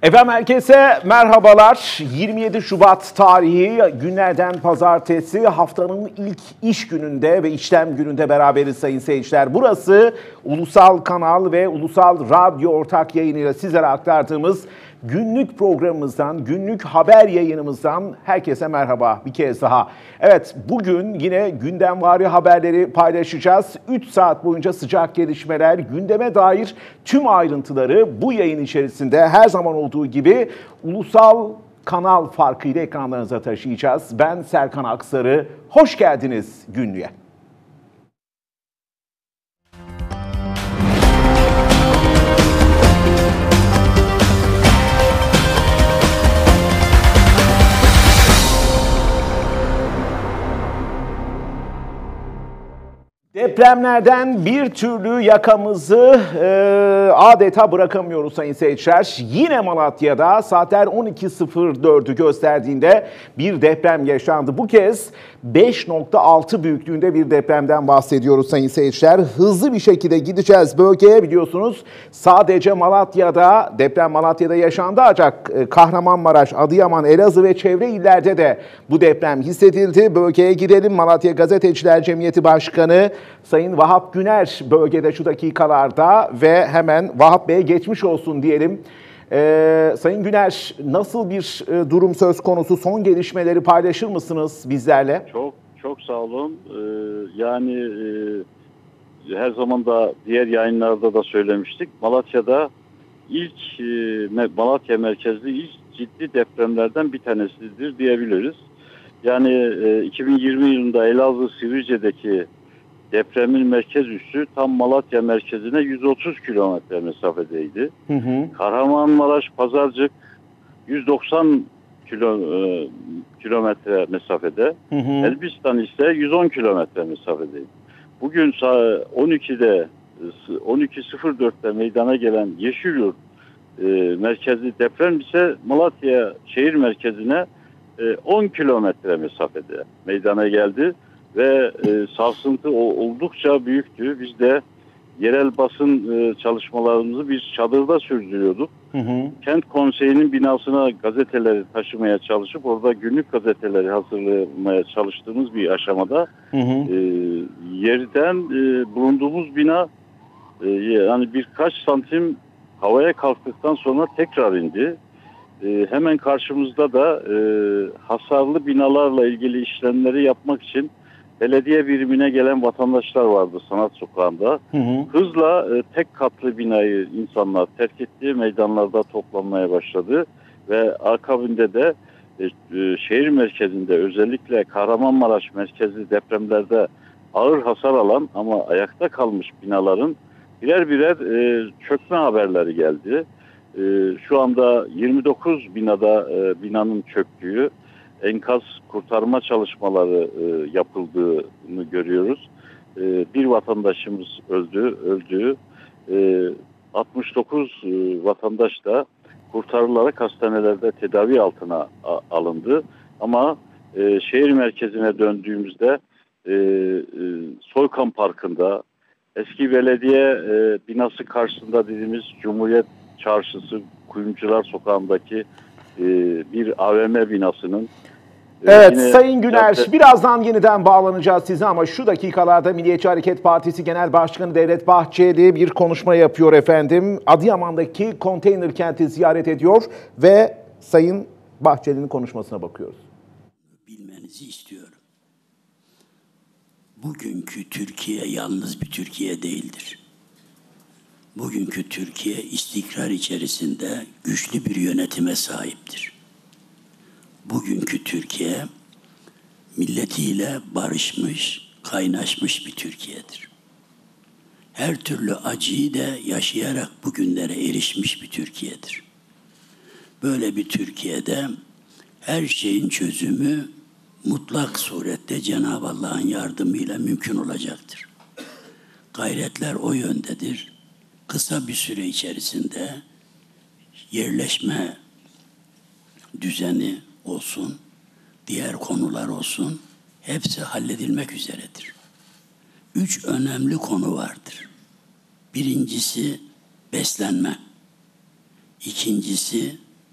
Efendim herkese merhabalar. 27 Şubat tarihi günlerden pazartesi, haftanın ilk iş gününde ve işlem gününde beraberiz sayın seyirciler. Burası Ulusal Kanal ve Ulusal Radyo ortak yayınıyla sizlere aktardığımız günlük programımızdan, günlük haber yayınımızdan herkese merhaba bir kez daha. Evet, bugün yine gündemvari haberleri paylaşacağız. 3 saat boyunca sıcak gelişmeler, gündeme dair tüm ayrıntıları bu yayın içerisinde her zaman olduğu gibi Ulusal Kanal farkıyla ekranlarınıza taşıyacağız. Ben Serkan Aksarı, hoş geldiniz günlüğe. Depremlerden bir türlü yakamızı adeta bırakamıyoruz sayın seyirciler. Yine Malatya'da saatler 12.04'ü gösterdiğinde bir deprem yaşandı. Bu kez 5.6 büyüklüğünde bir depremden bahsediyoruz sayın seyirciler. Hızlı bir şekilde gideceğiz bölgeye, biliyorsunuz. Sadece Malatya'da, deprem Malatya'da yaşandı ancak Kahramanmaraş, Adıyaman, Elazığ ve çevre illerde de bu deprem hissedildi. Bölgeye gidelim. Malatya Gazeteciler Cemiyeti Başkanı Sayın Vahap Güner bölgede şu dakikalarda ve hemen Vahap Bey'e geçmiş olsun diyelim. Sayın Güner, nasıl bir durum söz konusu? Son gelişmeleri paylaşır mısınız bizlerle? Çok sağ olun. Her zaman da diğer yayınlarda da söylemiştik. Malatya'da Malatya merkezli ilk ciddi depremlerden bir tanesidir diyebiliriz. Yani 2020 yılında Elazığ Sivrice'deki depremin merkez üssü tam Malatya merkezine 130 kilometre mesafedeydi. Kahramanmaraş, Pazarcık 190 kilometre mesafede. Elbistan ise 110 kilometre mesafedeydi. Bugün saat 12.04'te meydana gelen Yeşilyurt merkezli deprem ise Malatya şehir merkezine 10 kilometre mesafede meydana geldi. Ve sarsıntı oldukça büyüktü. Biz de yerel basın çalışmalarımızı bir çadırda sürdürüyorduk. Kent konseyinin binasına gazeteleri taşımaya çalışıp orada günlük gazeteleri hazırlamaya çalıştığımız bir aşamada yerden bulunduğumuz bina yani birkaç santim havaya kalktıktan sonra tekrar indi. Hemen karşımızda da hasarlı binalarla ilgili işlemleri yapmak için belediye birimine gelen vatandaşlar vardı Sanat Sokağı'nda. Hızla tek katlı binayı insanlar terk etti, meydanlarda toplanmaya başladı ve akabinde de şehir merkezinde özellikle Kahramanmaraş merkezli depremlerde ağır hasar alan ama ayakta kalmış binaların birer birer çökme haberleri geldi. Şu anda 29 binanın çöktüğü, enkaz kurtarma çalışmaları yapıldığını görüyoruz. Bir vatandaşımız öldü. 69 vatandaş da kurtarılarak hastanelerde tedavi altına alındı. Ama şehir merkezine döndüğümüzde Soykan Parkı'nda, eski belediye binası karşısında dediğimiz Cumhuriyet Çarşısı, Kuyumcular Sokağı'ndaki bir AVM binasının evet Sayın Güner, birazdan yeniden bağlanacağız size ama şu dakikalarda Milliyetçi Hareket Partisi Genel Başkanı Devlet Bahçeli bir konuşma yapıyor efendim. Adıyaman'daki konteyner kenti ziyaret ediyor ve Sayın Bahçeli'nin konuşmasına bakıyoruz. Bilmenizi istiyorum. Bugünkü Türkiye yalnız bir Türkiye değildir. Bugünkü Türkiye istikrar içerisinde güçlü bir yönetime sahiptir. Bugünkü Türkiye milletiyle barışmış, kaynaşmış bir Türkiye'dir. Her türlü acıyı da yaşayarak bugünlere erişmiş bir Türkiye'dir. Böyle bir Türkiye'de her şeyin çözümü mutlak surette Cenab-ı Allah'ın yardımıyla mümkün olacaktır. Gayretler o yöndedir. Kısa bir süre içerisinde yerleşme düzeni olsun, diğer konular olsun, hepsi halledilmek üzeredir. 3 önemli konu vardır. Birincisi beslenme, ikincisi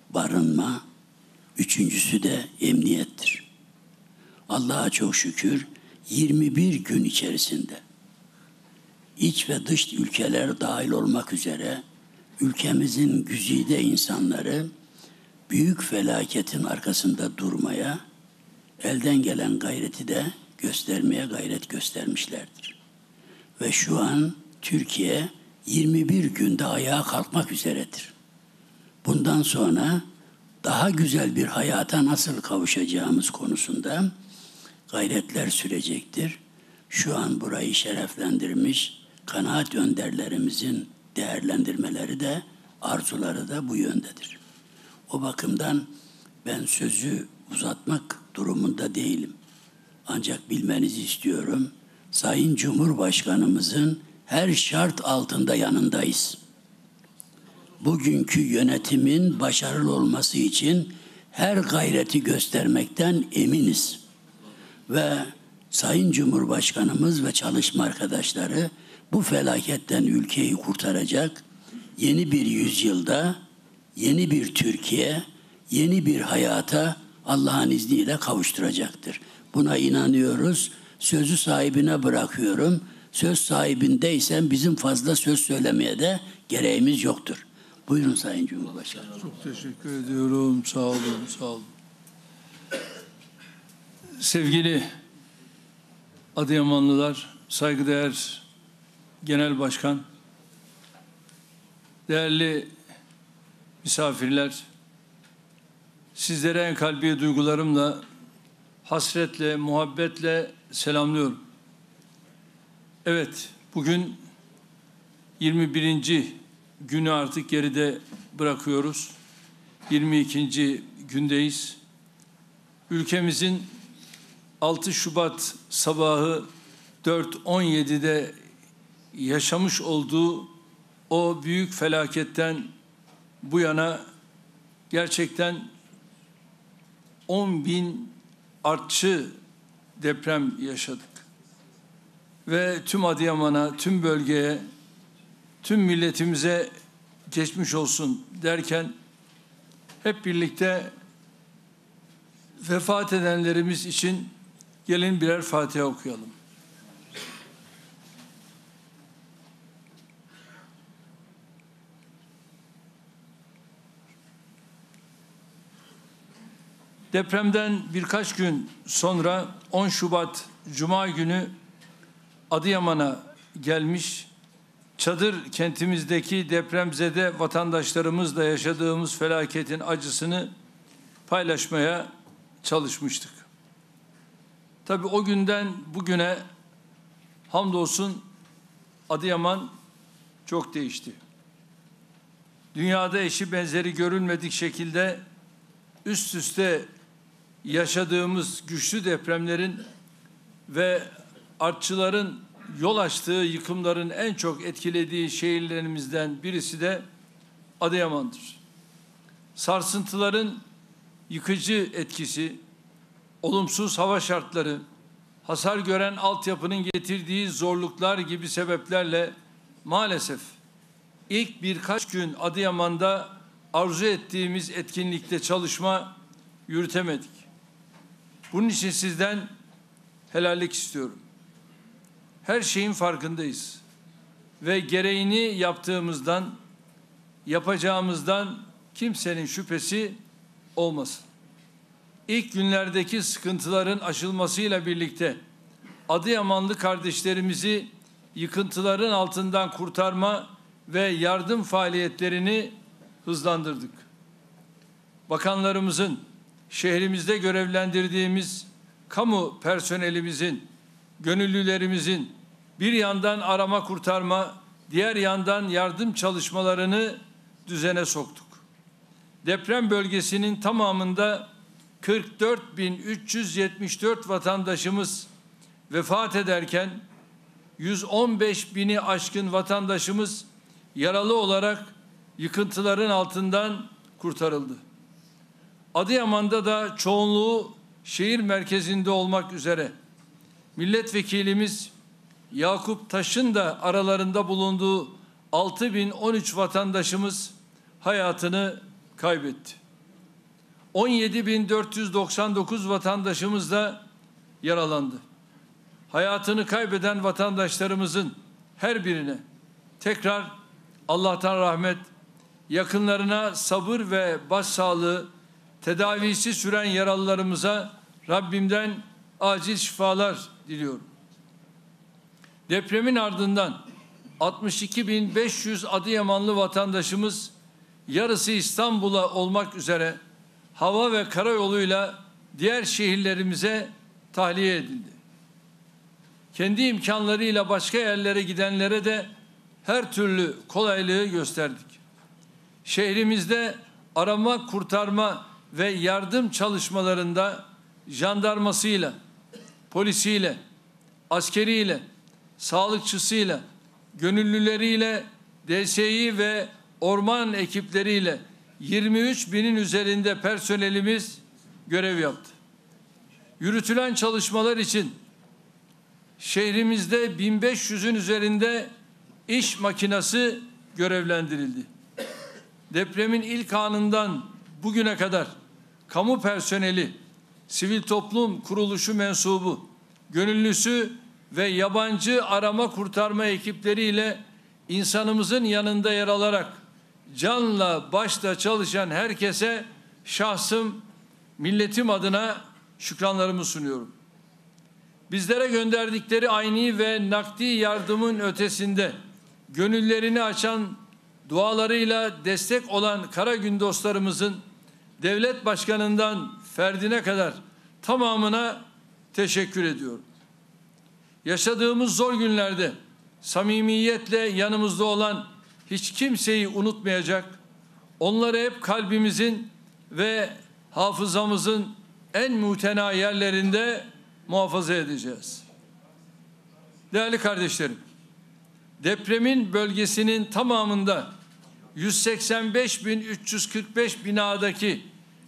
barınma, üçüncüsü de emniyettir. Allah'a çok şükür 21 gün içerisinde iç ve dış ülkeler dahil olmak üzere ülkemizin güzide insanları büyük felaketin arkasında durmaya, elden gelen gayreti de göstermeye gayret göstermişlerdir. Ve şu an Türkiye 21 günde ayağa kalkmak üzeredir. Bundan sonra daha güzel bir hayata nasıl kavuşacağımız konusunda gayretler sürecektir. Şu an burayı şereflendirmiş kanaat önderlerimizin değerlendirmeleri de, arzuları da bu yöndedir. O bakımdan ben sözü uzatmak durumunda değilim. Ancak bilmenizi istiyorum, Sayın Cumhurbaşkanımızın her şart altında yanındayız. Bugünkü yönetimin başarılı olması için her gayreti göstermekten eminiz. Ve Sayın Cumhurbaşkanımız ve çalışma arkadaşları bu felaketten ülkeyi kurtaracak, yeni bir yüzyılda, yeni bir Türkiye, yeni bir hayata Allah'ın izniyle kavuşturacaktır. Buna inanıyoruz. Sözü sahibine bırakıyorum. Söz sahibindeysen bizim fazla söz söylemeye de gereğimiz yoktur. Buyurun Sayın Cumhurbaşkanı. Çok teşekkür ediyorum. Sağ olun, sağ olun. Sevgili Adıyamanlılar, saygıdeğer Genel Başkan, değerli misafirler, sizlere en kalbi duygularımla, hasretle, muhabbetle selamlıyorum. Evet, bugün 21. günü artık geride bırakıyoruz. 22. gündeyiz. Ülkemizin 6 Şubat sabahı 4.17'de yaşamış olduğu o büyük felaketten bu yana gerçekten 10.000 artçı deprem yaşadık. Ve tüm Adıyaman'a, tüm bölgeye, tüm milletimize geçmiş olsun derken hep birlikte vefat edenlerimiz için gelin birer Fatiha okuyalım. Depremden birkaç gün sonra 10 Şubat Cuma günü Adıyaman'a gelmiş, çadır kentimizdeki depremzede vatandaşlarımızla yaşadığımız felaketin acısını paylaşmaya çalışmıştık. Tabii o günden bugüne hamdolsun Adıyaman çok değişti. Dünyada eşi benzeri görülmedik şekilde üst üste yaşadığımız güçlü depremlerin ve artçıların yol açtığı yıkımların en çok etkilediği şehirlerimizden birisi de Adıyaman'dır. Sarsıntıların yıkıcı etkisi, olumsuz hava şartları, hasar gören altyapının getirdiği zorluklar gibi sebeplerle maalesef ilk birkaç gün Adıyaman'da arzu ettiğimiz etkinlikte çalışma yürütemedik. Bunun için sizden helallik istiyorum. Her şeyin farkındayız ve gereğini yaptığımızdan, yapacağımızdan kimsenin şüphesi olmasın. İlk günlerdeki sıkıntıların aşılmasıyla birlikte Adıyamanlı kardeşlerimizi yıkıntıların altından kurtarma ve yardım faaliyetlerini hızlandırdık. Bakanlarımızın, şehrimizde görevlendirdiğimiz kamu personelimizin, gönüllülerimizin bir yandan arama kurtarma, diğer yandan yardım çalışmalarını düzene soktuk. Deprem bölgesinin tamamında 44.374 vatandaşımız vefat ederken 115.000'i aşkın vatandaşımız yaralı olarak yıkıntıların altından kurtarıldı. Adıyaman'da da çoğunluğu şehir merkezinde olmak üzere milletvekilimiz Yakup Taş'ın da aralarında bulunduğu 6.013 vatandaşımız hayatını kaybetti. 17.499 vatandaşımız da yaralandı. Hayatını kaybeden vatandaşlarımızın her birine tekrar Allah'tan rahmet, yakınlarına sabır ve başsağlığı, tedavisi süren yaralılarımıza Rabbimden acil şifalar diliyorum. Depremin ardından 62.500 Adıyamanlı vatandaşımız, yarısı İstanbul'a olmak üzere hava ve karayoluyla diğer şehirlerimize tahliye edildi. Kendi imkanlarıyla başka yerlere gidenlere de her türlü kolaylığı gösterdik. Şehrimizde arama, kurtarma ve yardım çalışmalarında jandarmasıyla, polisiyle, askeriyle, sağlıkçısıyla, gönüllüleriyle, DSİ ve orman ekipleriyle 23.000'in üzerinde personelimiz görev yaptı. Yürütülen çalışmalar için şehrimizde 1500'ün üzerinde iş makinası görevlendirildi. Depremin ilk anından bugüne kadar kamu personeli, sivil toplum kuruluşu mensubu, gönüllüsü ve yabancı arama kurtarma ekipleriyle insanımızın yanında yer alarak canla başla çalışan herkese şahsım, milletim adına şükranlarımı sunuyorum. Bizlere gönderdikleri ayni ve nakdi yardımın ötesinde gönüllerini açan, dualarıyla destek olan Karagün dostlarımızın devlet başkanından ferdine kadar tamamına teşekkür ediyorum. Yaşadığımız zor günlerde samimiyetle yanımızda olan hiç kimseyi unutmayacak, onları hep kalbimizin ve hafızamızın en mütena yerlerinde muhafaza edeceğiz. Değerli kardeşlerim, depremin bölgesinin tamamında 185.345 binadaki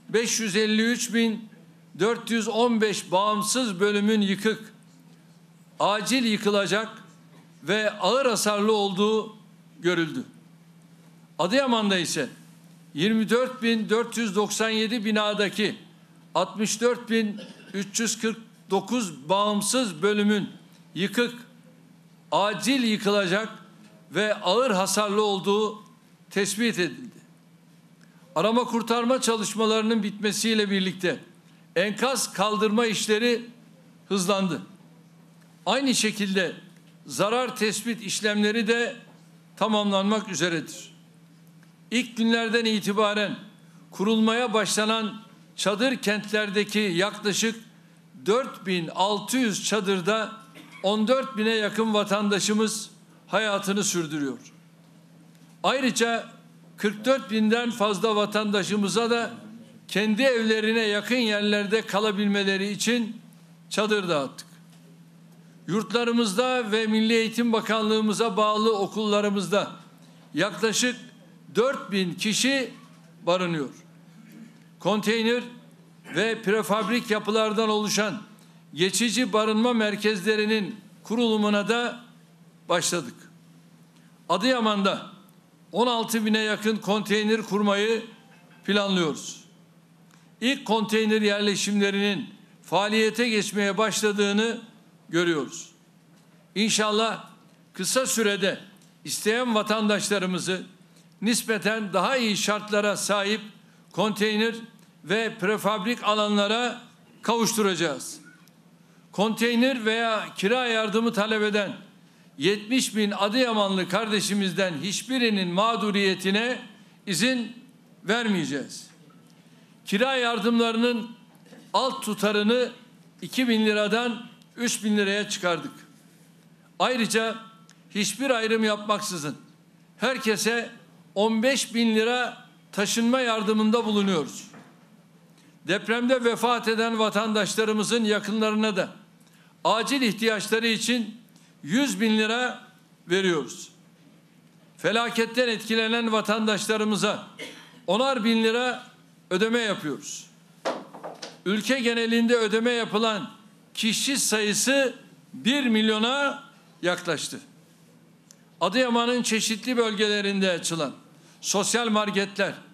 553.415 bağımsız bölümün yıkık, acil yıkılacak ve ağır hasarlı olduğu görüldü. Adıyaman'da ise 24.497 binadaki 64.349 bağımsız bölümün yıkık, acil yıkılacak ve ağır hasarlı olduğu tespit edildi. Arama kurtarma çalışmalarının bitmesiyle birlikte enkaz kaldırma işleri hızlandı. Aynı şekilde zarar tespit işlemleri de tamamlanmak üzeredir. İlk günlerden itibaren kurulmaya başlanan çadır kentlerdeki yaklaşık 4.600 çadırda 14.000'e yakın vatandaşımız hayatını sürdürüyor. Ayrıca 44.000'den fazla vatandaşımıza da kendi evlerine yakın yerlerde kalabilmeleri için çadır dağıttık. Yurtlarımızda ve Milli Eğitim Bakanlığımıza bağlı okullarımızda yaklaşık 4.000 kişi barınıyor. Konteyner ve prefabrik yapılardan oluşan geçici barınma merkezlerinin kurulumuna da başladık. Adıyaman'da 16.000'e yakın konteyner kurmayı planlıyoruz. İlk konteyner yerleşimlerinin faaliyete geçmeye başladığını görüyoruz. İnşallah kısa sürede isteyen vatandaşlarımızı nispeten daha iyi şartlara sahip konteyner ve prefabrik alanlara kavuşturacağız. Konteyner veya kira yardımı talep eden 70.000 Adıyamanlı kardeşimizden hiçbirinin mağduriyetine izin vermeyeceğiz. Kira yardımlarının alt tutarını 2.000 liradan 3.000 liraya çıkardık. Ayrıca hiçbir ayrım yapmaksızın herkese 15.000 lira taşınma yardımında bulunuyoruz. Depremde vefat eden vatandaşlarımızın yakınlarına da acil ihtiyaçları için 100.000 lira veriyoruz. Felaketten etkilenen vatandaşlarımıza 10.000 lira ödeme yapıyoruz. Ülke genelinde ödeme yapılan kişi sayısı 1 milyona yaklaştı. Adıyaman'ın çeşitli bölgelerinde açılan sosyal marketler,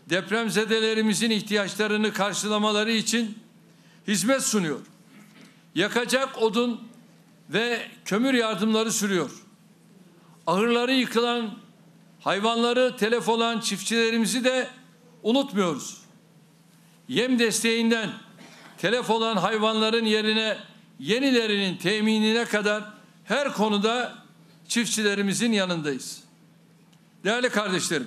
depremzedelerimizin ihtiyaçlarını karşılamaları için hizmet sunuyor. Yakacak odun ve kömür yardımları sürüyor. Ahırları yıkılan, hayvanları telef olan çiftçilerimizi de unutmuyoruz. Yem desteğinden telef olan hayvanların yerine yenilerinin teminine kadar her konuda çiftçilerimizin yanındayız. Değerli kardeşlerim,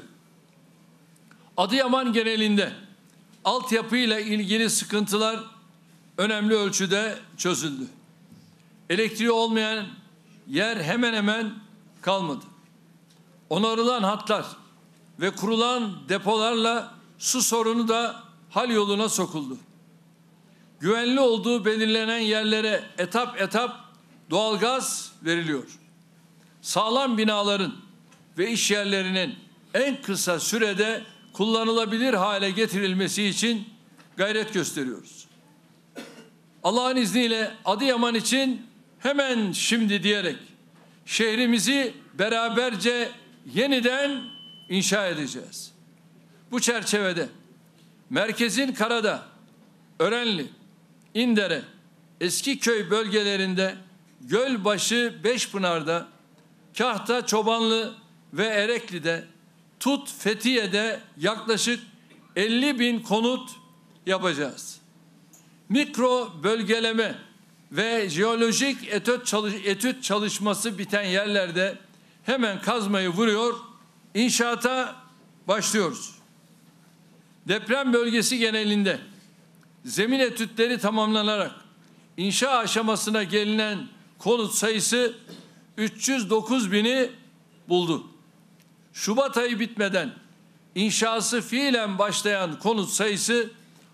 Adıyaman genelinde altyapıyla ilgili sıkıntılar önemli ölçüde çözüldü. Elektriği olmayan yer hemen hemen kalmadı. Onarılan hatlar ve kurulan depolarla su sorunu da hal yoluna sokuldu. Güvenli olduğu belirlenen yerlere etap etap doğalgaz veriliyor. Sağlam binaların ve iş yerlerinin en kısa sürede kullanılabilir hale getirilmesi için gayret gösteriyoruz. Allah'ın izniyle Adıyaman için hemen şimdi diyerek şehrimizi beraberce yeniden inşa edeceğiz. Bu çerçevede merkezin Karadağ, Örenli, İndere, Eskiköy bölgelerinde, Gölbaşı, Beşpınar'da, Kahta, Çobanlı ve Erekli'de, Tut, Fethiye'de yaklaşık 50.000 konut yapacağız. Mikro bölgeleme ve jeolojik etüt çalışması biten yerlerde hemen kazmayı vuruyor, inşaata başlıyoruz. Deprem bölgesi genelinde zemin etütleri tamamlanarak inşa aşamasına gelinen konut sayısı 309.000'i buldu. Şubat ayı bitmeden inşası fiilen başlayan konut sayısı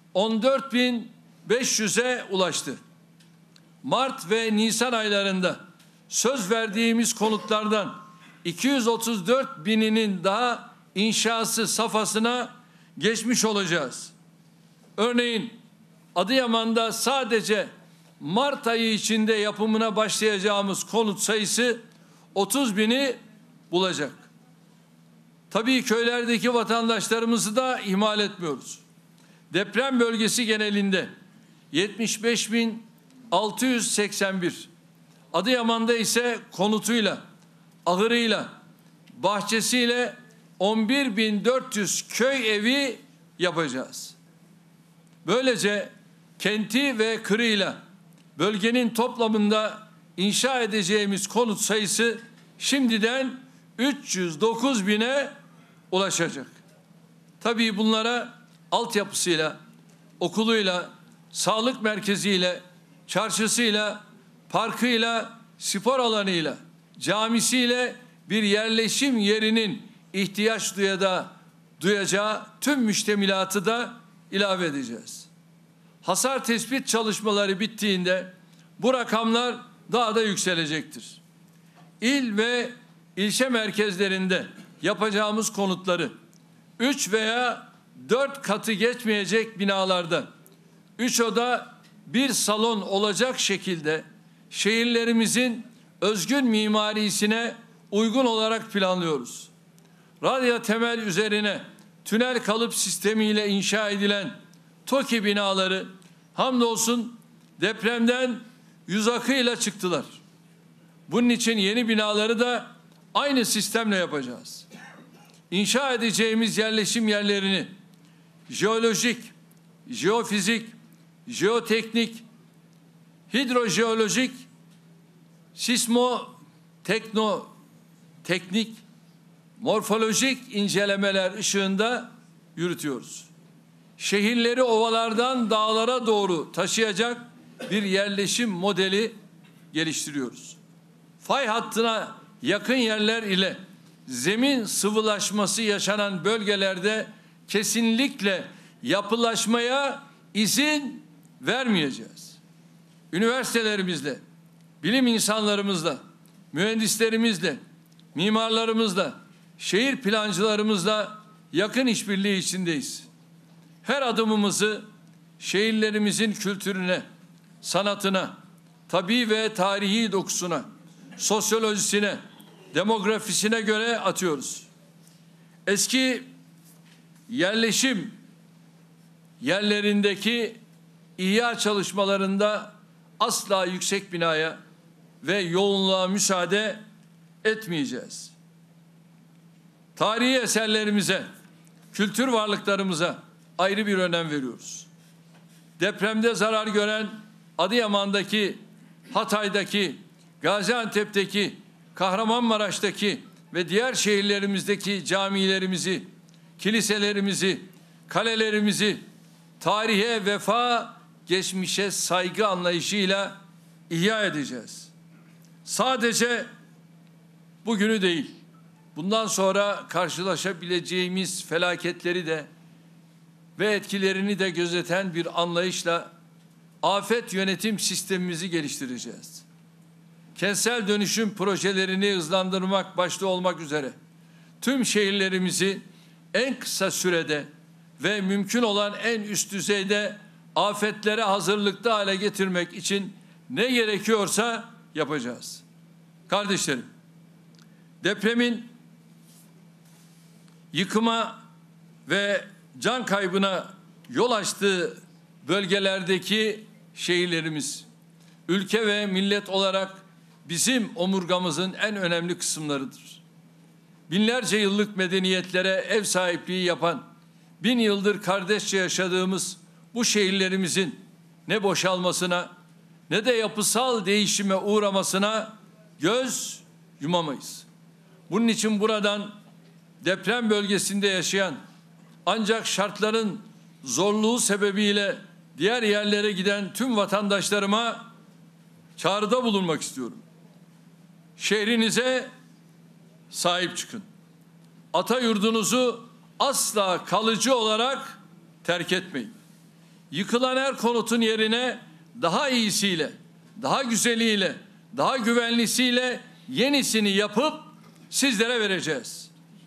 14.500'e ulaştı. Mart ve Nisan aylarında söz verdiğimiz konutlardan 234.000'inin daha inşası safhasına geçmiş olacağız. Örneğin Adıyaman'da sadece Mart ayı içinde yapımına başlayacağımız konut sayısı 30.000'i bulacak. Tabii köylerdeki vatandaşlarımızı da ihmal etmiyoruz. Deprem bölgesi genelinde 75.681, Adıyaman'da ise konutuyla, ahırıyla, bahçesiyle 11.400 köy evi yapacağız. Böylece kenti ve kırıyla bölgenin toplamında inşa edeceğimiz konut sayısı şimdiden 309.000'e ulaşacak. Tabii bunlara altyapısıyla, okuluyla, sağlık merkeziyle, çarşısıyla, parkıyla, spor alanıyla, camisiyle bir yerleşim yerinin ihtiyaç duyacağı tüm müştemilatı da ilave edeceğiz. Hasar tespit çalışmaları bittiğinde bu rakamlar daha da yükselecektir. İl ve ilçe merkezlerinde yapacağımız konutları 3 veya 4 katı geçmeyecek binalarda 3 oda 1 salon olacak şekilde şehirlerimizin özgün mimarisine uygun olarak planlıyoruz. Radya temel üzerine tünel kalıp sistemiyle inşa edilen TOKİ binaları hamdolsun depremden yüz akıyla çıktılar. Bunun için yeni binaları da aynı sistemle yapacağız. İnşa edeceğimiz yerleşim yerlerini jeolojik, jeofizik, jeoteknik, hidrojeolojik, sismoteknik, morfolojik incelemeler ışığında yürütüyoruz. Şehirleri ovalardan dağlara doğru taşıyacak bir yerleşim modeli geliştiriyoruz. Fay hattına yakın yerler ile zemin sıvılaşması yaşanan bölgelerde kesinlikle yapılaşmaya izin vermeyeceğiz. Üniversitelerimizle, bilim insanlarımızla, mühendislerimizle, mimarlarımızla, şehir plancılarımızla yakın işbirliği içindeyiz. Her adımımızı şehirlerimizin kültürüne, sanatına, tabii ve tarihi dokusuna, sosyolojisine, demografisine göre atıyoruz. Eski yerleşim yerlerindeki ihya çalışmalarında asla yüksek binaya ve yoğunluğa müsaade etmeyeceğiz. Tarihi eserlerimize, kültür varlıklarımıza ayrı bir önem veriyoruz. Depremde zarar gören Adıyaman'daki, Hatay'daki, Gaziantep'teki, Kahramanmaraş'taki ve diğer şehirlerimizdeki camilerimizi, kiliselerimizi, kalelerimizi tarihe vefa, geçmişe saygı anlayışıyla ihya edeceğiz. Sadece bugünü değil, bundan sonra karşılaşabileceğimiz felaketleri de ve etkilerini de gözeten bir anlayışla afet yönetim sistemimizi geliştireceğiz. Kentsel dönüşüm projelerini hızlandırmak başta olmak üzere tüm şehirlerimizi en kısa sürede ve mümkün olan en üst düzeyde afetlere hazırlıklı hale getirmek için ne gerekiyorsa yapacağız. Kardeşlerim, depremin yıkıma ve can kaybına yol açtığı bölgelerdeki şehirlerimiz, ülke ve millet olarak bizim omurgamızın en önemli kısımlarıdır. Binlerce yıllık medeniyetlere ev sahipliği yapan, 1000 yıldır kardeşçe yaşadığımız bu şehirlerimizin ne boşalmasına ne de yapısal değişime uğramasına göz yumamayız. Bunun için buradan deprem bölgesinde yaşayan ancak şartların zorluğu sebebiyle diğer yerlere giden tüm vatandaşlarıma çağrıda bulunmak istiyorum. Şehrinize sahip çıkın. Ata yurdunuzu asla kalıcı olarak terk etmeyin. Yıkılan her konutun yerine daha iyisiyle, daha güzeliyle, daha güvenlisiyle yenisini yapıp sizlere vereceğiz.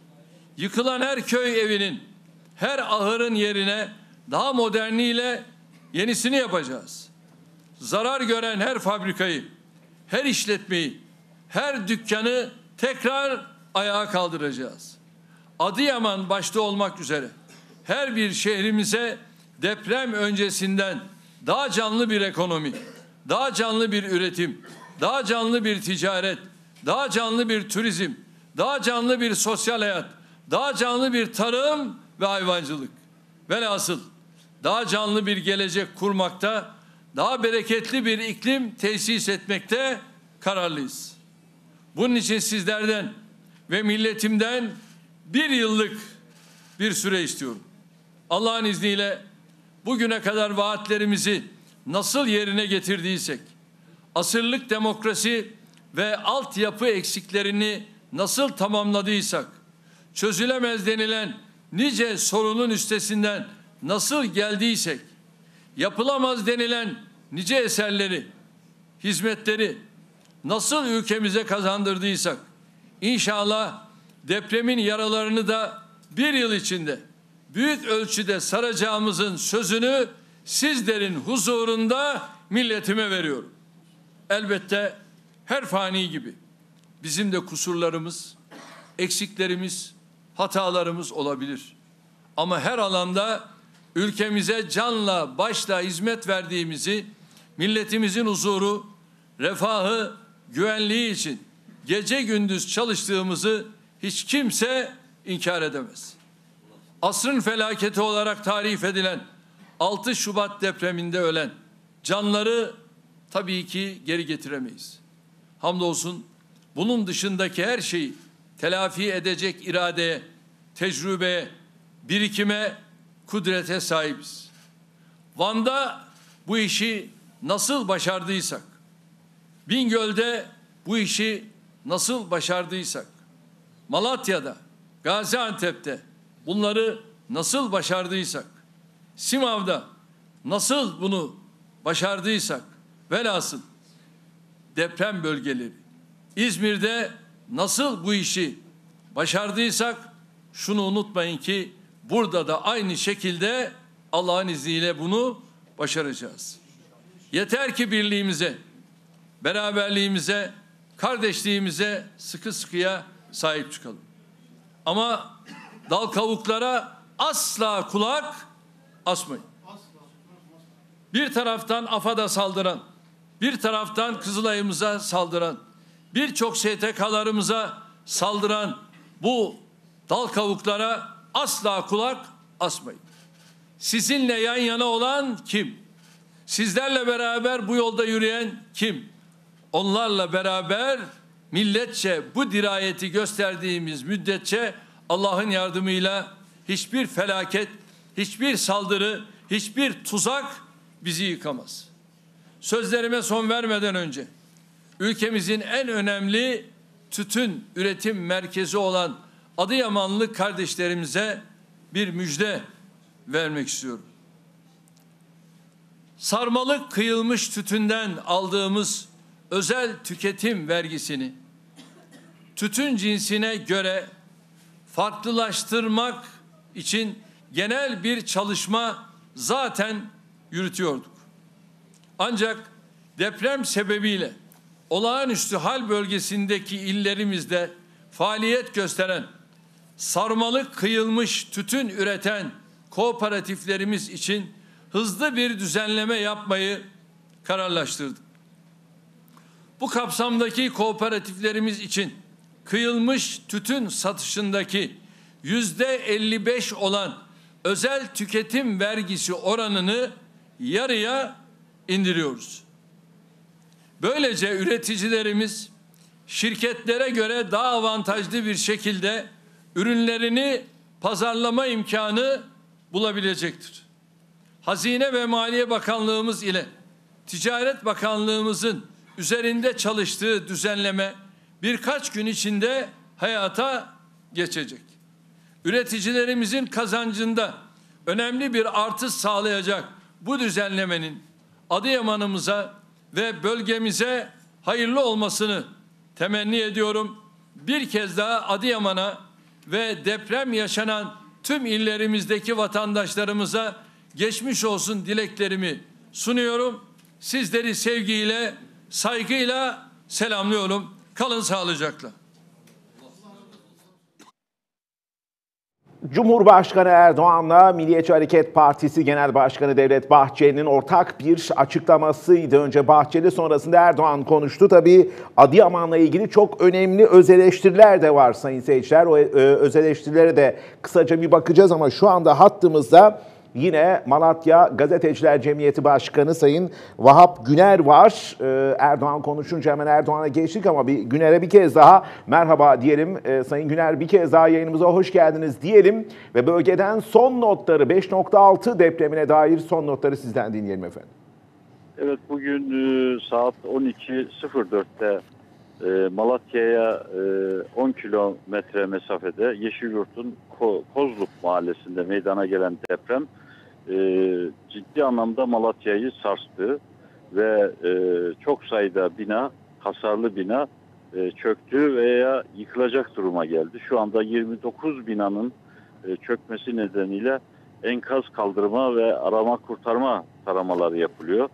Yıkılan her köy evinin, her ahırın yerine daha moderniyle yenisini yapacağız. Zarar gören her fabrikayı, her işletmeyi, her dükkanı tekrar ayağa kaldıracağız. Adıyaman başta olmak üzere her bir şehrimize deprem öncesinden daha canlı bir ekonomi, daha canlı bir üretim, daha canlı bir ticaret, daha canlı bir turizm, daha canlı bir sosyal hayat, daha canlı bir tarım ve hayvancılık. Velhasıl daha canlı bir gelecek kurmakta, daha bereketli bir iklim tesis etmekte kararlıyız. Bunun için sizlerden ve milletimden 1 yıllık bir süre istiyorum. Allah'ın izniyle bugüne kadar vaatlerimizi nasıl yerine getirdiysek, asırlık demokrasi ve altyapı eksiklerini nasıl tamamladıysak, çözülemez denilen nice sorunun üstesinden nasıl geldiysek, yapılamaz denilen nice eserleri, hizmetleri nasıl ülkemize kazandırdıysak, inşallah depremin yaralarını da 1 yıl içinde büyük ölçüde saracağımızın sözünü sizlerin huzurunda milletime veriyorum. Elbette her fani gibi bizim de kusurlarımız, eksiklerimiz, hatalarımız olabilir. Ama her alanda ülkemize canla başla hizmet verdiğimizi, milletimizin huzuru, refahı, güvenliği için gece gündüz çalıştığımızı hiç kimse inkar edemez. Asrın felaketi olarak tarif edilen 6 Şubat depreminde ölen canları tabii ki geri getiremeyiz. Hamdolsun bunun dışındaki her şeyi telafi edecek iradeye, tecrübeye, birikime, kudrete sahibiz. Van'da bu işi nasıl başardıysak, Bingöl'de bu işi nasıl başardıysak, Malatya'da, Gaziantep'te bunları nasıl başardıysak, Simav'da nasıl bunu başardıysak, velhasıl deprem bölgeleri, İzmir'de nasıl bu işi başardıysak, şunu unutmayın ki burada da aynı şekilde Allah'ın izniyle bunu başaracağız. Yeter ki birliğimize, beraberliğimize, kardeşliğimize sıkı sıkıya sahip çıkalım. Ama dal kavuklara asla kulak asmayın. Bir taraftan AFAD'a saldıran, bir taraftan Kızılay'ımıza saldıran, birçok STK'larımıza saldıran bu dal kavuklara asla kulak asmayın. Sizinle yan yana olan kim? Sizlerle beraber bu yolda yürüyen kim? Onlarla beraber milletçe bu dirayeti gösterdiğimiz müddetçe Allah'ın yardımıyla hiçbir felaket, hiçbir saldırı, hiçbir tuzak bizi yıkamaz. Sözlerime son vermeden önce ülkemizin en önemli tütün üretim merkezi olan Adıyamanlı kardeşlerimize bir müjde vermek istiyorum. Sarmalık kıyılmış tütünden aldığımız özel tüketim vergisini tütün cinsine göre farklılaştırmak için genel bir çalışma zaten yürütüyorduk. Ancak deprem sebebiyle olağanüstü hal bölgesindeki illerimizde faaliyet gösteren sarmalık kıyılmış tütün üreten kooperatiflerimiz için hızlı bir düzenleme yapmayı kararlaştırdık. Bu kapsamdaki kooperatiflerimiz için kıyılmış tütün satışındaki %55 olan özel tüketim vergisi oranını yarıya indiriyoruz. Böylece üreticilerimiz şirketlere göre daha avantajlı bir şekilde ürünlerini pazarlama imkanı bulabilecektir. Hazine ve Maliye Bakanlığımız ile Ticaret Bakanlığımızın üzerinde çalıştığı düzenleme birkaç gün içinde hayata geçecek. Üreticilerimizin kazancında önemli bir artış sağlayacak bu düzenlemenin Adıyaman'ımıza ve bölgemize hayırlı olmasını temenni ediyorum. Bir kez daha Adıyaman'a ve deprem yaşanan tüm illerimizdeki vatandaşlarımıza geçmiş olsun dileklerimi sunuyorum. Sizleri sevgiyle, saygıyla selamlıyorum. Kalın sağlıcakla. Cumhurbaşkanı Erdoğan'la Milliyetçi Hareket Partisi Genel Başkanı Devlet Bahçeli'nin ortak bir açıklamasıydı. Önce Bahçeli, sonrasında Erdoğan konuştu. Tabii Adıyaman'la ilgili çok önemli öz eleştiriler de var sayın seyirciler. O öz eleştirilere de kısaca bir bakacağız ama şu anda hattımızda yine Malatya Gazeteciler Cemiyeti Başkanı Sayın Vahap Güner var. Erdoğan konuşunca hemen Erdoğan'a geçtik ama bir Güner'e bir kez daha merhaba diyelim. Sayın Güner, bir kez daha yayınımıza hoş geldiniz diyelim. Ve bölgeden son notları, 5.6 depremine dair son notları sizden dinleyelim efendim. Evet, bugün saat 12.04'te Malatya'ya 10 kilometre mesafede Yeşilyurt'un Kozluk mahallesinde meydana gelen deprem ciddi anlamda Malatya'yı sarstı ve çok sayıda bina, hasarlı bina çöktü veya yıkılacak duruma geldi. Şu anda 29 binanın çökmesi nedeniyle enkaz kaldırma ve arama kurtarma taramaları yapılıyor.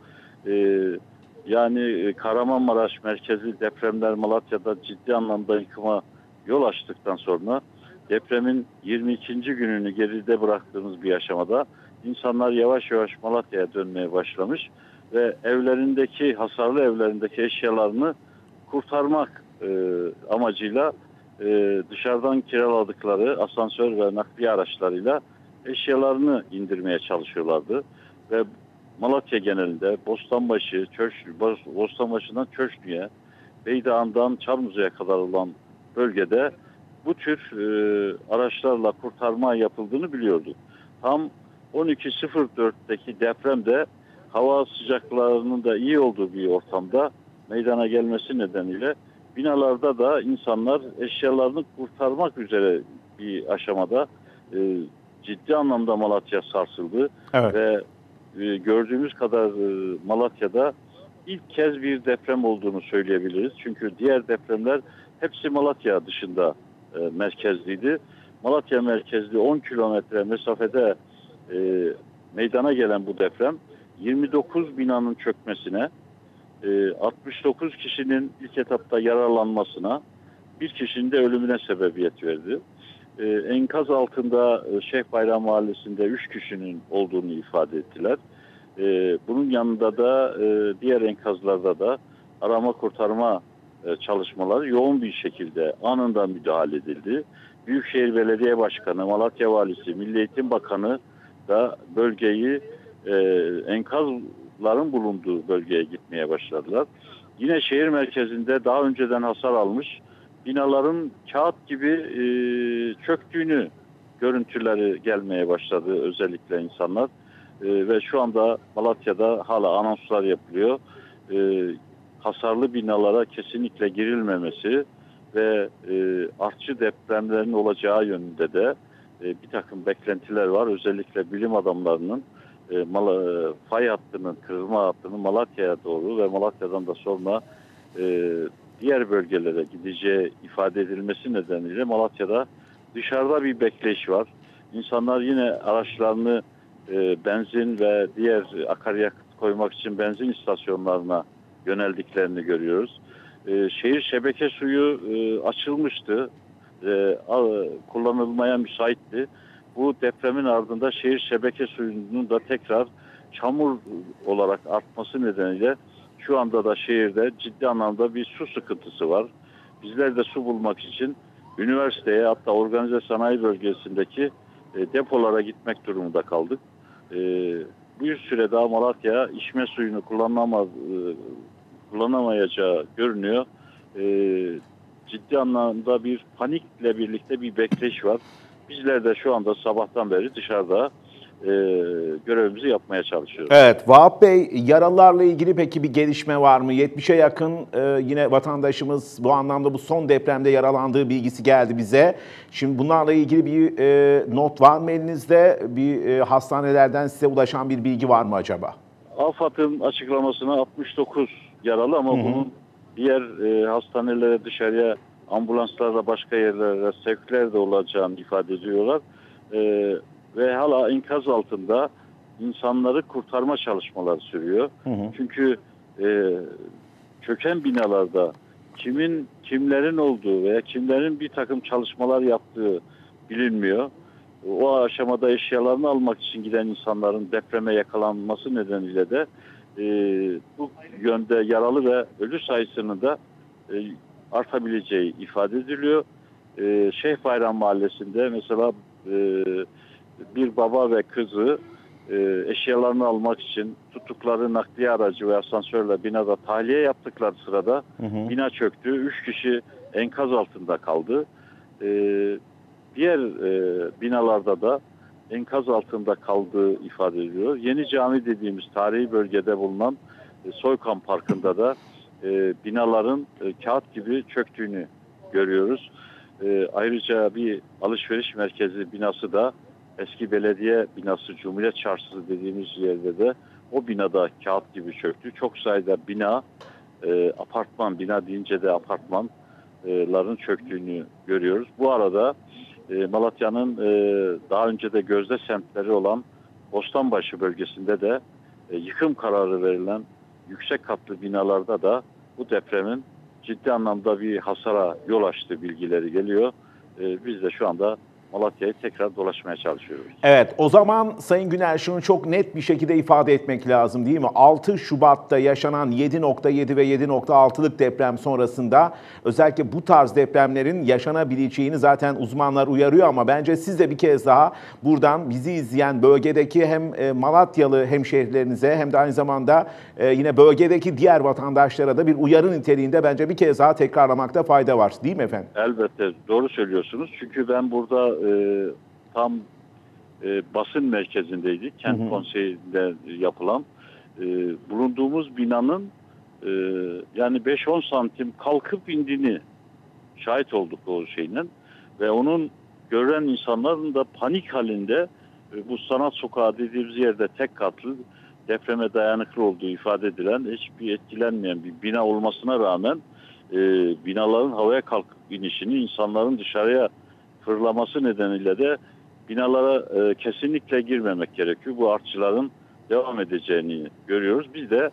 Yani Kahramanmaraş merkezli depremler Malatya'da ciddi anlamda yıkıma yol açtıktan sonra depremin 22. gününü geride bıraktığımız bir aşamada insanlar yavaş yavaş Malatya'ya dönmeye başlamış ve evlerindeki, hasarlı evlerindeki eşyalarını kurtarmak amacıyla dışarıdan kiraladıkları asansör ve nakliye araçlarıyla eşyalarını indirmeye çalışıyorlardı. Ve Malatya genelinde Bostanbaşı'dan Çöşlü'ye, Beydağ'ından Çamlıca'ya kadar olan bölgede bu tür araçlarla kurtarma yapıldığını biliyorduk. Tam 12.04'teki depremde hava sıcaklarının da iyi olduğu bir ortamda meydana gelmesi nedeniyle binalarda da insanlar eşyalarını kurtarmak üzere bir aşamada ciddi anlamda Malatya sarsıldı. Evet. Ve gördüğümüz kadar Malatya'da ilk kez bir deprem olduğunu söyleyebiliriz. Çünkü diğer depremler hepsi Malatya dışında merkezliydi. Malatya merkezli 10 kilometre mesafede meydana gelen bu deprem 29 binanın çökmesine, 69 kişinin ilk etapta yaralanmasına, bir kişinin de ölümüne sebebiyet verdi. Enkaz altında Şeyhbayram Mahallesi'nde 3 kişinin olduğunu ifade ettiler. Bunun yanında da diğer enkazlarda da arama kurtarma çalışmaları yoğun bir şekilde anında müdahale edildi. Büyükşehir Belediye Başkanı, Malatya Valisi, Milli Eğitim Bakanı da bölgeyi enkazların bulunduğu bölgeye gitmeye başladılar. Yine şehir merkezinde daha önceden hasar almış binaların kağıt gibi çöktüğünü görüntüleri gelmeye başladı özellikle insanlar. Ve şu anda Malatya'da hala anonslar yapılıyor. Hasarlı binalara kesinlikle girilmemesi ve artçı depremlerin olacağı yönünde de bir takım beklentiler var. Özellikle bilim adamlarının fay hattının, kırılma hattının Malatya'ya doğru ve Malatya'dan da sonra diğer bölgelere gideceği ifade edilmesi nedeniyle Malatya'da dışarıda bir bekleyiş var. İnsanlar yine araçlarını benzin ve diğer akaryakıt koymak için benzin istasyonlarına yöneldiklerini görüyoruz. Şehir şebeke suyu açılmıştı. Kullanılmaya müsaitti. Bu depremin ardında şehir şebeke suyunun da tekrar çamur olarak artması nedeniyle şu anda da şehirde ciddi anlamda bir su sıkıntısı var. Bizler de su bulmak için üniversiteye, hatta organize sanayi bölgesindeki depolara gitmek durumunda kaldık. Bir süre daha Malatya içme suyunu kullanamayacağı görünüyor. Ciddi anlamda bir panikle birlikte bir bekleyiş var. Bizler de şu anda sabahtan beri dışarıda görevimizi yapmaya çalışıyoruz. Evet, Vahap Bey, yaralılarla ilgili peki bir gelişme var mı? 70'e yakın yine vatandaşımız bu anlamda bu son depremde yaralandığı bilgisi geldi bize. Şimdi bunlarla ilgili bir not var mı elinizde? Bir hastanelerden size ulaşan bir bilgi var mı acaba? AFAD'ın açıklamasına 69 yaralı ama bunun diğer hastanelere, dışarıya, ambulanslarla başka yerlere sevkler de olacağını ifade ediyorlar. Ve hala enkaz altında insanları kurtarma çalışmaları sürüyor. Çünkü çöken binalarda kimlerin olduğu veya kimlerin bir takım çalışmalar yaptığı bilinmiyor. O aşamada eşyalarını almak için giden insanların depreme yakalanması nedeniyle de bu yönde yaralı ve ölü sayısının da artabileceği ifade ediliyor. Şeyhbayram Mahallesi'nde mesela bir baba ve kızı eşyalarını almak için tuttukları nakliye aracı ve asansörle binada tahliye yaptıkları sırada bina çöktü. 3 kişi enkaz altında kaldı. Diğer binalarda da enkaz altında kaldığı ifade ediliyor. Yeni Cami dediğimiz tarihi bölgede bulunan Soykan Parkı'nda da binaların kağıt gibi çöktüğünü görüyoruz. Ayrıca bir alışveriş merkezi binası da eski belediye binası, Cumhuriyet Çarşısı dediğimiz yerde de o binada kağıt gibi çöktü. Çok sayıda bina, apartman, bina deyince de apartmanların çöktüğünü görüyoruz. Bu arada Malatya'nın daha önce de gözde semtleri olan Bostanbaşı bölgesinde de yıkım kararı verilen yüksek katlı binalarda da bu depremin ciddi anlamda bir hasara yol açtığı bilgileri geliyor. Biz de şu anda Malatya'yı tekrar dolaşmaya çalışıyoruz. Evet, o zaman Sayın Güner şunu çok net bir şekilde ifade etmek lazım değil mi? 6 Şubat'ta yaşanan 7.7 ve 7.6'lık deprem sonrasında özellikle bu tarz depremlerin yaşanabileceğini zaten uzmanlar uyarıyor ama bence siz de bir kez daha buradan bizi izleyen bölgedeki hem Malatyalı hemşehrilerinize hem de aynı zamanda yine bölgedeki diğer vatandaşlara da bir uyarı niteliğinde bence bir kez daha tekrarlamakta fayda var değil mi efendim? Elbette doğru söylüyorsunuz. Çünkü ben burada tam basın merkezindeydik. Kent Konseyi'nde yapılan. Bulunduğumuz binanın yani 5-10 santim kalkıp indiğini şahit olduk o şeyinin. Ve onun gören insanların da panik halinde bu Sanat Sokağı dediğimiz yerde tek katlı depreme dayanıklı olduğu ifade edilen, hiçbir etkilenmeyen bir bina olmasına rağmen binaların havaya kalkıp inişini, insanların dışarıya fırlaması nedeniyle de binalara kesinlikle girmemek gerekiyor. Bu artçıların devam edeceğini görüyoruz. Biz de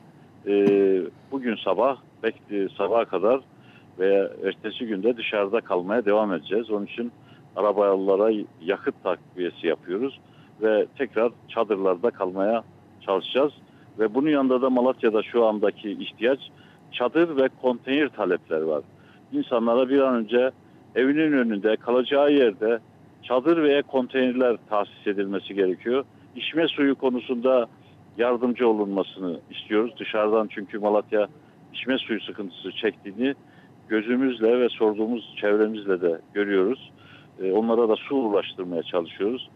bugün sabaha kadar veya ertesi günde dışarıda kalmaya devam edeceğiz. Onun için arabalara yakıt takviyesi yapıyoruz ve tekrar çadırlarda kalmaya çalışacağız. Ve bunun yanında da Malatya'da şu andaki ihtiyaç çadır ve konteyner talepleri var. İnsanlara bir an önce evinin önünde, kalacağı yerde çadır veya konteynerler tahsis edilmesi gerekiyor. İçme suyu konusunda yardımcı olunmasını istiyoruz. Dışarıdan çünkü Malatya içme suyu sıkıntısı çektiğini gözümüzle ve sorduğumuz çevremizle de görüyoruz. Onlara da su ulaştırmaya çalışıyoruz.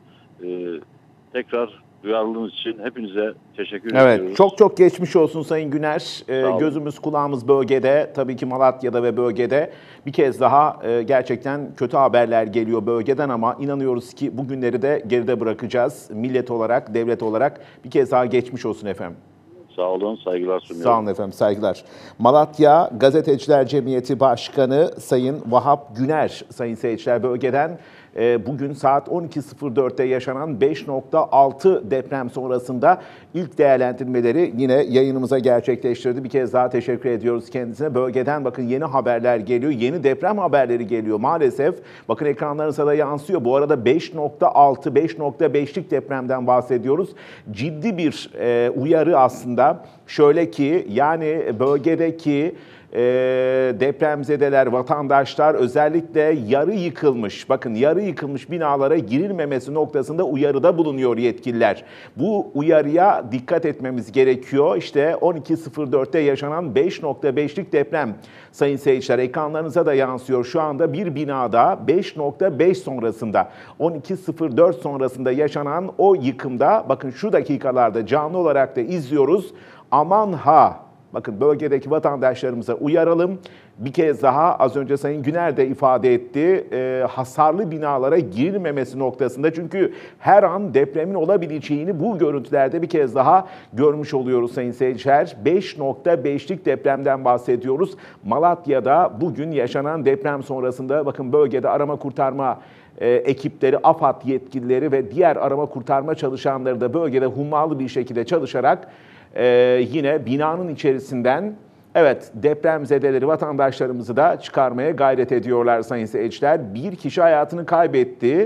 Tekrar duyarlılığınız için hepinize teşekkür ediyoruz. Evet, çok çok geçmiş olsun Sayın Güner. Gözümüz kulağımız bölgede, tabii ki Malatya'da ve bölgede bir kez daha gerçekten kötü haberler geliyor bölgeden ama inanıyoruz ki bu günleri de geride bırakacağız. Millet olarak, devlet olarak bir kez daha geçmiş olsun efendim. Sağ olun, saygılar sunuyorum. Sağ olun efendim, saygılar. Malatya Gazeteciler Cemiyeti Başkanı Sayın Vahap Güner, sayın seyirciler, bölgeden bugün saat 12.04'te yaşanan 5.6 deprem sonrasında ilk değerlendirmeleri yine yayınımıza gerçekleştirdi. Bir kez daha teşekkür ediyoruz kendisine. Bölgeden bakın yeni haberler geliyor, yeni deprem haberleri geliyor maalesef. Bakın ekranlarınıza da yansıyor. Bu arada 5.6, 5.5'lik depremden bahsediyoruz. Ciddi bir uyarı aslında. Şöyle ki yani bölgedeki depremzedeler, vatandaşlar özellikle yarı yıkılmış, bakın yarı yıkılmış binalara girilmemesi noktasında uyarıda bulunuyor yetkililer. Bu uyarıya dikkat etmemiz gerekiyor. İşte 12.04'te yaşanan 5.5'lik deprem sayın seyirciler ekranlarınıza da yansıyor. Şu anda bir binada 5.5 sonrasında 12.04 sonrasında yaşanan o yıkımda bakın şu dakikalarda canlı olarak da izliyoruz. Aman ha! Bakın bölgedeki vatandaşlarımıza uyaralım. Bir kez daha az önce Sayın Güner de ifade etti. Hasarlı binalara girilmemesi noktasında. Çünkü her an depremin olabileceğini bu görüntülerde bir kez daha görmüş oluyoruz sayın seyirciler. 5.5'lik depremden bahsediyoruz. Malatya'da bugün yaşanan deprem sonrasında bakın bölgede arama kurtarma ekipleri, AFAD yetkilileri ve diğer arama kurtarma çalışanları da bölgede hummalı bir şekilde çalışarak yine binanın içerisinden evet depremzedeleri vatandaşlarımızı da çıkarmaya gayret ediyorlar sayın seyirciler. Bir kişi hayatını kaybetti.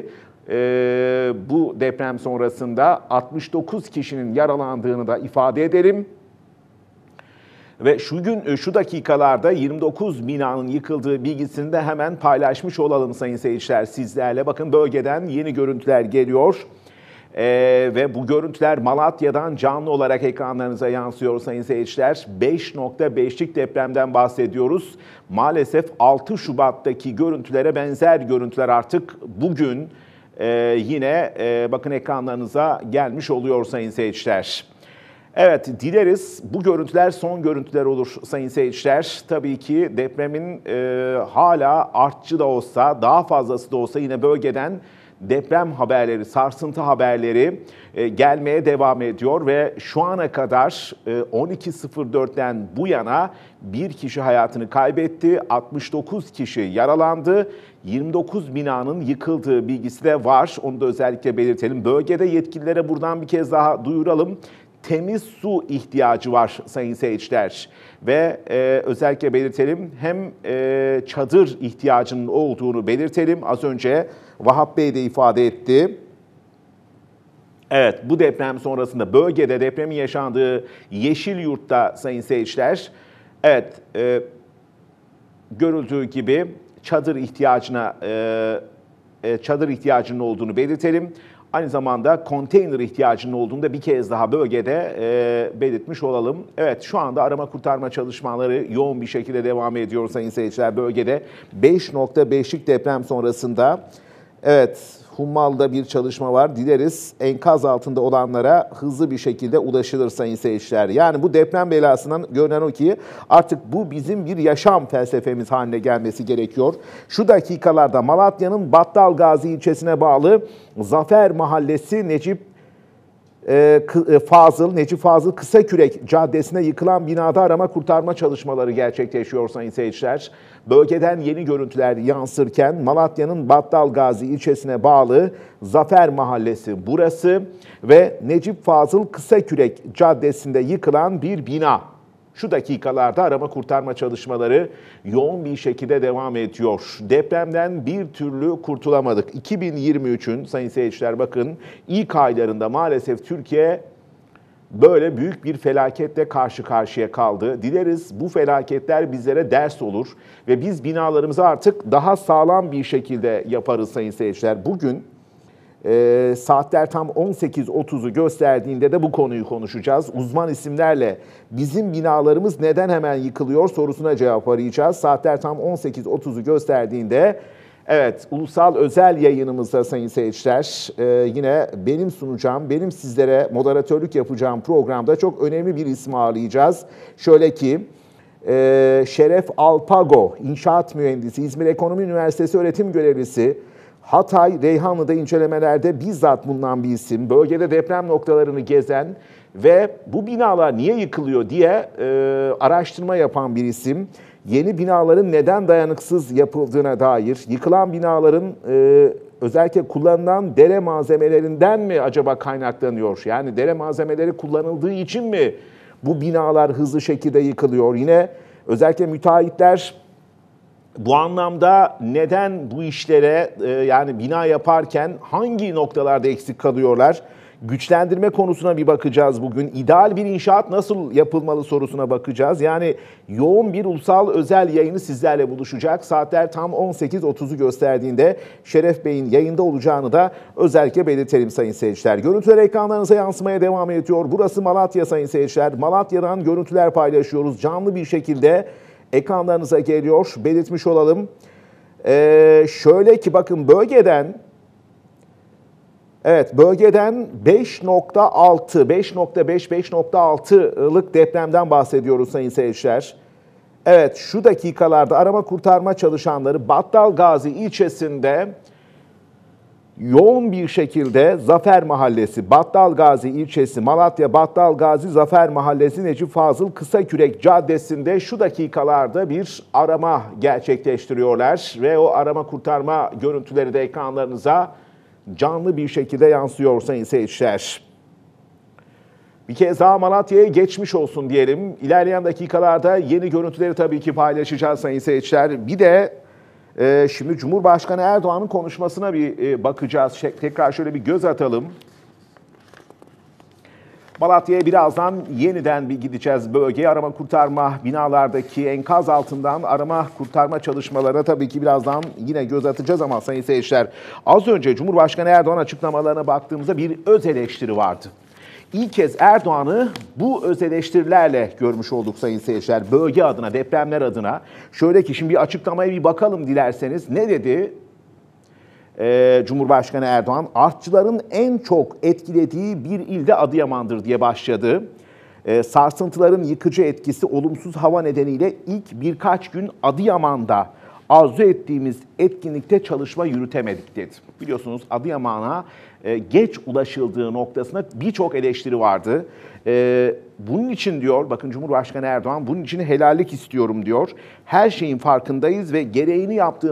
Bu deprem sonrasında 69 kişinin yaralandığını da ifade edelim. Ve şu dakikalarda 29 binanın yıkıldığı bilgisini de hemen paylaşmış olalım sayın seyirciler sizlerle. Bakın bölgeden yeni görüntüler geliyor. Ve bu görüntüler Malatya'dan canlı olarak ekranlarınıza yansıyor sayın seyirciler. 5.5'lik depremden bahsediyoruz. Maalesef 6 Şubat'taki görüntülere benzer görüntüler artık bugün yine bakın ekranlarınıza gelmiş oluyor sayın seyirciler. Evet, dileriz bu görüntüler son görüntüler olur sayın seyirciler. Tabii ki depremin hala artçı da olsa, daha fazlası da olsa yine bölgeden deprem haberleri, sarsıntı haberleri gelmeye devam ediyor ve şu ana kadar 12.04'ten bu yana bir kişi hayatını kaybetti, 69 kişi yaralandı, 29 binanın yıkıldığı bilgisi de var. Onu da özellikle belirtelim. Bölgede yetkililere buradan bir kez daha duyuralım. Temiz su ihtiyacı var sayın seyirciler ve özellikle belirtelim hem çadır ihtiyacının olduğunu belirtelim. Az önce Vahap Bey de ifade etti. Evet, bu deprem sonrasında bölgede depremin yaşandığı Yeşilyurt'ta sayın seyirciler, evet görüldüğü gibi çadır ihtiyacının olduğunu belirtelim. Aynı zamanda konteyner ihtiyacının olduğunu da bir kez daha bölgede belirtmiş olalım. Evet, şu anda arama kurtarma çalışmaları yoğun bir şekilde devam ediyor sayın seyirciler bölgede. 5.5'lik deprem sonrasında evet hummalı bir çalışma var. Dileriz enkaz altında olanlara hızlı bir şekilde ulaşılır sayın seyirciler. Yani bu deprem belasından görünen o ki artık bu bizim bir yaşam felsefemiz haline gelmesi gerekiyor. Şu dakikalarda Malatya'nın Battalgazi ilçesine bağlı Zafer Mahallesi Necip Fazıl Kısakürek Caddesi'ne yıkılan binada arama kurtarma çalışmaları gerçekleşiyor sayın seyirciler. Bölgeden yeni görüntüler yansırken Malatya'nın Battalgazi ilçesine bağlı Zafer Mahallesi burası ve Necip Fazıl Kısakürek Caddesi'nde yıkılan bir bina. Şu dakikalarda arama kurtarma çalışmaları yoğun bir şekilde devam ediyor. Depremden bir türlü kurtulamadık. 2023'ün sayın seyirciler bakın ilk aylarında maalesef Türkiye böyle büyük bir felaketle karşı karşıya kaldı. Dileriz bu felaketler bizlere ders olur ve biz binalarımızı artık daha sağlam bir şekilde yaparız sayın seyirciler. Bugün saatler tam 18.30'u gösterdiğinde de bu konuyu konuşacağız. Uzman isimlerle bizim binalarımız neden hemen yıkılıyor sorusuna cevap arayacağız. Saatler tam 18.30'u gösterdiğinde evet, ulusal özel yayınımızda sayın seyirciler yine benim sunacağım, benim sizlere moderatörlük yapacağım programda çok önemli bir ismi ağırlayacağız. Şöyle ki Şeref Alpago, inşaat mühendisi, İzmir Ekonomi Üniversitesi öğretim görevlisi, Hatay, Reyhanlı'da incelemelerde bizzat bulunan bir isim, bölgede deprem noktalarını gezen ve bu binalar niye yıkılıyor diye araştırma yapan bir isim. Yeni binaların neden dayanıksız yapıldığına dair, yıkılan binaların özellikle kullanılan dere malzemelerinden mi acaba kaynaklanıyor? Yani dere malzemeleri kullanıldığı için mi bu binalar hızlı şekilde yıkılıyor? Yine özellikle müteahhitler bu anlamda neden bu işlere yani bina yaparken hangi noktalarda eksik kalıyorlar? Güçlendirme konusuna bir bakacağız bugün. İdeal bir inşaat nasıl yapılmalı sorusuna bakacağız. Yani yoğun bir ulusal özel yayını sizlerle buluşacak. Saatler tam 18.30'u gösterdiğinde Şeref Bey'in yayında olacağını da özellikle belirtelim sayın seyirciler. Görüntüler ekranlarınıza yansımaya devam ediyor. Burası Malatya sayın seyirciler. Malatya'dan görüntüler paylaşıyoruz. Canlı bir şekilde ekranlarınıza geliyor. Belirtmiş olalım. Şöyle ki bakın bölgeden 5.6, 5.5, 5.6'lık depremden bahsediyoruz sayın seyirciler. Evet, şu dakikalarda arama kurtarma çalışanları Battalgazi ilçesinde yoğun bir şekilde Zafer Mahallesi, Battalgazi ilçesi, Malatya Battalgazi Zafer Mahallesi Necip Fazıl Kısakürek Caddesi'nde şu dakikalarda bir arama gerçekleştiriyorlar ve o arama kurtarma görüntüleri de ekranlarınıza canlı bir şekilde yansıyor sayın seyirciler. Bir kez daha Malatya'ya geçmiş olsun diyelim. İlerleyen dakikalarda yeni görüntüleri tabii ki paylaşacağız sayın seyirciler. Bir de şimdi Cumhurbaşkanı Erdoğan'ın konuşmasına bir bakacağız. Tekrar şöyle bir göz atalım. Malatya'ya birazdan yeniden bir gideceğiz bölgeye. Arama kurtarma binalardaki enkaz altından arama kurtarma çalışmalarına tabii ki birazdan yine göz atacağız ama sayın seyirciler az önce Cumhurbaşkanı Erdoğan açıklamalarına baktığımızda bir öz eleştiri vardı. İlk kez Erdoğan'ı bu öz eleştirilerle görmüş olduk sayın seyirciler. Bölge adına, depremler adına. Şöyle ki şimdi bir açıklamaya bir bakalım dilerseniz. Ne dedi Cumhurbaşkanı Erdoğan? Artçıların en çok etkilediği bir ilde Adıyaman'dır diye başladı. Sarsıntıların yıkıcı etkisi olumsuz hava nedeniyle ilk birkaç gün Adıyaman'da arzu ettiğimiz etkinlikte çalışma yürütemedik dedi. Biliyorsunuz Adıyaman'a geç ulaşıldığı noktasında birçok eleştiri vardı. Bunun için diyor, bakın Cumhurbaşkanı Erdoğan, bunun için helallik istiyorum diyor. Her şeyin farkındayız ve gereğini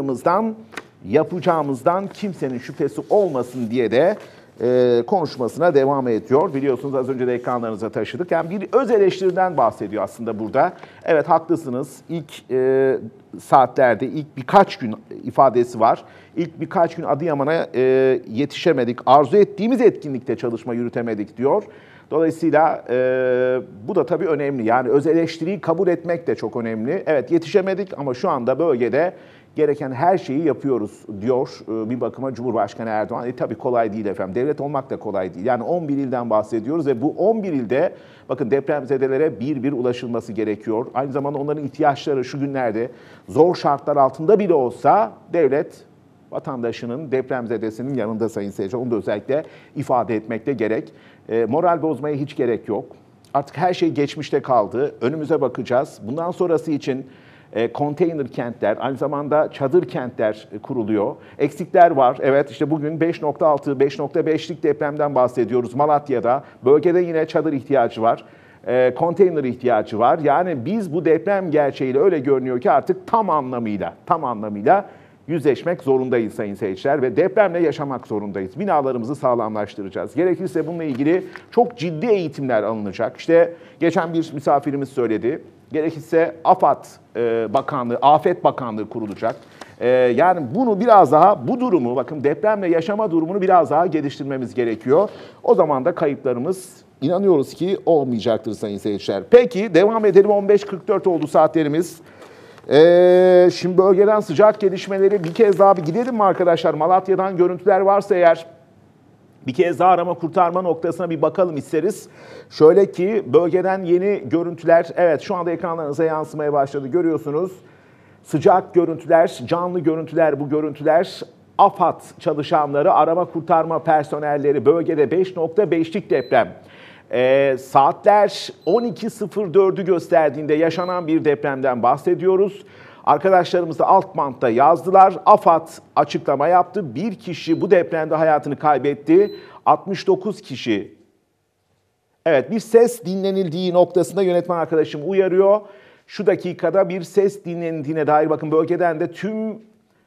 yapacağımızdan kimsenin şüphesi olmasın diye de konuşmasına devam ediyor. Biliyorsunuz az önce de ekranlarınıza taşıdık. Yani bir öz eleştiriden bahsediyor aslında burada. Evet haklısınız. İlk saatlerde, ilk birkaç gün ifadesi var. İlk birkaç gün Adıyaman'a yetişemedik. Arzu ettiğimiz etkinlikte çalışma yürütemedik diyor. Dolayısıyla bu da tabii önemli. Yani öz eleştiriyi kabul etmek de çok önemli. Evet yetişemedik ama şu anda bölgede gereken her şeyi yapıyoruz diyor bir bakıma Cumhurbaşkanı Erdoğan. Tabii kolay değil efendim. Devlet olmak da kolay değil. Yani 11 ilden bahsediyoruz ve bu 11 ilde bakın depremzedelere bir ulaşılması gerekiyor. Aynı zamanda onların ihtiyaçları şu günlerde zor şartlar altında bile olsa devlet vatandaşının, depremzedesinin yanında sayın seyirciler. Onu da özellikle ifade etmekte gerek. Moral bozmaya hiç gerek yok. Artık her şey geçmişte kaldı. Önümüze bakacağız. Bundan sonrası için konteyner kentler, aynı zamanda çadır kentler kuruluyor. Eksikler var. Evet işte bugün 5.6, 5.5'lik depremden bahsediyoruz Malatya'da. Bölgede yine çadır ihtiyacı var. Konteyner ihtiyacı var. Yani biz bu deprem gerçeğiyle öyle görünüyor ki artık tam anlamıyla yüzleşmek zorundayız sayın seyirciler ve depremle yaşamak zorundayız. Binalarımızı sağlamlaştıracağız. Gerekirse bununla ilgili çok ciddi eğitimler alınacak. İşte geçen bir misafirimiz söyledi. Gerekirse AFAD Bakanlığı, Afet Bakanlığı kurulacak. Yani bunu biraz daha, bu durumu, bakın depremle yaşama durumunu biraz daha geliştirmemiz gerekiyor. O zaman da kayıplarımız inanıyoruz ki olmayacaktır sayın seyirciler. Peki devam edelim, 15.44 oldu saatlerimiz. Şimdi bölgeden sıcak gelişmeleri bir kez daha bir gidelim mi arkadaşlar? Malatya'dan görüntüler varsa eğer bir kez daha arama kurtarma noktasına bir bakalım isteriz. Şöyle ki bölgeden yeni görüntüler, evet şu anda ekranlarınıza yansımaya başladı, görüyorsunuz. Sıcak görüntüler, canlı görüntüler, bu görüntüler. AFAD çalışanları, arama kurtarma personelleri bölgede 5.5'lik deprem. Saatler 12.04'ü gösterdiğinde yaşanan bir depremden bahsediyoruz. Arkadaşlarımız da alt bantta yazdılar. AFAD açıklama yaptı. Bir kişi bu depremde hayatını kaybetti. 69 kişi. Evet, bir ses dinlenildiği noktasında yönetmen arkadaşım uyarıyor. Şu dakikada bir ses dinlendiğine dair, bakın bölgeden de tüm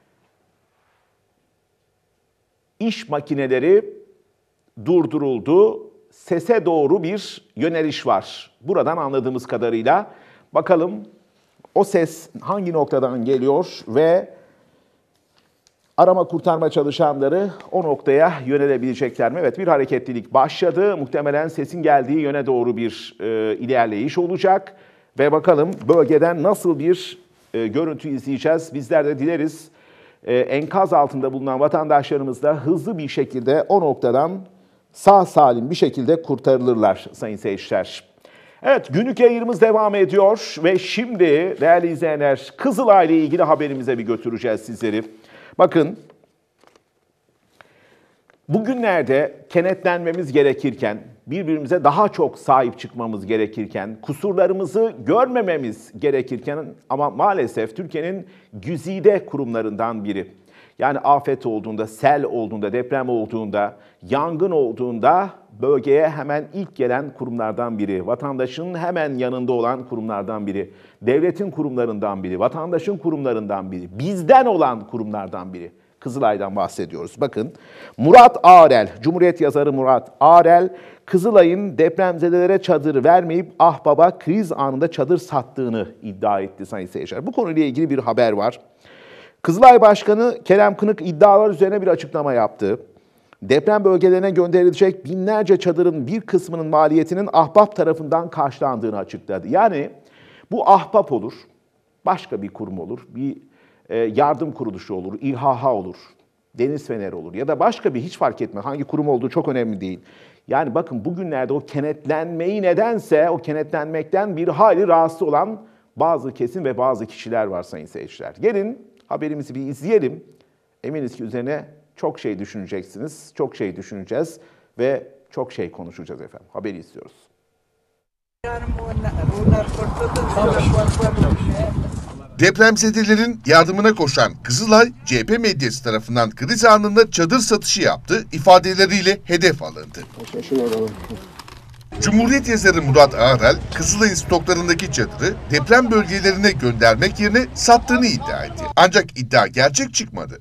iş makineleri durduruldu. Sese doğru bir yöneliş var. Buradan anladığımız kadarıyla. Bakalım o ses hangi noktadan geliyor ve arama kurtarma çalışanları o noktaya yönelebilecekler mi? Evet, bir hareketlilik başladı. Muhtemelen sesin geldiği yöne doğru bir ilerleyiş olacak. Ve bakalım bölgeden nasıl bir görüntü izleyeceğiz. Bizler de dileriz enkaz altında bulunan vatandaşlarımız da hızlı bir şekilde o noktadan sağ salim bir şekilde kurtarılırlar sayın seyirciler. Evet, günlük yayınımız devam ediyor ve şimdi değerli izleyenler Kızılay ile ilgili haberimize bir götüreceğiz sizleri. Bakın, bugünlerde kenetlenmemiz gerekirken, birbirimize daha çok sahip çıkmamız gerekirken, kusurlarımızı görmememiz gerekirken ama maalesef Türkiye'nin güzide kurumlarından biri. Yani afet olduğunda, sel olduğunda, deprem olduğunda, yangın olduğunda bölgeye hemen ilk gelen kurumlardan biri. Vatandaşın hemen yanında olan kurumlardan biri. Devletin kurumlarından biri, vatandaşın kurumlarından biri, bizden olan kurumlardan biri. Kızılay'dan bahsediyoruz. Bakın, Murat Arel, Cumhuriyet yazarı Murat Arel, Kızılay'ın depremzedelere çadır vermeyip Ahbap'a kriz anında çadır sattığını iddia etti sayın seyirciler. Bu konuyla ilgili bir haber var. Kızılay Başkanı Kerem Kınık iddialar üzerine bir açıklama yaptı. Deprem bölgelerine gönderilecek binlerce çadırın bir kısmının maliyetinin Ahbap tarafından karşılandığını açıkladı. Yani bu Ahbap olur, başka bir kurum olur, bir yardım kuruluşu olur, İHH olur, Deniz Feneri olur ya da başka bir, hiç fark etmez. Hangi kurum olduğu çok önemli değil. Yani bakın bugünlerde o kenetlenmeyi nedense, o kenetlenmekten bir hayli rahatsız olan bazı kesim ve bazı kişiler var sayın seyirciler. Gelin haberimizi bir izleyelim. Eminiz ki üzerine çok şey düşüneceksiniz, çok şey düşüneceğiz ve çok şey konuşacağız efendim. Haberi istiyoruz. Depremzedelerin yardımına koşan Kızılay, CHP medyası tarafından kriz anında çadır satışı yaptı ifadeleriyle hedef alındı. Cumhuriyet yazarı Murat Arel, Kızılay'ın stoklarındaki çadırı deprem bölgelerine göndermek yerine sattığını iddia etti. Ancak iddia gerçek çıkmadı.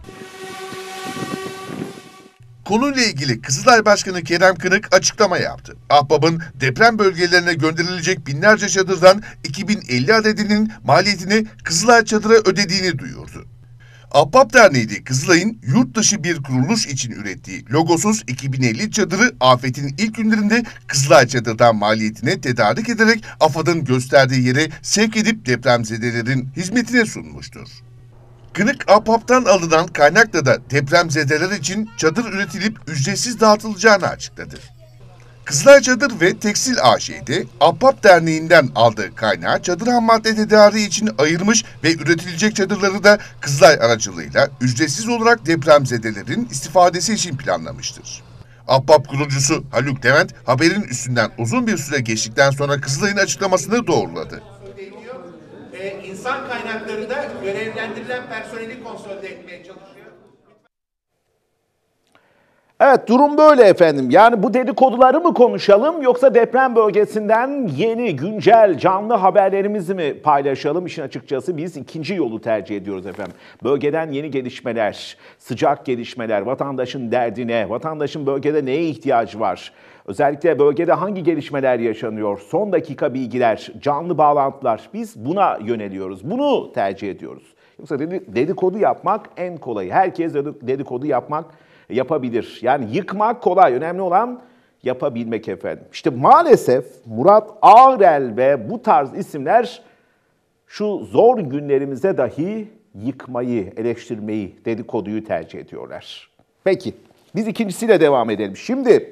Konuyla ilgili Kızılay Başkanı Kerem Kınık açıklama yaptı. Ahbap'ın deprem bölgelerine gönderilecek binlerce çadırdan 2050 adedinin maliyetini Kızılay Çadır'a ödediğini duyurdu. Ahbap Derneği de Kızılay'ın yurt dışı bir kuruluş için ürettiği logosuz 2050 çadırı afetin ilk günlerinde Kızılay Çadır'dan maliyetine tedarik ederek AFAD'ın gösterdiği yere sevk edip depremzedelerin hizmetine sunmuştur. Kınık, Ahbap'tan alınan kaynakla da depremzedeler için çadır üretilip ücretsiz dağıtılacağını açıkladı. Kızılay Çadır ve Tekstil AŞ'de Ahbap Derneği'nden aldığı kaynağı çadır hammadde tedariği için ayırmış ve üretilecek çadırları da Kızılay aracılığıyla ücretsiz olarak depremzedelerin istifadesi için planlamıştır. Ahbap kurucusu Haluk Levent haberin üstünden uzun bir süre geçtikten sonra Kızılay'ın açıklamasını doğruladı. İnsan kaynaklarında görevlendirilen personeli konsolide etmeye çalışıyor. Evet, durum böyle efendim. Yani bu dedikoduları mı konuşalım yoksa deprem bölgesinden yeni, güncel, canlı haberlerimizi mi paylaşalım? İşin açıkçası biz ikinci yolu tercih ediyoruz efendim. Bölgeden yeni gelişmeler, sıcak gelişmeler, vatandaşın derdine, vatandaşın bölgede neye ihtiyacı var? Özellikle bölgede hangi gelişmeler yaşanıyor? Son dakika bilgiler, canlı bağlantılar. Biz buna yöneliyoruz. Bunu tercih ediyoruz. Yoksa dedikodu yapmak en kolayı. Herkes dedikodu yapabilir. Yani yıkmak kolay. Önemli olan yapabilmek efendim. İşte maalesef Murat Ağrel ve bu tarz isimler şu zor günlerimizde dahi yıkmayı, eleştirmeyi, dedikoduyu tercih ediyorlar. Peki, biz ikincisiyle devam edelim. Şimdi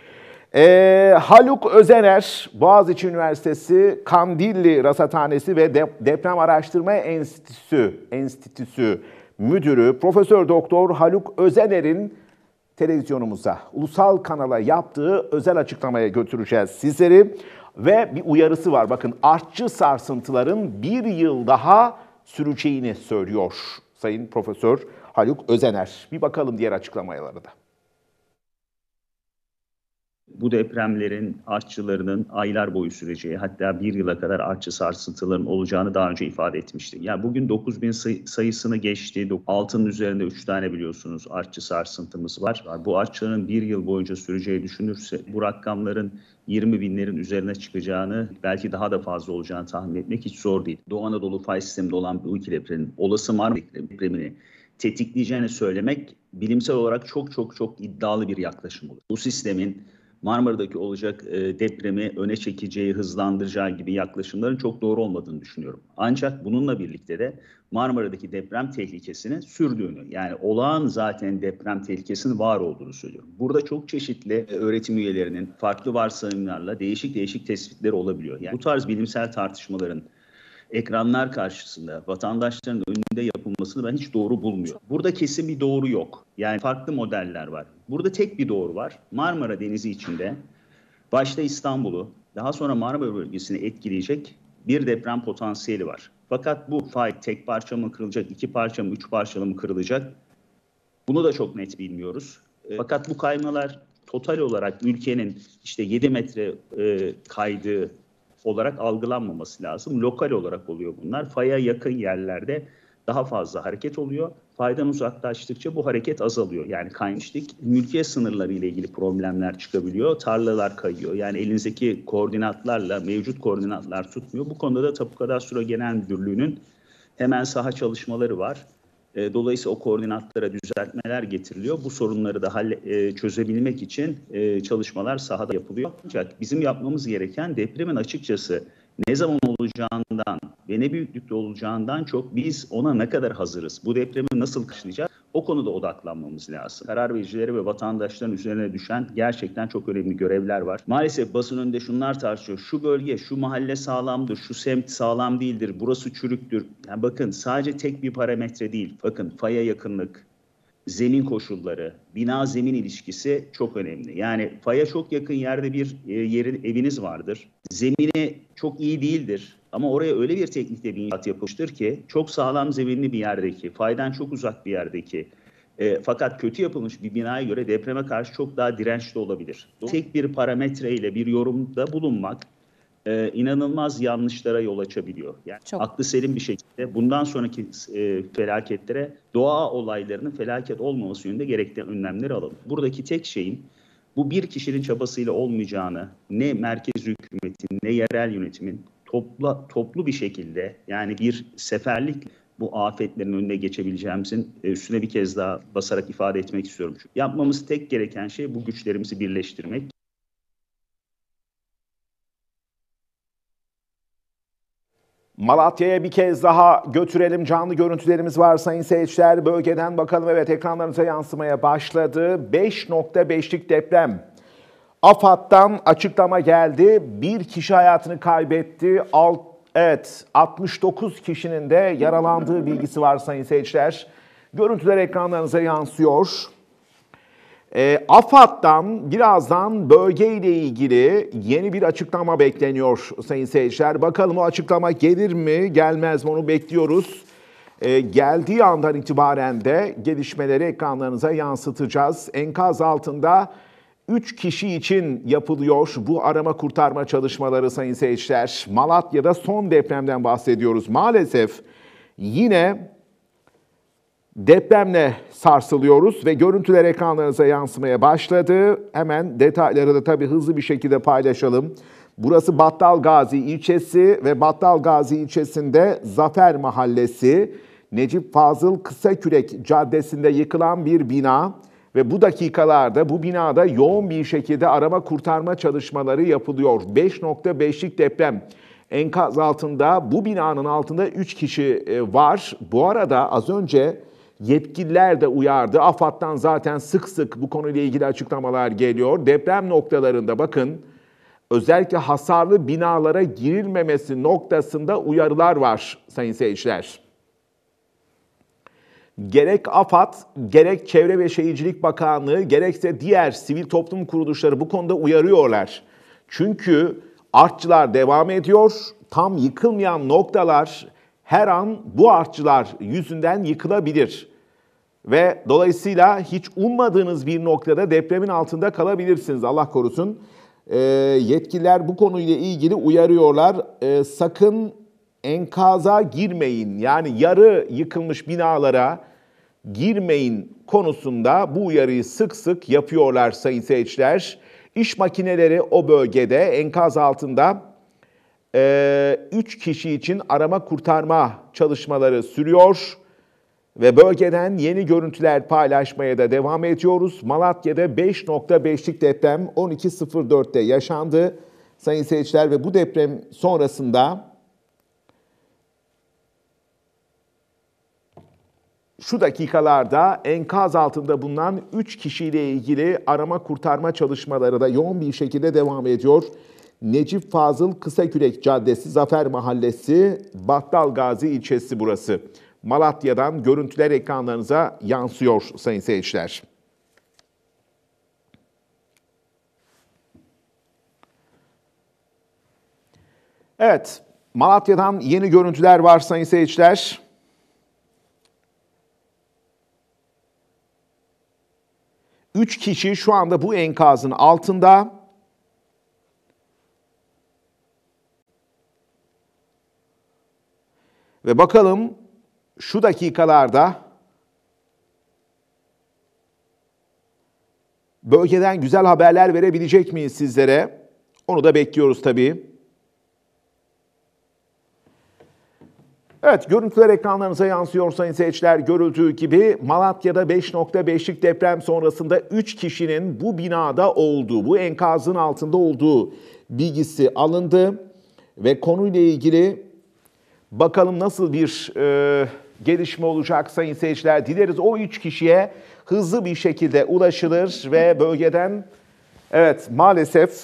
Haluk Özener, Boğaziçi Üniversitesi Kandilli Rasathanesi ve Deprem Araştırma Enstitüsü Müdürü Profesör Doktor Haluk Özener'in televizyonumuza, ulusal kanala yaptığı özel açıklamaya götüreceğiz sizleri. Ve bir uyarısı var. Bakın, artçı sarsıntıların bir yıl daha süreceğini söylüyor Sayın Profesör Haluk Özener. Bir bakalım diğer açıklamalara da. Bu depremlerin artçılarının aylar boyu süreceği, hatta bir yıla kadar artçı sarsıntıların olacağını daha önce ifade etmiştik. Yani bugün 9.000 sayısını geçti. Altının üzerinde 3 tane biliyorsunuz artçı sarsıntımız var. Bu artçıların bir yıl boyunca süreceği düşünürse bu rakamların 20.000'lerin üzerine çıkacağını, belki daha da fazla olacağını tahmin etmek hiç zor değil. Doğu Anadolu fay sisteminde olan bu iki depremin olası Marmara depremini tetikleyeceğini söylemek bilimsel olarak çok iddialı bir yaklaşım olur. Bu sistemin Marmara'daki olacak depremi öne çekeceği, hızlandıracağı gibi yaklaşımların çok doğru olmadığını düşünüyorum. Ancak bununla birlikte de Marmara'daki deprem tehlikesinin sürdüğünü, yani olağan zaten deprem tehlikesinin var olduğunu söylüyorum. Burada çok çeşitli öğretim üyelerinin farklı varsayımlarla değişik tespitleri olabiliyor. Yani bu tarz bilimsel tartışmaların ekranlar karşısında vatandaşların önünde yapılmasını ben hiç doğru bulmuyorum. Burada kesin bir doğru yok. Yani farklı modeller var. Burada tek bir doğru var. Marmara Denizi içinde başta İstanbul'u, daha sonra Marmara bölgesini etkileyecek bir deprem potansiyeli var. Fakat bu fay tek parça mı kırılacak, 2 parça mı, 3 parçalı mı kırılacak? Bunu da çok net bilmiyoruz. Fakat bu kaymalar total olarak ülkenin işte 7 metre kaydığı olarak algılanmaması lazım. Lokal olarak oluyor bunlar. Faya yakın yerlerde daha fazla hareket oluyor. Faydan uzaklaştıkça bu hareket azalıyor. Yani kaymışlık, mülkiyet sınırları ile ilgili problemler çıkabiliyor. Tarlalar kayıyor. Yani elinizdeki koordinatlarla mevcut koordinatlar tutmuyor. Bu konuda da Tapu Kadastro Genel Müdürlüğü'nün hemen saha çalışmaları var. Dolayısıyla o koordinatlara düzeltmeler getiriliyor. Bu sorunları da çözebilmek için çalışmalar sahada yapılıyor. Ancak bizim yapmamız gereken depremin açıkçası ne zaman olacağından ve ne büyüklükte olacağından çok biz ona ne kadar hazırız, bu depremi nasıl karşılayacağız, o konuda odaklanmamız lazım. Karar vericileri ve vatandaşların üzerine düşen gerçekten çok önemli görevler var. Maalesef basın önünde şunlar tartışıyor. Şu bölge, şu mahalle sağlamdır, şu semt sağlam değildir, burası çürüktür. Yani bakın, sadece tek bir parametre değil. Bakın, faya yakınlık, zemin koşulları, bina-zemin ilişkisi çok önemli. Yani faya çok yakın yerde bir eviniz vardır. Zemini çok iyi değildir. Ama oraya öyle bir teknikle bir inşaat yapılmıştır ki çok sağlam zeminli bir yerdeki, faydan çok uzak bir yerdeki fakat kötü yapılmış bir binaya göre depreme karşı çok daha dirençli olabilir. Tek bir parametreyle bir yorumda bulunmak inanılmaz yanlışlara yol açabiliyor. Yani aklı selim bir şekilde bundan sonraki felaketlere, doğa olaylarının felaket olmaması yönünde gerekli önlemleri alalım. Buradaki tek şeyin bu bir kişinin çabasıyla olmayacağını, ne merkez hükümetin ne yerel yönetimin toplu bir şekilde, yani bir seferlik bu afetlerin önüne geçebileceğimizin üstüne bir kez daha basarak ifade etmek istiyorum. Çünkü yapmamız tek gereken şey bu güçlerimizi birleştirmek. Malatya'ya bir kez daha götürelim. Canlı görüntülerimiz var sayın seyirciler. Bölgeden bakalım. Evet, ekranlarınıza yansımaya başladı. 5.5'lik deprem. AFAD'dan açıklama geldi. Bir kişi hayatını kaybetti. 69 kişinin de yaralandığı bilgisi var sayın seyirciler. Görüntüler ekranlarınıza yansıyor. AFAD'dan birazdan bölgeyle ilgili yeni bir açıklama bekleniyor sayın seyirciler. Bakalım o açıklama gelir mi, gelmez mi, onu bekliyoruz. Geldiği andan itibaren de gelişmeleri ekranlarınıza yansıtacağız. Enkaz altında 3 kişi için yapılıyor bu arama kurtarma çalışmaları sayın seyirciler. Malatya'da son depremden bahsediyoruz. Maalesef yine depremle sarsılıyoruz ve görüntüler ekranlarınıza yansımaya başladı. Hemen detayları da tabii hızlı bir şekilde paylaşalım. Burası Battalgazi ilçesi ve Battalgazi ilçesinde Zafer Mahallesi, Necip Fazıl Kısakürek Caddesi'nde yıkılan bir bina ve bu dakikalarda bu binada yoğun bir şekilde arama kurtarma çalışmaları yapılıyor. 5.5'lik deprem. Enkaz altında, bu binanın altında 3 kişi var. Bu arada az önce yetkililer de uyardı. AFAD'dan zaten sık sık bu konuyla ilgili açıklamalar geliyor. Deprem noktalarında bakın, özellikle hasarlı binalara girilmemesi noktasında uyarılar var sayın seyirciler. Gerek AFAD, gerek Çevre ve Şehircilik Bakanlığı, gerekse diğer sivil toplum kuruluşları bu konuda uyarıyorlar. Çünkü artçılar devam ediyor. Tam yıkılmayan noktalar her an bu artçılar yüzünden yıkılabilir. Ve dolayısıyla hiç ummadığınız bir noktada depremin altında kalabilirsiniz. Allah korusun. Yetkililer bu konuyla ilgili uyarıyorlar. Sakın enkaza girmeyin. Yani yarı yıkılmış binalara girmeyin konusunda bu uyarıyı sık sık yapıyorlar sayın seyirciler. İş makineleri o bölgede enkaz altında 3 kişi için arama kurtarma çalışmaları sürüyor. Ve bölgeden yeni görüntüler paylaşmaya da devam ediyoruz. Malatya'da 5.5'lik deprem 12.04'te yaşandı sayın seyirciler ve bu deprem sonrasında şu dakikalarda enkaz altında bulunan 3 kişiyle ilgili arama kurtarma çalışmaları da yoğun bir şekilde devam ediyor. Necip Fazıl Kısakürek Caddesi, Zafer Mahallesi, Battalgazi ilçesi burası. Malatya'dan görüntüler ekranlarınıza yansıyor sayın seyirciler. Evet, Malatya'dan yeni görüntüler var sayın seyirciler. Üç kişi şu anda bu enkazın altında. Ve bakalım şu dakikalarda bölgeden güzel haberler verebilecek miyiz sizlere? Onu da bekliyoruz tabii. Evet, görüntüler ekranlarınıza yansıyor sayın seyirciler. Görüldüğü gibi Malatya'da 5.5'lik deprem sonrasında 3 kişinin bu binada olduğu, bu enkazın altında olduğu bilgisi alındı. Ve konuyla ilgili bakalım nasıl bir gelişme olacak sayın seyirciler. Dileriz o 3 kişiye hızlı bir şekilde ulaşılır ve bölgeden evet maalesef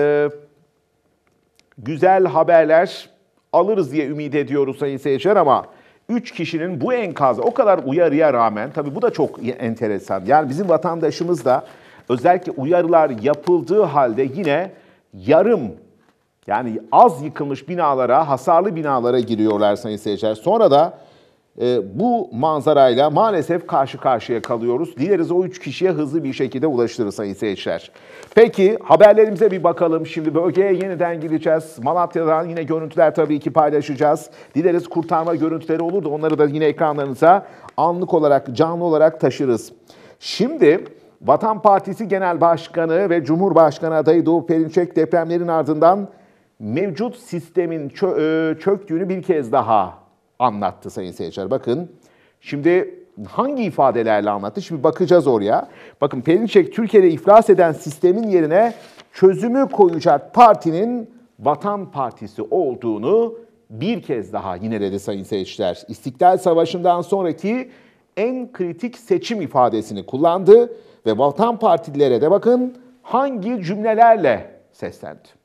güzel haberler alırız diye ümit ediyoruz sayın seyirciler ama 3 kişinin bu enkazı o kadar uyarıya rağmen tabii bu da çok enteresan. Yani bizim vatandaşımız da özellikle uyarılar yapıldığı halde yine yarım yani az yıkılmış binalara, hasarlı binalara giriyorlar sayın seyirciler. Sonra da bu manzarayla maalesef karşı karşıya kalıyoruz. Dileriz o 3 kişiye hızlı bir şekilde ulaştırır sayın seyirciler. Peki haberlerimize bir bakalım. Şimdi bölgeye yeniden gideceğiz. Malatya'dan yine görüntüler tabii ki paylaşacağız. Dileriz kurtarma görüntüleri olur da onları da yine ekranlarınıza anlık olarak, canlı olarak taşırız. Şimdi Vatan Partisi Genel Başkanı ve Cumhurbaşkanı adayı Doğu Perinçek depremlerin ardından mevcut sistemin çöktüğünü bir kez daha anlattı sayın seyirciler. Bakın şimdi hangi ifadelerle anlattı? Şimdi bakacağız oraya. Bakın Perinçek Türkiye'de iflas eden sistemin yerine çözümü koyacak partinin Vatan Partisi olduğunu bir kez daha yineledi sayın seyirciler. İstiklal Savaşı'ndan sonraki en kritik seçim ifadesini kullandı ve Vatan Partililere de bakın hangi cümlelerle seslendi.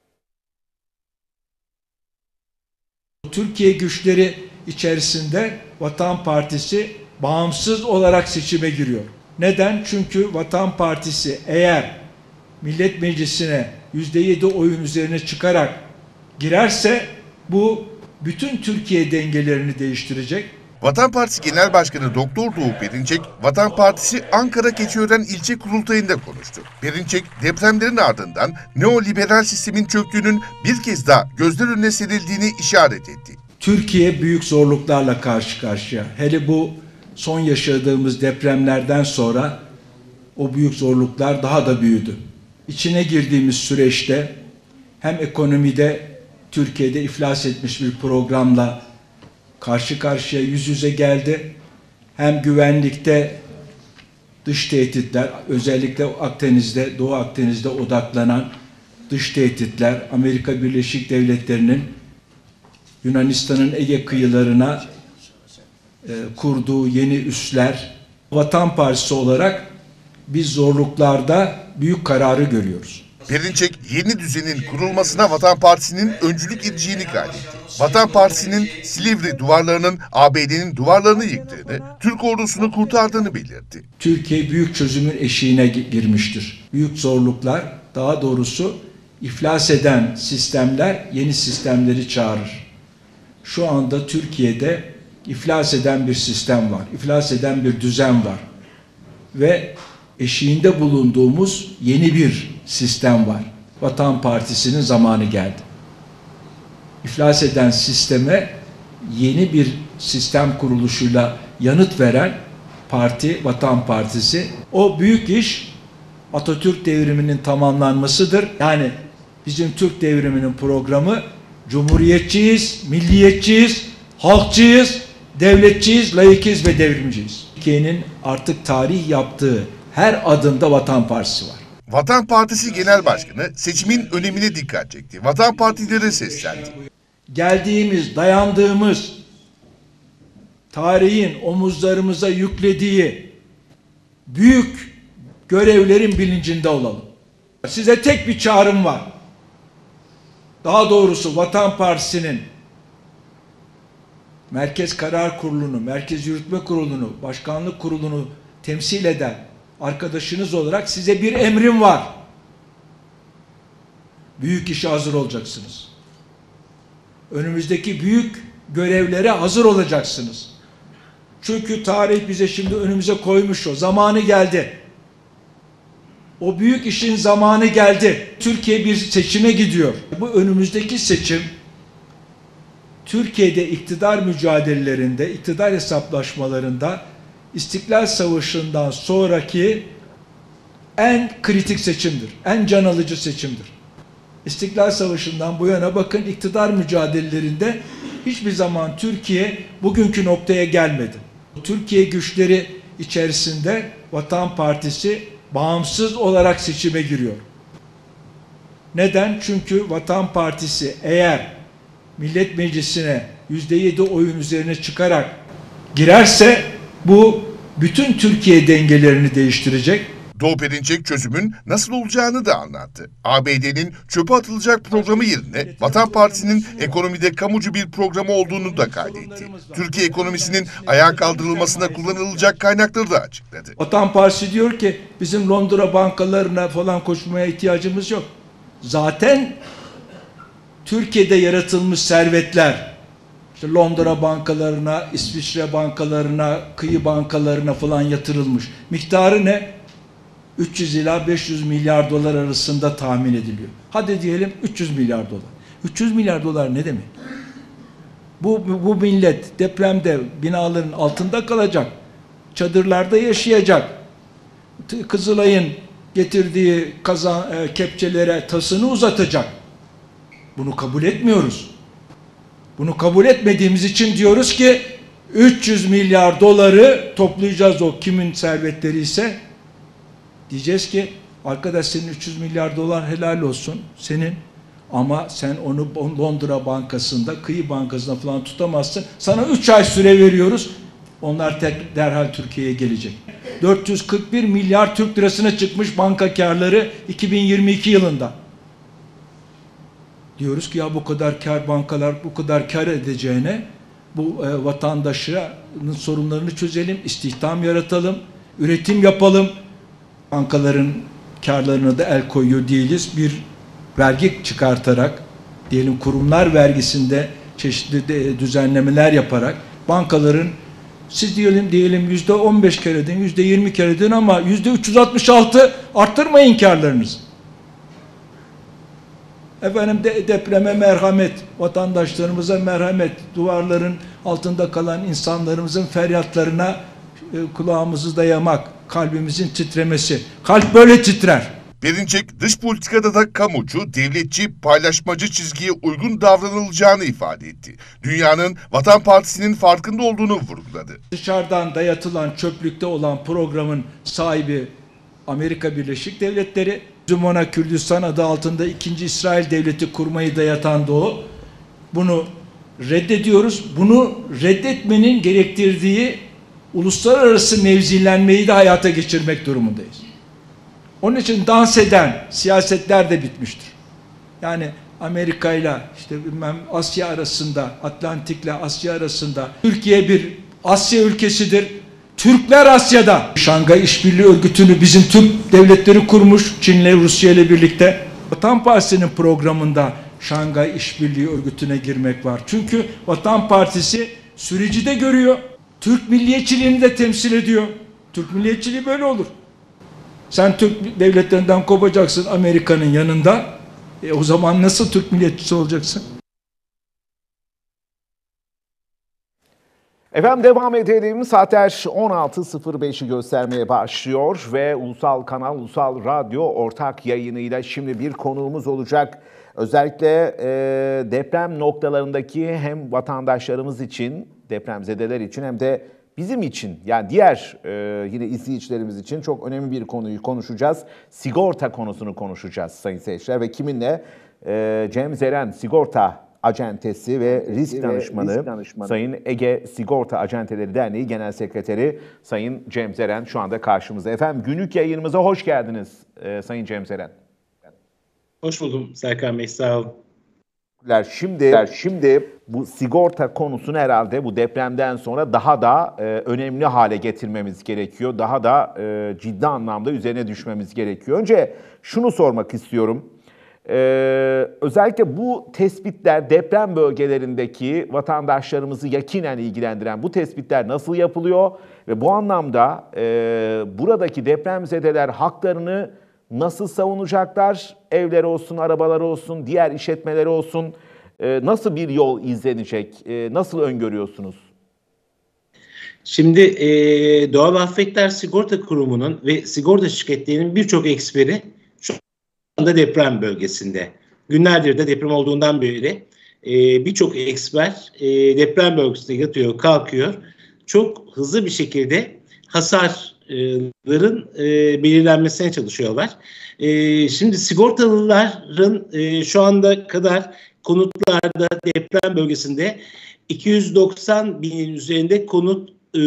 Türkiye güçleri içerisinde Vatan Partisi bağımsız olarak seçime giriyor. Neden? Çünkü Vatan Partisi eğer Millet Meclisi'ne %7 oyun üzerine çıkarak girerse bu bütün Türkiye dengelerini değiştirecek. Vatan Partisi Genel Başkanı Doktor Doğu Perinçek, Vatan Partisi Ankara Keçiören İlçe Kurultayı'nda konuştu. Perinçek, depremlerin ardından neoliberal sistemin çöktüğünün bir kez daha gözler önüne serildiğini işaret etti. Türkiye büyük zorluklarla karşı karşıya. Hele bu son yaşadığımız depremlerden sonra o büyük zorluklar daha da büyüdü. İçine girdiğimiz süreçte hem ekonomide Türkiye'de iflas etmiş bir programla karşı karşıya yüz yüze geldi. Hem güvenlikte dış tehditler, özellikle Akdeniz'de, Doğu Akdeniz'de odaklanan dış tehditler, Amerika Birleşik Devletleri'nin Yunanistan'ın Ege kıyılarına kurduğu yeni üsler, Vatan Partisi olarak biz zorluklarda büyük kararı görüyoruz. Perinçek, yeni düzenin kurulmasına Vatan Partisi'nin öncülük edeceğini kaydetti. Vatan Partisi'nin Silivri duvarlarının ABD'nin duvarlarını yıktığını, Türk ordusunu kurtardığını belirtti. Türkiye büyük çözümün eşiğine girmiştir. Büyük zorluklar, daha doğrusu iflas eden sistemler yeni sistemleri çağırır. Şu anda Türkiye'de iflas eden bir sistem var, iflas eden bir düzen var ve eşiğinde bulunduğumuz yeni bir sistem var. Vatan Partisi'nin zamanı geldi. İflas eden sisteme yeni bir sistem kuruluşuyla yanıt veren parti Vatan Partisi. O büyük iş Atatürk devriminin tamamlanmasıdır. Yani bizim Türk devriminin programı cumhuriyetçiyiz, milliyetçiyiz, halkçıyız, devletçiyiz, laikiz ve devrimciyiz. Türkiye'nin artık tarih yaptığı her adımda Vatan Partisi var. Vatan Partisi Genel Başkanı seçimin önemine dikkat çekti. Vatan Partileri seslendi. Geldiğimiz, dayandığımız, tarihin omuzlarımıza yüklediği büyük görevlerin bilincinde olalım. Size tek bir çağrım var. Daha doğrusu Vatan Partisi'nin Merkez Karar Kurulu'nu, Merkez Yürütme Kurulu'nu, Başkanlık Kurulu'nu temsil eden arkadaşınız olarak size bir emrim var. Büyük işe hazır olacaksınız. Önümüzdeki büyük görevlere hazır olacaksınız. Çünkü tarih bize şimdi önümüze koymuş o. Zamanı geldi. O büyük işin zamanı geldi. Türkiye bir seçime gidiyor. Bu önümüzdeki seçim Türkiye'de iktidar mücadelelerinde, iktidar hesaplaşmalarında İstiklal Savaşı'ndan sonraki en kritik seçimdir. En can alıcı seçimdir. İstiklal Savaşı'ndan bu yana bakın iktidar mücadelelerinde hiçbir zaman Türkiye bugünkü noktaya gelmedi. Türkiye güçleri içerisinde Vatan Partisi bağımsız olarak seçime giriyor. Neden? Çünkü Vatan Partisi eğer Millet Meclisi'ne %7 oyun üzerine çıkarak girerse bu bütün Türkiye dengelerini değiştirecek. Doğu Perinçek çözümün nasıl olacağını da anlattı. ABD'nin çöpe atılacak programı yerine Vatan Partisi'nin ekonomide kamucu bir programı olduğunu da kaydetti. Türkiye ekonomisinin ayağa kaldırılmasına kullanılacak kaynakları da açıkladı. Vatan Partisi diyor ki bizim Londra bankalarına falan koşmaya ihtiyacımız yok. Zaten Türkiye'de yaratılmış servetler, işte Londra bankalarına, İsviçre bankalarına, kıyı bankalarına falan yatırılmış. Miktarı ne? 300 ila 500 milyar dolar arasında tahmin ediliyor. Hadi diyelim 300 milyar dolar. 300 milyar dolar ne demek? Bu millet depremde binaların altında kalacak. Çadırlarda yaşayacak. Kızılay'ın getirdiği kepçelere tasını uzatacak. Bunu kabul etmiyoruz. Bunu kabul etmediğimiz için diyoruz ki 300 milyar doları toplayacağız, o kimin servetleri ise. Diyeceğiz ki arkadaş senin 300 milyar dolar helal olsun senin, ama sen onu Londra bankasında, kıyı bankasında falan tutamazsın. Sana 3 ay süre veriyoruz. Onlar derhal Türkiye'ye gelecek. 441 milyar Türk lirasına çıkmış banka karları 2022 yılında. Diyoruz ki ya bu kadar kar, bankalar bu kadar kar edeceğine bu vatandaşın sorunlarını çözelim, istihdam yaratalım, üretim yapalım. Bankaların karlarına da el koyuyor değiliz. Bir vergi çıkartarak, diyelim kurumlar vergisinde çeşitli düzenlemeler yaparak bankaların Siz diyelim %15 kere edin, %20 kere edin ama %366 arttırmayın karlarınızı. Efendim depreme merhamet, vatandaşlarımıza merhamet, duvarların altında kalan insanlarımızın feryatlarına kulağımızı dayamak, kalbimizin titremesi. Kalp böyle titrer. Perinçek dış politikada da kamucu, devletçi, paylaşmacı çizgiye uygun davranılacağını ifade etti. Dünyanın Vatan Partisi'nin farkında olduğunu vurguladı. Dışarıdan dayatılan, çöplükte olan programın sahibi Amerika Birleşik Devletleri, Zumona Kürdistan adı altında 2. İsrail Devleti kurmayı dayatan da o. Bunu reddediyoruz. Bunu reddetmenin gerektirdiği uluslararası mevzilenmeyi de hayata geçirmek durumundayız. Onun için dans eden siyasetler de bitmiştir. Yani Amerika ile işte bilmem Asya arasında, Atlantik'le Asya arasında, Türkiye bir Asya ülkesidir. Türkler Asya'da. Şangay İşbirliği Örgütü'nü bizim Türk devletleri kurmuş, Çin'le Rusya ile birlikte. Vatan Partisi'nin programında Şangay İşbirliği Örgütü'ne girmek var. Çünkü Vatan Partisi süreci de görüyor. Türk milliyetçiliğini de temsil ediyor. Türk milliyetçiliği böyle olur. Sen Türk devletlerinden kopacaksın Amerika'nın yanında. O zaman nasıl Türk milliyetçisi olacaksın? Efendim devam edelim. Saatler 16.05'i göstermeye başlıyor ve Ulusal Kanal, Ulusal Radyo ortak yayınıyla şimdi bir konuğumuz olacak. Özellikle deprem noktalarındaki hem vatandaşlarımız için, depremzedeler için hem de bizim için, yani diğer yine izleyicilerimiz için çok önemli bir konuyu konuşacağız. Sigorta konusunu konuşacağız sayın seyirciler ve kiminle? Cem Zeren, sigorta acentesi ve risk danışmanı, Sayın Ege Sigorta Acenteleri Derneği Genel Sekreteri Sayın Cem Zeren şu anda karşımızda. Efendim günlük yayınımıza hoş geldiniz Sayın Cem Zeren. Hoş buldum Serkan Bey, sağ olun. Şimdi bu sigorta konusunu herhalde bu depremden sonra daha da önemli hale getirmemiz gerekiyor. Daha da ciddi anlamda üzerine düşmemiz gerekiyor. Önce şunu sormak istiyorum. Özellikle bu tespitler deprem bölgelerindeki vatandaşlarımızı yakinen ilgilendiren bu tespitler nasıl yapılıyor? Ve bu anlamda buradaki depremzedeler haklarını nasıl savunacaklar? Evleri olsun, arabaları olsun, diğer işletmeleri olsun nasıl bir yol izlenecek? Nasıl öngörüyorsunuz? Şimdi Doğal Afetler Sigorta Kurumu'nun ve sigorta şirketlerinin birçok eksperi şu anda deprem bölgesinde. Günlerdir de deprem olduğundan beri birçok eksper deprem bölgesinde yatıyor, kalkıyor. Çok hızlı bir şekilde hasarların belirlenmesine çalışıyorlar. Şimdi sigortalıların şu anda kadar konutlarda deprem bölgesinde 290 binin üzerinde konut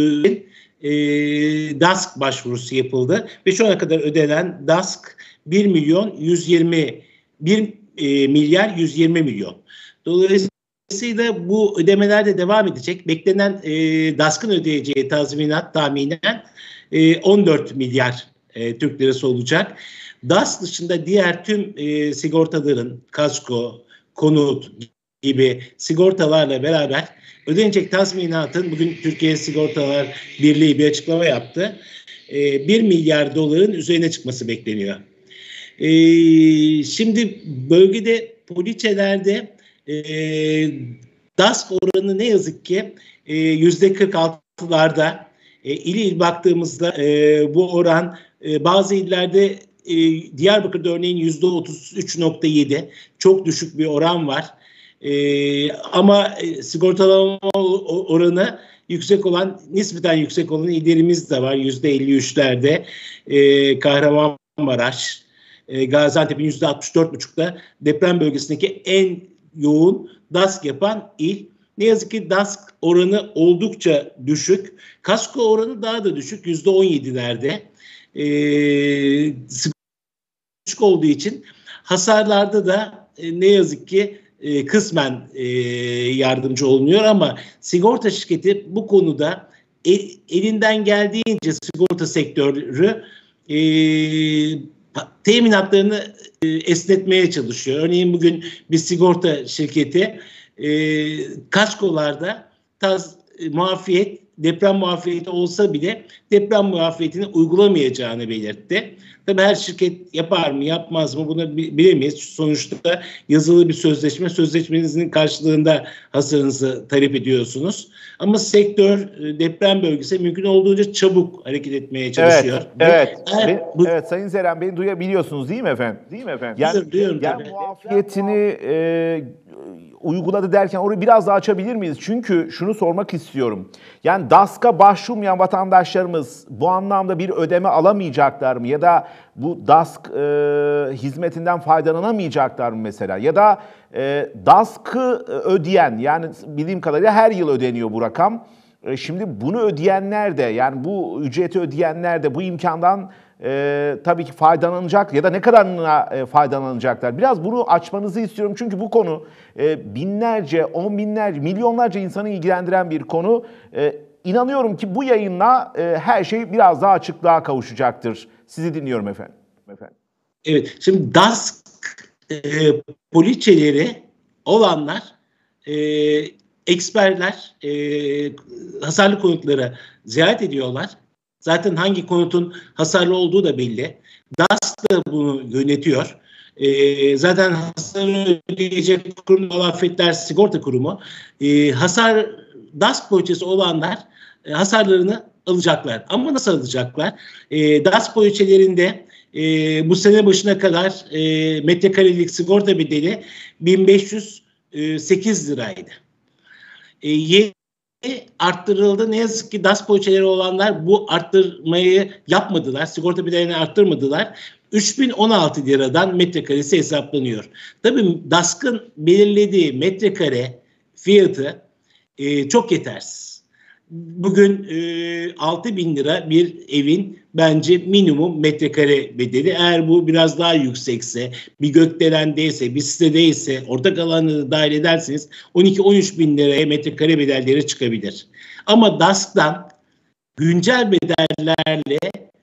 DASK başvurusu yapıldı ve şu ana kadar ödenen DASK 1 milyar 120 milyon. Dolayısıyla bu ödemeler de devam edecek. Beklenen DASK'ın ödeyeceği tazminat tahminen 14 milyar Türk lirası olacak. DASK dışında diğer tüm sigortaların, kasko, konut gibi sigortalarla beraber ödenecek tazminatın, bugün Türkiye Sigortalar Birliği bir açıklama yaptı, 1 milyar doların üzerine çıkması bekleniyor. Şimdi bölgede poliçelerde DASK oranı ne yazık ki %46'larda. İl il baktığımızda bu oran bazı illerde Diyarbakır'da örneğin %33.7 çok düşük bir oran var. Ama sigortalama oranı yüksek olan, nispeten yüksek olan illerimiz de var. %53'lerde Kahramanmaraş, Gaziantep'in %64.5'da deprem bölgesindeki en yoğun DASK yapan il. Ne yazık ki DASK oranı oldukça düşük. Kasko oranı daha da düşük, %17'lerde. Düşük olduğu için hasarlarda da ne yazık ki kısmen yardımcı olunuyor ama sigorta şirketi bu konuda elinden geldiğince sigorta sektörü teminatlarını esnetmeye çalışıyor. Örneğin bugün bir sigorta şirketi kaskolarda muafiyet deprem muafiyeti olsa bile deprem muafiyetini uygulamayacağını belirtti. Tabii her şirket yapar mı yapmaz mı bunu bilemeyiz. Sonuçta yazılı bir sözleşme. Sözleşmenizin karşılığında hasarınızı talep ediyorsunuz. Ama sektör deprem bölgesi mümkün olduğunca çabuk hareket etmeye çalışıyor. Evet. Evet Sayın Zeren, beni duyabiliyorsunuz değil mi efendim? Yani muafiyetini uyguladı derken orayı biraz daha açabilir miyiz? Çünkü şunu sormak istiyorum. Yani DASK'a başvurmayan vatandaşlarımız bu anlamda bir ödeme alamayacaklar mı? Ya da bu DASK hizmetinden faydalanamayacaklar mı mesela? Ya da DASK'ı ödeyen, yani bildiğim kadarıyla her yıl ödeniyor bu rakam. Şimdi bunu ödeyenler de, yani bu ücreti ödeyenler de bu imkandan tabii ki faydalanacak ya da ne kadarına faydalanacaklar? Biraz bunu açmanızı istiyorum çünkü bu konu binlerce, on binlerce, milyonlarca insanı ilgilendiren bir konu. İnanıyorum ki bu yayınla her şey biraz daha açıklığa kavuşacaktır. Sizi dinliyorum efendim. Evet, şimdi DASK poliçeleri olanlar, eksperler hasarlı konutları ziyaret ediyorlar. Zaten hangi konutun hasarlı olduğu da belli. DASK da bunu yönetiyor. Zaten hasarı ödeyecek kurum Afetler Sigorta Kurumu. DASK poliçesi olanlar hasarlarını alacaklar. Ama nasıl alacaklar? DASK poliçelerinde bu sene başına kadar metrekarelik sigorta bedeli 1508 liraydı. Yeni arttırıldı. Ne yazık ki DASK poliçeleri olanlar bu arttırmayı yapmadılar. Sigorta bedelini arttırmadılar. 3016 liradan metrekaresi hesaplanıyor. Tabii DASK'ın belirlediği metrekare fiyatı çok yetersiz. Bugün 6.000 lira bir evin bence minimum metrekare bedeli. Eğer bu biraz daha yüksekse, bir gökdelendeyse, bir sitedeyse, ortak alanı da dahil ederseniz 12-13 bin liraya metrekare bedelleri çıkabilir. Ama DASK'tan güncel bedellerle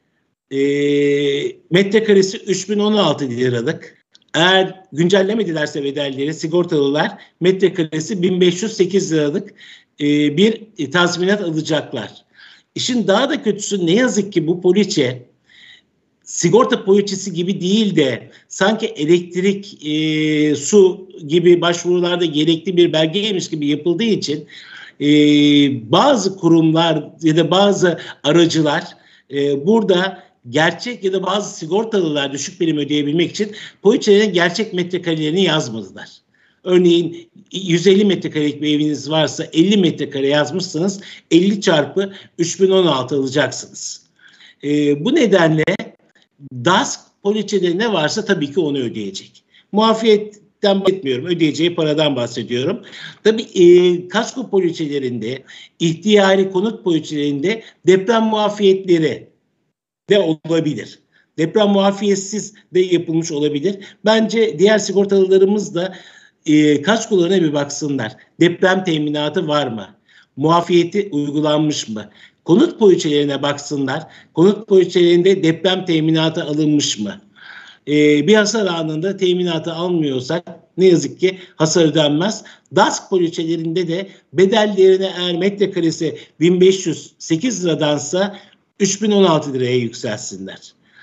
metrekaresi 3016 liralık. Eğer güncellemedilerse bedelleri sigortalılar metrekaresi 1508 liralık bir tazminat alacaklar. İşin daha da kötüsü, ne yazık ki bu poliçe sigorta poliçesi gibi değil de sanki elektrik, su gibi başvurularda gerekli bir belgeymiş gibi yapıldığı için bazı kurumlar ya da bazı aracılar burada gerçek ya da bazı sigortalılar düşük prim ödeyebilmek için poliçelerin gerçek metrekarelerini yazmadılar. Örneğin 150 metrekarelik bir eviniz varsa 50 metrekare yazmışsınız, 50 çarpı 3016 alacaksınız. Bu nedenle DASK poliçede ne varsa tabii ki onu ödeyecek. Muafiyetten bahsetmiyorum, ödeyeceği paradan bahsediyorum. Tabii kasko poliçelerinde, ihtiyari konut poliçelerinde deprem muafiyetleri de olabilir. Deprem muafiyetsiz de yapılmış olabilir. Bence diğer sigortalılarımız da kaskolarına bir baksınlar. Deprem teminatı var mı? Muafiyeti uygulanmış mı? Konut poliçelerine baksınlar. Konut poliçelerinde deprem teminatı alınmış mı? Bir hasar anında teminatı almıyorsak ne yazık ki hasar ödenmez. DASK poliçelerinde de bedellerine eğer metrekaresi 1508 liradansa 3016 liraya yükselsinler.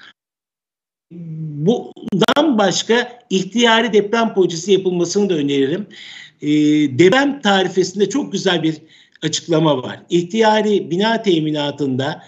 Bundan başka ihtiyari deprem poliçesi yapılmasını da öneririm. Deprem tarifesinde çok güzel bir açıklama var. İhtiyari bina teminatında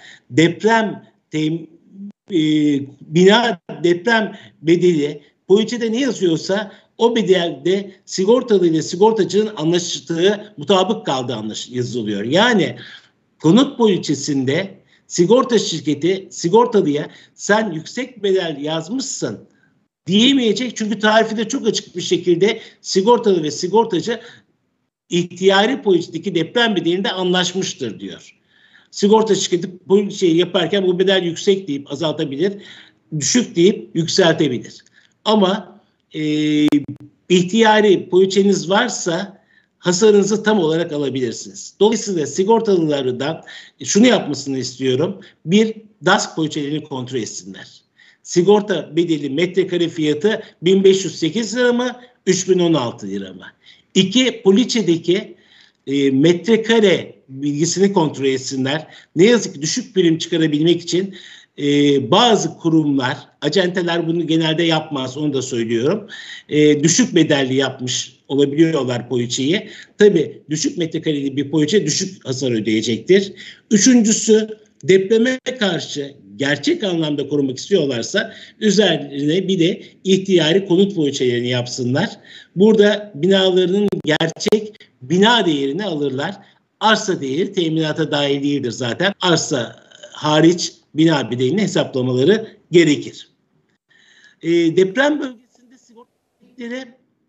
deprem bedeli poliçede ne yazıyorsa o bedelde sigortalı ile sigortacının anlaştığı mutabık kaldığı yazılıyor. Yani konut poliçesinde sigorta şirketi sigortalıya sen yüksek bedel yazmışsın diyemeyecek. Çünkü tarifede çok açık bir şekilde sigortalı ve sigortacı ihtiyari poliçedeki deprem bedelinde anlaşmıştır diyor. Sigorta şirketi poliçeyi yaparken bu bedel yüksek deyip azaltabilir, düşük deyip yükseltebilir. Ama ihtiyari poliçeniz varsa hasarınızı tam olarak alabilirsiniz. Dolayısıyla sigortalılardan şunu yapmasını istiyorum. Bir, DASK poliçelerini kontrol etsinler. Sigorta bedeli metrekare fiyatı 1508 lira mı, 3016 lira mı? İki, poliçedeki metrekare bilgisini kontrol etsinler. Ne yazık ki düşük prim çıkarabilmek için bazı kurumlar, acenteler bunu genelde yapmaz, onu da söylüyorum. Düşük bedelli yapmış olabiliyorlar poliçeyi. Tabii düşük metrekareli bir poliçe düşük hasar ödeyecektir. Üçüncüsü, depreme karşı gerçek anlamda korumak istiyorlarsa üzerine bir de ihtiyari konut poliçelerini yapsınlar. Burada binalarının gerçek bina değerini alırlar. Arsa değeri teminata dahil değildir zaten. Arsa hariç bina bedelini hesaplamaları gerekir. Deprem bölgesinde sigortaları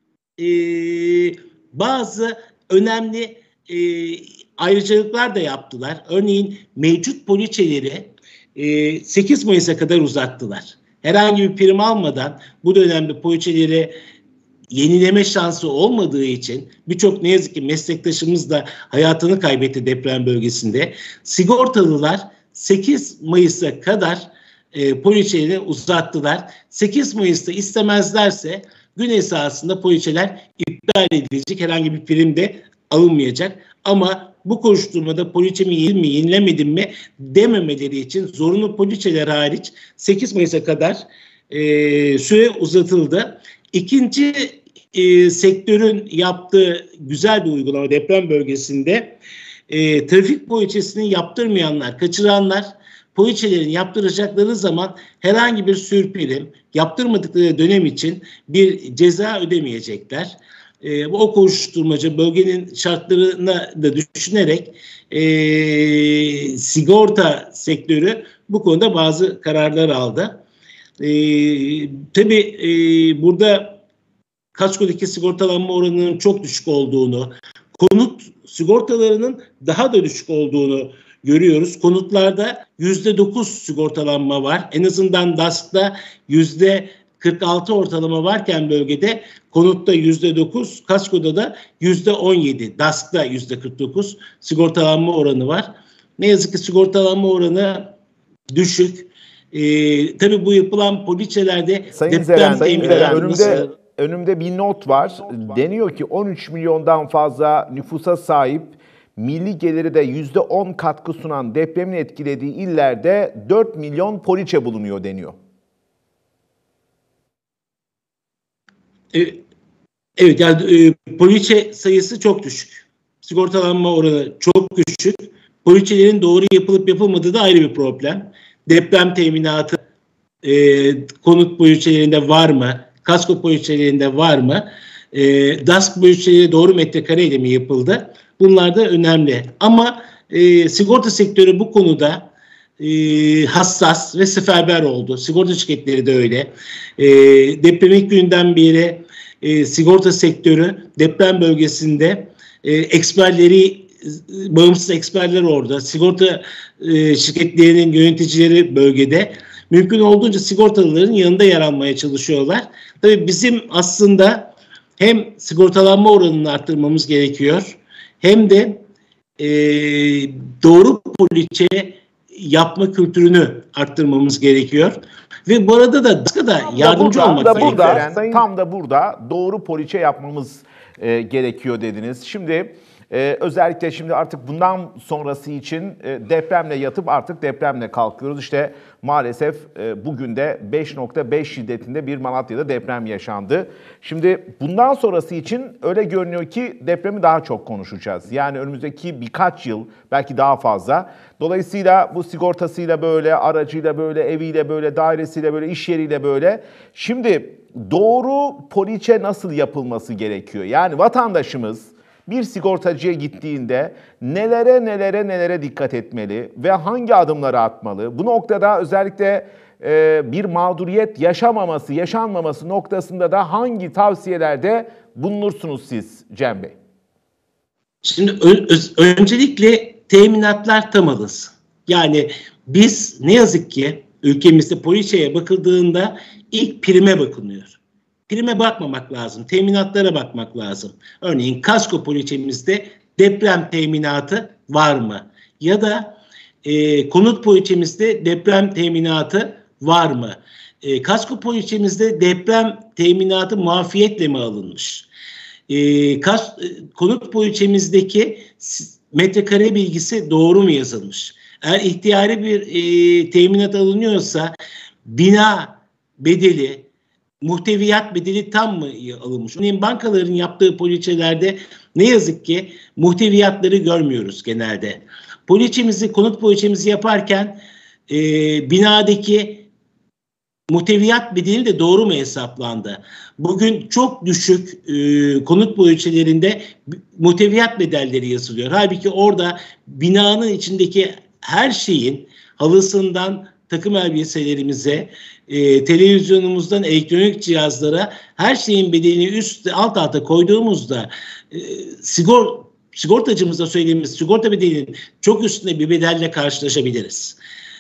bazı önemli ayrıcalıklar da yaptılar. Örneğin mevcut poliçeleri 8 Mayıs'a kadar uzattılar. Herhangi bir prim almadan bu dönemde poliçeleri yenileme şansı olmadığı için birçok ne yazık ki meslektaşımız da hayatını kaybetti deprem bölgesinde. Sigortalılar 8 Mayıs'a kadar poliçeleri uzattılar. 8 Mayıs'ta istemezlerse gün esasında poliçeler iptal edilecek, herhangi bir prim de alınmayacak. Ama bu koşturmada poliçemi yenilemedim mi dememeleri için zorunlu poliçeler hariç 8 Mayıs'a kadar süre uzatıldı. İkinci sektörün yaptığı güzel bir uygulama deprem bölgesinde trafik poliçesini yaptırmayanlar, kaçıranlar poliçelerini yaptıracakları zaman herhangi bir sürprim yaptırmadıkları dönem için bir ceza ödemeyecekler. O koşuşturmaca bölgenin şartlarına da düşünerek sigorta sektörü bu konuda bazı kararlar aldı. Tabii burada kasko'daki sigortalanma oranının çok düşük olduğunu, konut sigortalarının daha da düşük olduğunu görüyoruz. Konutlarda %9 sigortalanma var. En azından DASK'ta %46 ortalama varken bölgede konutta %9, kaskoda da %17, DASK'ta %49 sigortalanma oranı var. Ne yazık ki sigortalanma oranı düşük. Tabii bu yapılan poliçelerde Sayın Zeren, önümde bir not var. Deniyor ki 13 milyondan fazla nüfusa sahip, milli geliri de %10 katkı sunan depremin etkilediği illerde 4 milyon poliçe bulunuyor deniyor. Evet, yani poliçe sayısı çok düşük. Sigortalanma oranı çok düşük. Poliçelerin doğru yapılıp yapılmadığı da ayrı bir problem. Deprem teminatı konut poliçelerinde var mı? Kasko poliçelerinde var mı? DASK poliçeleri doğru metrekareyle mi yapıldı? Bunlar da önemli. Ama sigorta sektörü bu konuda hassas ve seferber oldu. Sigorta şirketleri de öyle. Deprem ilk günden beri sigorta sektörü deprem bölgesinde eksperleri, bağımsız eksperler orada. Sigorta şirketlerinin yöneticileri bölgede. Mümkün olduğunca sigortalıların yanında yer almaya çalışıyorlar. Tabii bizim aslında hem sigortalanma oranını arttırmamız gerekiyor, hem de doğru poliçe yapma kültürünü arttırmamız gerekiyor. Ve bu arada da DASK'a yardımcı olmak gerekiyor. Tam da burada doğru poliçe yapmamız gerekiyor dediniz. Şimdi özellikle şimdi artık bundan sonrası için depremle yatıp artık depremle kalkıyoruz. İşte maalesef bugün de 5.5 şiddetinde bir Malatya'da deprem yaşandı. Şimdi bundan sonrası için öyle görünüyor ki depremi daha çok konuşacağız. Yani önümüzdeki birkaç yıl, belki daha fazla. Dolayısıyla bu sigortasıyla böyle, aracıyla böyle, eviyle böyle, dairesiyle böyle, iş yeriyle böyle. Şimdi doğru poliçe nasıl yapılması gerekiyor? Yani vatandaşımız bir sigortacıya gittiğinde nelere dikkat etmeli ve hangi adımları atmalı? Bu noktada özellikle bir mağduriyet yaşanmaması noktasında da hangi tavsiyelerde bulunursunuz siz Cem Bey? Şimdi öncelikle teminatlar tam alınsın. Yani biz ne yazık ki ülkemizde poliçeye bakıldığında ilk prime bakılıyor. Prime bakmamak lazım, teminatlara bakmak lazım. Örneğin kasko poliçemizde deprem teminatı var mı? Ya da konut poliçemizde deprem teminatı var mı? Kasko poliçemizde deprem teminatı muafiyetle mi alınmış? Konut poliçemizdeki metrekare bilgisi doğru mu yazılmış? Eğer ihtiyari bir teminat alınıyorsa bina bedeli, muhteviyat bedeli tam mı alınmış? Örneğin bankaların yaptığı poliçelerde ne yazık ki muhteviyatları görmüyoruz genelde. Konut poliçemizi yaparken binadaki muhteviyat bedeli de doğru mu hesaplandı? Bugün çok düşük konut poliçelerinde muhteviyat bedelleri yazılıyor. Halbuki orada binanın içindeki her şeyin, halısından takım elbiselerimize, televizyonumuzdan elektronik cihazlara her şeyin bedelini alt alta koyduğumuzda sigortacımıza söylediğimiz sigorta bedelinin çok üstünde bir bedelle karşılaşabiliriz.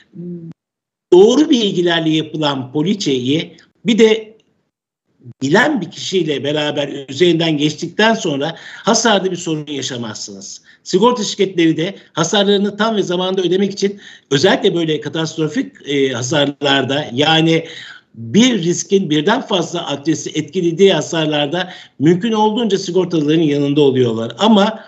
Doğru bilgilerle yapılan poliçeyi bir de bilen bir kişiyle beraber üzerinden geçtikten sonra hasarda bir sorun yaşamazsınız. Sigorta şirketleri de hasarlarını tam ve zamanında ödemek için özellikle böyle katastrofik hasarlarda, yani bir riskin birden fazla adresi etkilediği hasarlarda mümkün olduğunca sigortalıların yanında oluyorlar. Ama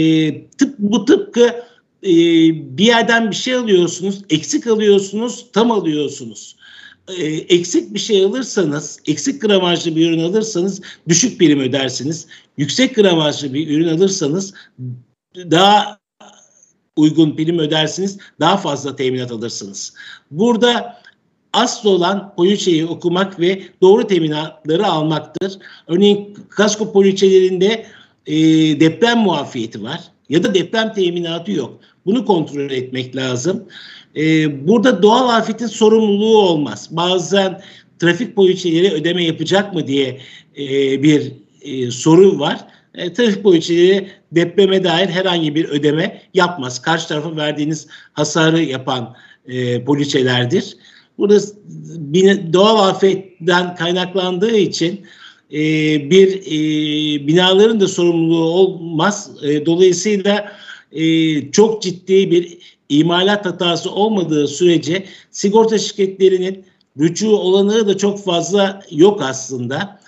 bu tıpkı bir yerden bir şey alıyorsunuz, eksik alıyorsunuz, tam alıyorsunuz. Eksik bir şey alırsanız, eksik gramajlı bir ürün alırsanız düşük prim ödersiniz. Yüksek gramajlı bir ürün alırsanız daha uygun prim ödersiniz, daha fazla teminat alırsınız. Burada asıl olan poliçeyi okumak ve doğru teminatları almaktır. Örneğin kasko poliçelerinde deprem muafiyeti var ya da deprem teminatı yok. Bunu kontrol etmek lazım. Burada doğal afetin sorumluluğu olmaz. Bazen trafik poliçeleri ödeme yapacak mı diye bir soru var. Trafik poliçeleri depreme dair herhangi bir ödeme yapmaz. Karşı tarafa verdiğiniz hasarı yapan poliçelerdir. Burada doğal afetten kaynaklandığı için binaların da sorumluluğu olmaz. Dolayısıyla çok ciddi bir imalat hatası olmadığı sürece sigorta şirketlerinin rücu olanağı da çok fazla yok aslında.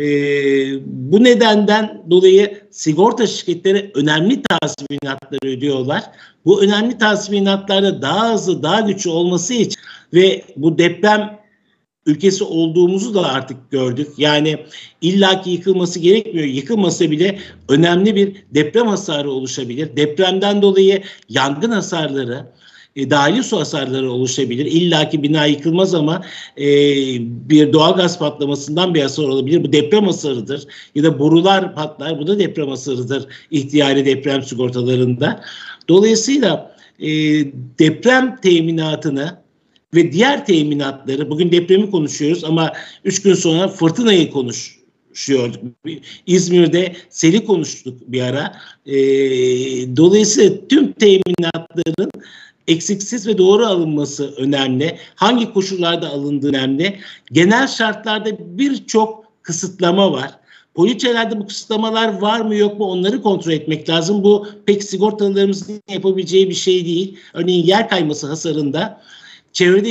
Bu nedenden dolayı sigorta şirketleri önemli tazminatları ödüyorlar. Bu önemli tazminatlarda daha hızlı, daha güçlü olması için ve bu deprem ülkesi olduğumuzu da artık gördük. Yani illaki yıkılması gerekmiyor. Yıkılmasa bile önemli bir deprem hasarı oluşabilir. Depremden dolayı yangın hasarları, dahili su hasarları oluşabilir. İllaki bina yıkılmaz ama bir doğalgaz patlamasından bir hasar olabilir. Bu deprem hasarıdır. Ya da borular patlar. Bu da deprem hasarıdır ihtiyari deprem sigortalarında. Dolayısıyla deprem teminatını ve diğer teminatları, bugün depremi konuşuyoruz ama 3 gün sonra fırtınayı konuşuyorduk. İzmir'de seli konuştuk bir ara. Dolayısıyla tüm teminatların eksiksiz ve doğru alınması önemli. Hangi koşullarda alındığı önemli. Genel şartlarda birçok kısıtlama var. Poliçelerde bu kısıtlamalar var mı yok mu onları kontrol etmek lazım. Bu pek sigortalarımızın yapabileceği bir şey değil. Örneğin yer kayması hasarında çevrede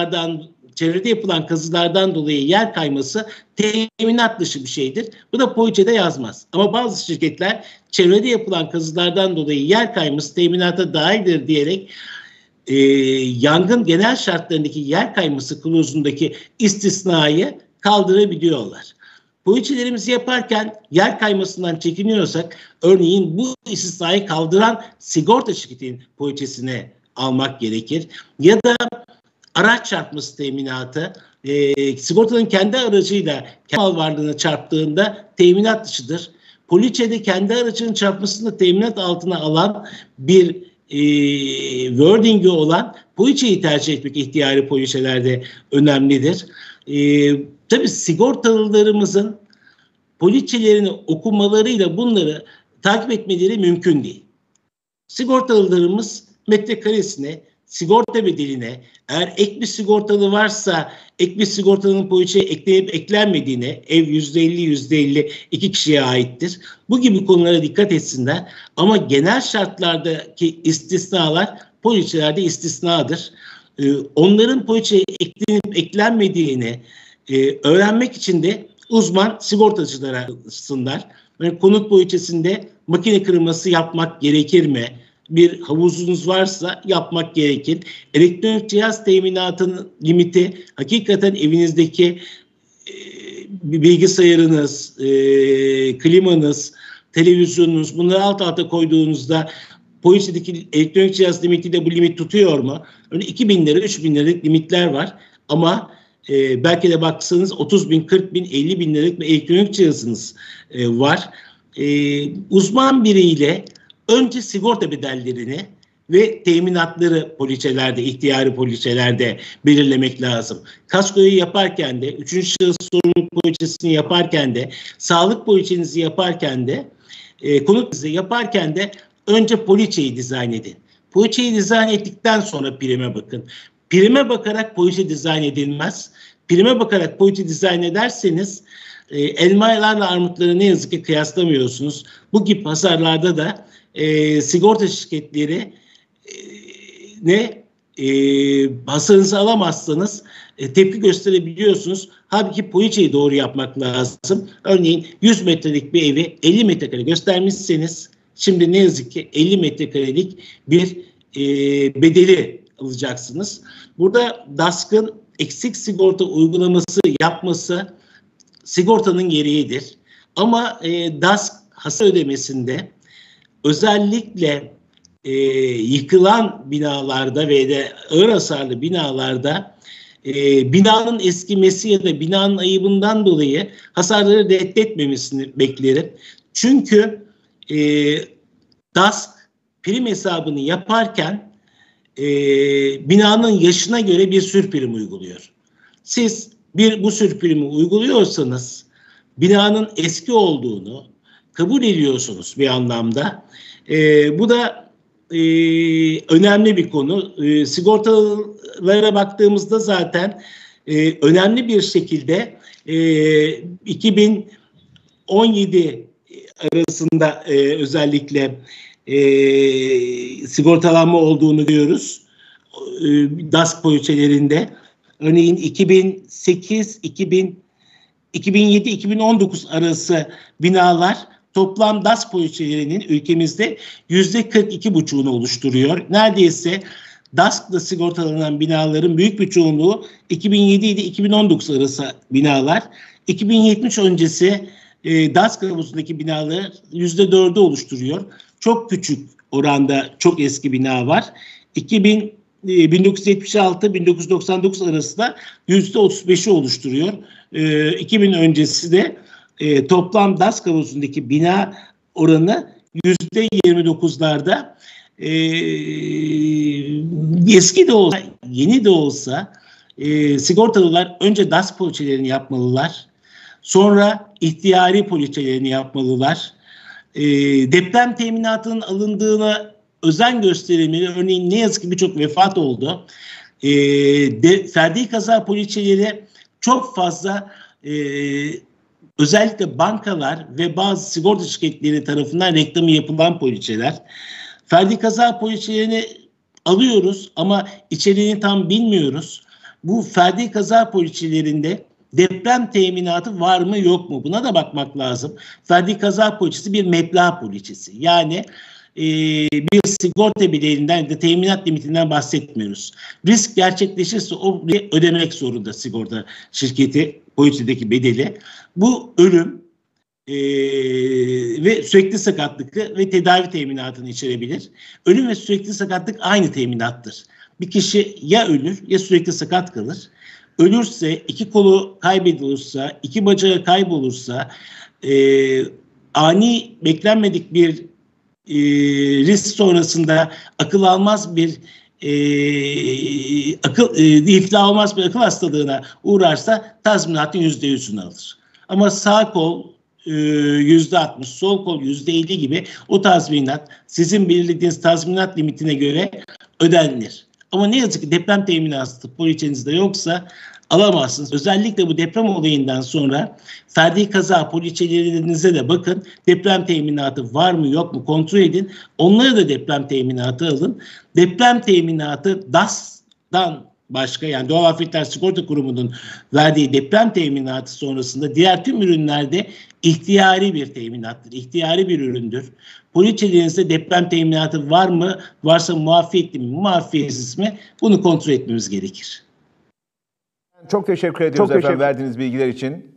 yapılan kazılardan dolayı yer kayması teminat dışı bir şeydir. Bu da poliçede yazmaz. Ama bazı şirketler çevrede yapılan kazılardan dolayı yer kayması teminata dahildir diyerek yangın genel şartlarındaki yer kayması klozundaki istisnayı kaldırabiliyorlar. Poliçelerimizi yaparken yer kaymasından çekiniyorsak örneğin bu istisnayı kaldıran sigorta şirketinin poliçesine almak gerekir. Ya da araç çarpması teminatı sigortanın kendi aracıyla kendi mal varlığına çarptığında teminat dışıdır. Poliçede kendi aracının çarpmasını teminat altına alan bir wording'i olan poliçeyi tercih etmek ihtiyari poliçelerde önemlidir. Tabii sigortalılarımızın poliçelerini okumalarıyla bunları takip etmeleri mümkün değil. Sigortalılarımız metrekaresine, sigorta bedeline, eğer ek bir sigortalı varsa ek bir sigortalının poliçeye eklenip eklenmediğine, ev %50 iki kişiye aittir. Bu gibi konulara dikkat etsinler. Ama genel şartlardaki istisnalar poliçelerde istisnadır. Onların poliçeye eklenip eklenmediğini öğrenmek için de uzman sigortacılara sınırlar. Yani konut poliçesinde makine kırılması yapmak gerekir mi? bir havuzunuz varsa yapmak gerekir. Elektronik cihaz teminatının limiti hakikaten evinizdeki bilgisayarınız, klimanız, televizyonunuz, bunları alt alta koyduğunuzda poliçedeki elektronik cihaz limitiyle bu limit tutuyor mu? Öyle 2.000 lira, 3.000 liralık limitler var ama belki de baksanız 30.000, 40.000, 50.000 liralık bir elektronik cihazınız var. Uzman biriyle önce sigorta bedellerini ve teminatları poliçelerde, ihtiyari poliçelerde belirlemek lazım. Kaskoyu yaparken de, 3. şahıs sorumluluk poliçesini yaparken de, sağlık poliçenizi yaparken de, konut yaparken de önce poliçeyi dizayn edin. Poliçeyi dizayn ettikten sonra prime bakın. Prime bakarak poliçe dizayn edilmez. Prime bakarak poliçe dizayn ederseniz elmalarla armutları ne yazık ki kıyaslamıyorsunuz. Bu gibi hasarlarda da sigorta şirketleri hasarınızı alamazsanız tepki gösterebiliyorsunuz. Halbuki poliçeyi doğru yapmak lazım. Örneğin 100 metrelik bir evi 50 metrekare göstermişseniz şimdi ne yazık ki 50 metrekarelik bir bedeli alacaksınız. Burada DASK'ın eksik sigorta uygulaması yapması sigortanın gereğidir. Ama DASK hasar ödemesinde özellikle yıkılan binalarda ve de ağır hasarlı binalarda binanın eskimesi ya da binanın ayıbından dolayı hasarları reddetmemesini beklerim. Çünkü DASK prim hesabını yaparken binanın yaşına göre bir sürprim uyguluyor. Siz bu sürprimi uyguluyorsanız binanın eski olduğunu kabul ediyorsunuz bir anlamda. Bu da önemli bir konu. Sigortalara baktığımızda zaten önemli bir şekilde 2017 arasında özellikle sigortalanma olduğunu görüyoruz. DASK poliçelerinde. Örneğin 2008, 2007, 2019 arası binalar toplam DASK poliçelerinin ülkemizde %42,5'unu oluşturuyor. Neredeyse DASK'la sigortalanan binaların büyük bir çoğunluğu 2007 ile 2019 arası binalar. 2070 öncesi DASK havuzundaki binalar %4'ü oluşturuyor. Çok küçük oranda çok eski bina var. 1976-1999 arasında %35'i oluşturuyor. 2000 öncesi de toplam DASK havuzundaki bina oranı %29'larda. Eski de olsa, yeni de olsa sigortalılar önce DASK poliçelerini yapmalılar. Sonra ihtiyari poliçelerini yapmalılar. Deprem teminatının alındığına özen gösterilmeli. Örneğin ne yazık ki birçok vefat oldu. Ferdi kaza poliçeleri çok fazla özellikle bankalar ve bazı sigorta şirketleri tarafından reklamı yapılan poliçeler. Ferdi kaza poliçelerini alıyoruz ama içeriğini tam bilmiyoruz. Bu ferdi kaza poliçelerinde deprem teminatı var mı yok mu? Buna da bakmak lazım. Ferdi kaza poliçesi bir meblağ poliçesi. Yani bir sigorta bedelinden de teminat limitinden bahsetmiyoruz. Risk gerçekleşirse o ödemek zorunda sigorta şirketi poliçedeki bedeli. Bu ölüm ve sürekli sakatlık ve tedavi teminatını içerebilir. Ölüm ve sürekli sakatlık aynı teminattır. Bir kişi ya ölür ya sürekli sakat kalır. Ölürse, 2 kolu kaybedilirse, 2 bacağı kaybolursa, ani beklenmedik bir risk sonrasında akıl almaz bir iflah olmaz bir akıl hastalığına uğrarsa tazminatın %100'ünü alır. Ama sağ kol %60, sol kol %50 gibi o tazminat sizin belirlediğiniz tazminat limitine göre ödenir. Ama ne yazık ki deprem teminatı poliçenizde yoksa alamazsınız. Özellikle bu deprem olayından sonra ferdi kaza poliçelerinize de bakın. Deprem teminatı var mı yok mu kontrol edin. Onlara da deprem teminatı alın. Deprem teminatı DASK'tan başka, yani Doğal Afetler Sigorta Kurumu'nun verdiği deprem teminatı sonrasında diğer tüm ürünlerde ihtiyari bir teminattır. İhtiyari bir üründür. Poliçelerinizde deprem teminatı var mı? Varsa muafiyetli mi, muafiyetsiz mi? Bunu kontrol etmemiz gerekir. Çok teşekkür ediyoruz efendim verdiğiniz bilgiler için.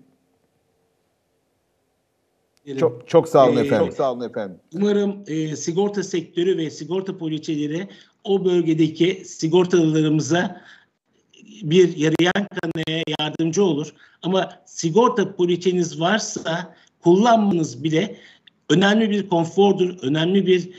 Çok sağ olun efendim. Çok sağ olun efendim. Umarım sigorta sektörü ve sigorta poliçeleri o bölgedeki sigortalılarımıza bir yarayan kanaya yardımcı olur. Ama sigorta poliçeniz varsa kullanmanız bile önemli bir konfordur, önemli bir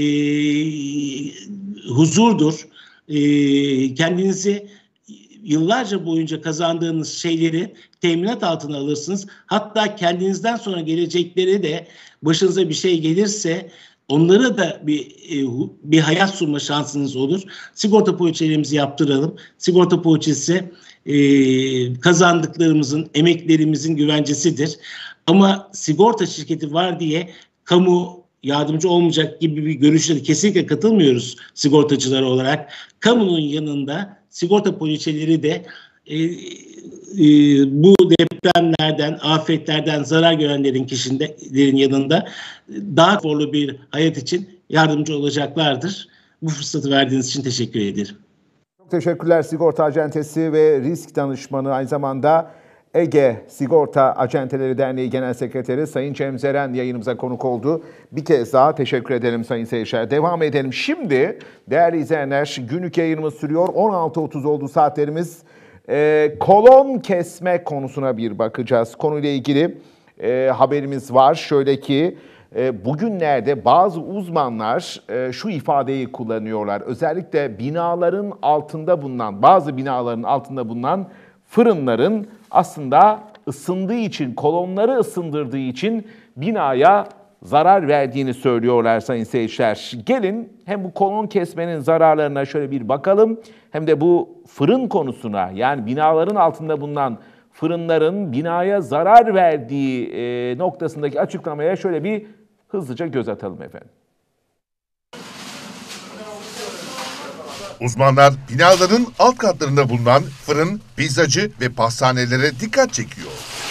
huzurdur. Kendinizi yıllarca boyunca kazandığınız şeyleri teminat altına alırsınız. Hatta kendinizden sonra gelecekleri de başınıza bir şey gelirse onlara da bir hayat sunma şansınız olur. Sigorta poliçelerimizi yaptıralım. Sigorta poliçesi kazandıklarımızın, emeklerimizin güvencesidir. Ama sigorta şirketi var diye kamu yardımcı olmayacak gibi bir görüşe kesinlikle katılmıyoruz sigortacılar olarak. Kamunun yanında sigorta poliçeleri de bu depremlerden, afetlerden zarar görenlerin kişilerin yanında daha konforlu bir hayat için yardımcı olacaklardır. Bu fırsatı verdiğiniz için teşekkür ederim. Çok teşekkürler. Sigorta Acentesi ve Risk Danışmanı, aynı zamanda Ege Sigorta Acenteleri Derneği Genel Sekreteri Sayın Cemzeren yayınımıza konuk oldu. Bir kez daha teşekkür edelim sayın seyirciler. Devam edelim. Şimdi değerli izleyenler, günlük yayınımız sürüyor. 16.30 oldu saatlerimiz. Kolon kesme konusuna bir bakacağız. Konuyla ilgili haberimiz var. Şöyle ki bugünlerde bazı uzmanlar şu ifadeyi kullanıyorlar. Özellikle binaların altında bulunan, bazı binaların altında bulunan fırınların aslında ısındığı için, kolonları ısındırdığı için binaya zarar verdiğini söylüyorlar sayın seyirciler. Gelin hem bu kolon kesmenin zararlarına şöyle bir bakalım, hem de bu fırın konusuna, yani binaların altında bulunan fırınların binaya zarar verdiği noktasındaki açıklamaya şöyle bir hızlıca göz atalım efendim. Uzmanlar binaların alt katlarında bulunan fırın, pizzacı ve pastanelere dikkat çekiyor.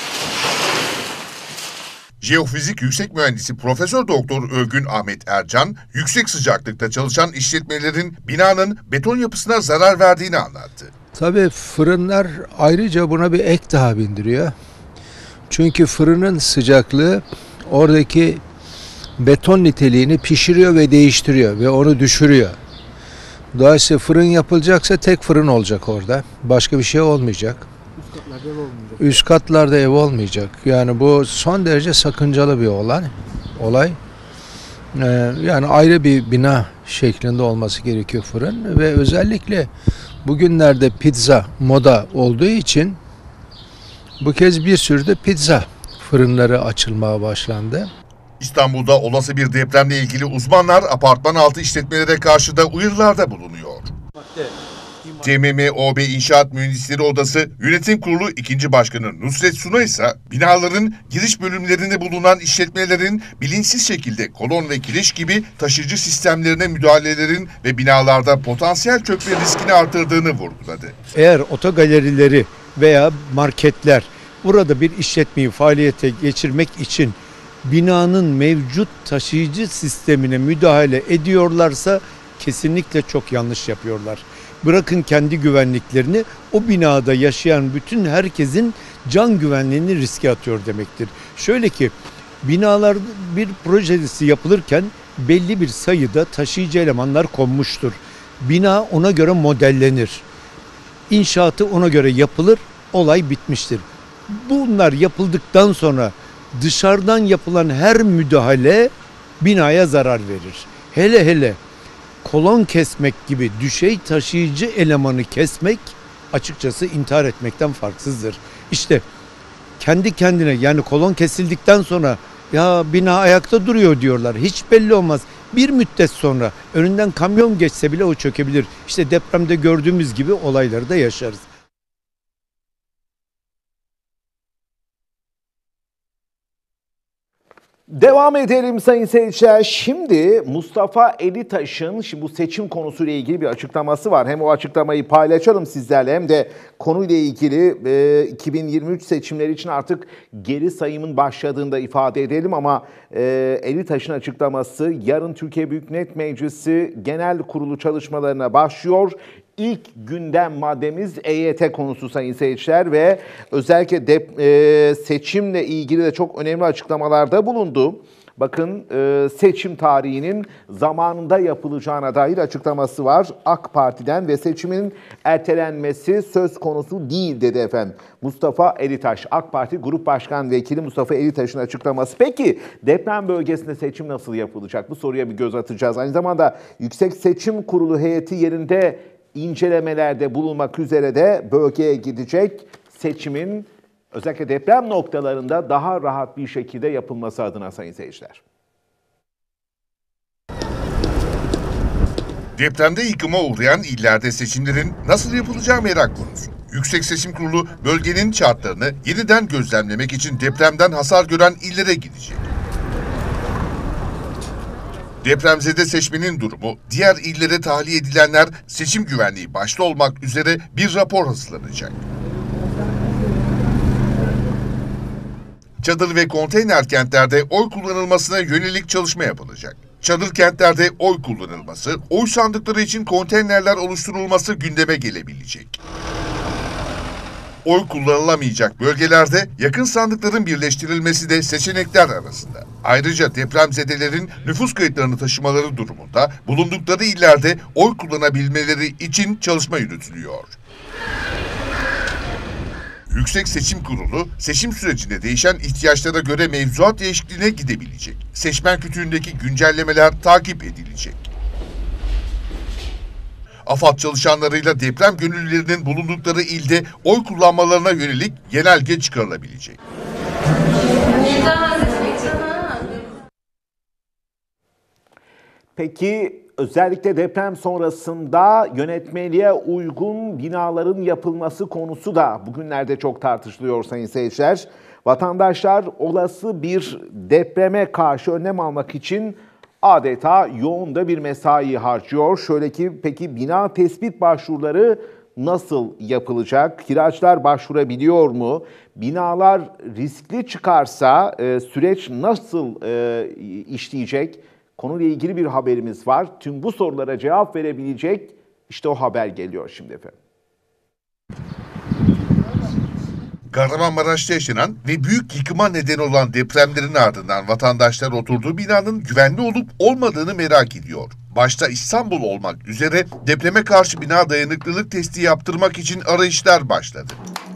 Jeofizik Yüksek Mühendisi Profesör Doktor Ölgün Ahmet Ercan, yüksek sıcaklıkta çalışan işletmelerin binanın beton yapısına zarar verdiğini anlattı. Tabii fırınlar ayrıca buna bir ek daha bindiriyor. Çünkü fırının sıcaklığı oradaki beton niteliğini pişiriyor ve değiştiriyor ve onu düşürüyor. Dolayısıyla fırın yapılacaksa tek fırın olacak orada. Başka bir şey olmayacak. Üst katlarda ev olmayacak. Yani bu son derece sakıncalı bir olay. Yani ayrı bir bina şeklinde olması gerekiyor fırın. Ve özellikle bugünlerde pizza moda olduğu için bu kez bir sürü de pizza fırınları açılmaya başlandı. İstanbul'da olası bir depremle ilgili uzmanlar apartman altı işletmelere karşı da uyarılarda bulunuyor. TMM-OB İnşaat Mühendisleri Odası Yönetim Kurulu 2. Başkanı Nusret Suna ise binaların giriş bölümlerinde bulunan işletmelerin bilinçsiz şekilde kolon ve kireç gibi taşıyıcı sistemlerine müdahalelerin ve binalarda potansiyel çökme riskini artırdığını vurguladı. Eğer otogalerileri veya marketler burada bir işletmeyi faaliyete geçirmek için binanın mevcut taşıyıcı sistemine müdahale ediyorlarsa kesinlikle çok yanlış yapıyorlar. Bırakın kendi güvenliklerini, o binada yaşayan bütün herkesin can güvenliğini riske atıyor demektir. Şöyle ki, binalar bir projesi yapılırken belli bir sayıda taşıyıcı elemanlar konmuştur. Bina ona göre modellenir. İnşaatı ona göre yapılır, olay bitmiştir. Bunlar yapıldıktan sonra dışarıdan yapılan her müdahale binaya zarar verir. Hele hele kolon kesmek gibi düşey taşıyıcı elemanı kesmek açıkçası intihar etmekten farksızdır. İşte kendi kendine, yani kolon kesildikten sonra ya bina ayakta duruyor diyorlar. Hiç belli olmaz. Bir müddet sonra önünden kamyon geçse bile o çökebilir. İşte depremde gördüğümüz gibi olayları da yaşarız. Devam edelim sayın seyirciler. Şimdi Mustafa Elitaş'ın bu seçim konusuyla ilgili bir açıklaması var. Hem o açıklamayı paylaşalım sizlerle hem de konuyla ilgili 2023 seçimleri için artık geri sayımın başladığını da ifade edelim. Ama Elitaş'ın açıklaması, yarın Türkiye Büyük Millet Meclisi Genel Kurulu çalışmalarına başlıyor. İlk gündem maddemiz EYT konusu sayın seyirciler ve özellikle seçimle ilgili de çok önemli açıklamalarda bulundu. Bakın seçim tarihinin zamanında yapılacağına dair açıklaması var AK Parti'den ve seçimin ertelenmesi söz konusu değil dedi efendim. Mustafa Elitaş, AK Parti Grup Başkan Vekili Mustafa Elitaş'ın açıklaması. Peki deprem bölgesinde seçim nasıl yapılacak? Bu soruya bir göz atacağız. Aynı zamanda Yüksek Seçim Kurulu heyeti yerinde incelemelerde bulunmak üzere de bölgeye gidecek, seçimin özellikle deprem noktalarında daha rahat bir şekilde yapılması adına sayın seyirciler. Depremde yıkıma uğrayan illerde seçimlerin nasıl yapılacağı merak konusu. Yüksek Seçim Kurulu bölgenin şartlarını yeniden gözlemlemek için depremden hasar gören illere gidecek. Depremzede seçmenin durumu, diğer illere tahliye edilenler, seçim güvenliği başta olmak üzere bir rapor hazırlanacak. Çadır ve konteyner kentlerde oy kullanılmasına yönelik çalışma yapılacak. Çadır kentlerde oy kullanılması, oy sandıkları için konteynerler oluşturulması gündeme gelebilecek. Oy kullanılamayacak bölgelerde yakın sandıkların birleştirilmesi de seçenekler arasında. Ayrıca depremzedelerin nüfus kayıtlarını taşımaları durumunda bulundukları illerde oy kullanabilmeleri için çalışma yürütülüyor. Yüksek Seçim Kurulu, seçim sürecinde değişen ihtiyaçlara göre mevzuat değişikliğine gidebilecek. Seçmen kütüğündeki güncellemeler takip edilecek. AFAD çalışanlarıyla deprem gönüllülerinin bulundukları ilde oy kullanmalarına yönelik genelge çıkarılabilecek. Peki özellikle deprem sonrasında yönetmeliğe uygun binaların yapılması konusu da bugünlerde çok tartışılıyor sayın seyirciler. Vatandaşlar olası bir depreme karşı önlem almak için adeta yoğun da bir mesai harcıyor. Şöyle ki peki bina tespit başvuruları nasıl yapılacak? Kiracılar başvurabiliyor mu? Binalar riskli çıkarsa süreç nasıl işleyecek? Konuyla ilgili bir haberimiz var. Tüm bu sorulara cevap verebilecek işte o haber geliyor şimdi efendim. Kahramanmaraş'ta yaşanan ve büyük yıkıma neden olan depremlerin ardından vatandaşlar oturduğu binanın güvenli olup olmadığını merak ediyor. Başta İstanbul olmak üzere depreme karşı bina dayanıklılık testi yaptırmak için arayışlar başladı.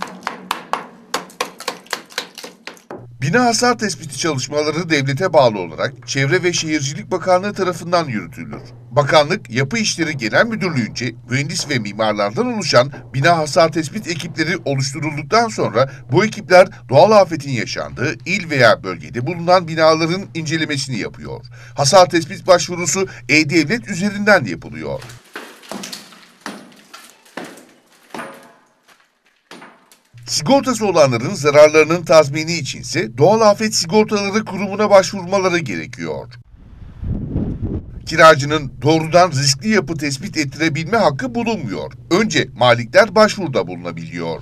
Bina hasar tespiti çalışmaları devlete bağlı olarak Çevre ve Şehircilik Bakanlığı tarafından yürütülür. Bakanlık, Yapı İşleri Genel Müdürlüğü'nce mühendis ve mimarlardan oluşan bina hasar tespit ekipleri oluşturulduktan sonra bu ekipler doğal afetin yaşandığı il veya bölgede bulunan binaların incelemesini yapıyor. Hasar tespit başvurusu E-Devlet üzerinden yapılıyor. Sigortası olanların zararlarının tazmini içinse Doğal Afet Sigortaları Kurumu'na başvurmaları gerekiyor. Kiracının doğrudan riskli yapı tespit ettirebilme hakkı bulunmuyor. Önce malikler başvuruda bulunabiliyor.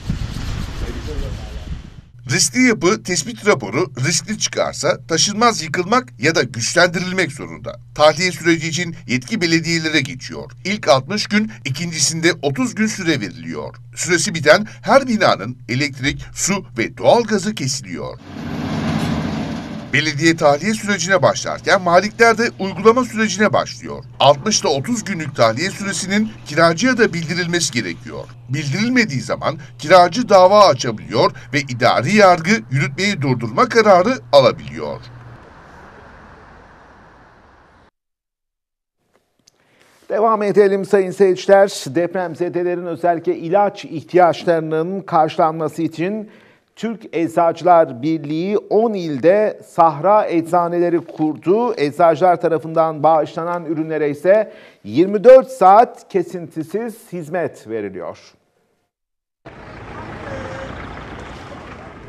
Riskli yapı tespit raporu riskli çıkarsa taşınmaz yıkılmak ya da güçlendirilmek zorunda. Tahliye süreci için yetki belediyelere geçiyor. İlk 60 gün, ikincisinde 30 gün süre veriliyor. Süresi biten her binanın elektrik, su ve doğalgazı kesiliyor. Belediye tahliye sürecine başlarken malikler de uygulama sürecine başlıyor. 60 ile 30 günlük tahliye süresinin kiracıya da bildirilmesi gerekiyor. Bildirilmediği zaman kiracı dava açabiliyor ve idari yargı yürütmeyi durdurma kararı alabiliyor. Devam edelim sayın seyirciler. Depremzedelerin özellikle ilaç ihtiyaçlarının karşılanması için Türk Eczacılar Birliği 10 ilde sahra eczaneleri kurdu. Eczacılar tarafından bağışlanan ürünlere ise 24 saat kesintisiz hizmet veriliyor.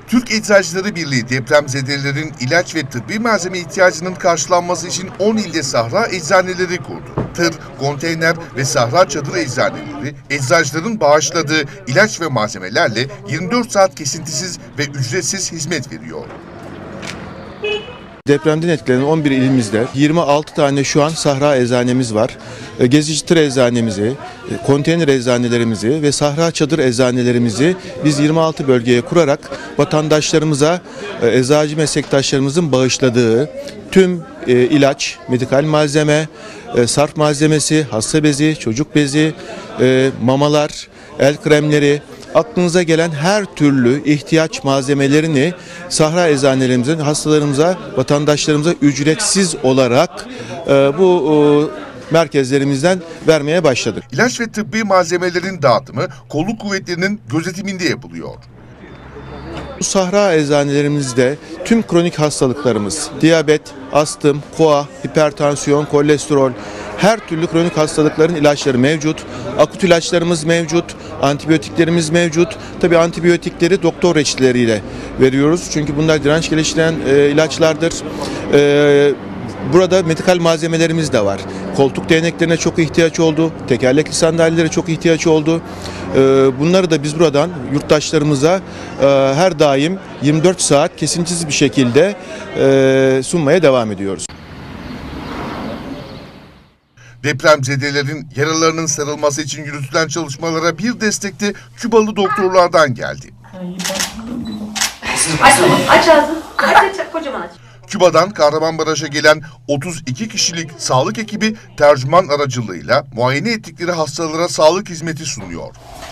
Türk Eczacıları Birliği depremzedelerin ilaç ve tıbbi malzeme ihtiyacının karşılanması için 10 ilde sahra eczaneleri kurdu. Tır, konteyner ve sahra çadır eczaneleri, eczacıların bağışladığı ilaç ve malzemelerle 24 saat kesintisiz ve ücretsiz hizmet veriyor. Depremden etkilenen 11 ilimizde 26 tane şu an sahra eczanemiz var. Gezici tır eczanemizi, konteyner eczanelerimizi ve sahra çadır eczanelerimizi biz 26 bölgeye kurarak vatandaşlarımıza, eczacı meslektaşlarımızın bağışladığı tüm ilaç, medikal malzeme, sarf malzemesi, hasta bezi, çocuk bezi, mamalar, el kremleri, aklınıza gelen her türlü ihtiyaç malzemelerini sahra eczanelerimizin hastalarımıza, vatandaşlarımıza ücretsiz olarak bu merkezlerimizden vermeye başladık. İlaç ve tıbbi malzemelerin dağıtımı kolluk kuvvetlerinin gözetiminde yapılıyor. Bu sahra eczanelerimizde tüm kronik hastalıklarımız, diyabet, astım, koa, hipertansiyon, kolesterol, her türlü kronik hastalıkların ilaçları mevcut. Akut ilaçlarımız mevcut, antibiyotiklerimiz mevcut. Tabii antibiyotikleri doktor reçeteleriyle veriyoruz. Çünkü bunlar direnç geliştiren ilaçlardır. Burada medikal malzemelerimiz de var. Koltuk değneklerine çok ihtiyaç oldu, tekerlekli sandalyelere çok ihtiyaç oldu. Bunları da biz buradan yurttaşlarımıza her daim 24 saat kesintisiz bir şekilde sunmaya devam ediyoruz. Depremzedelerin yaralarının sarılması için yürütülen çalışmalara bir destek de Kübalı doktorlardan geldi. Aç ağzını. Aç kocaman aç. Küba'dan Kahramanmaraş'a gelen 32 kişilik sağlık ekibi tercüman aracılığıyla muayene ettikleri hastalara sağlık hizmeti sunuyor.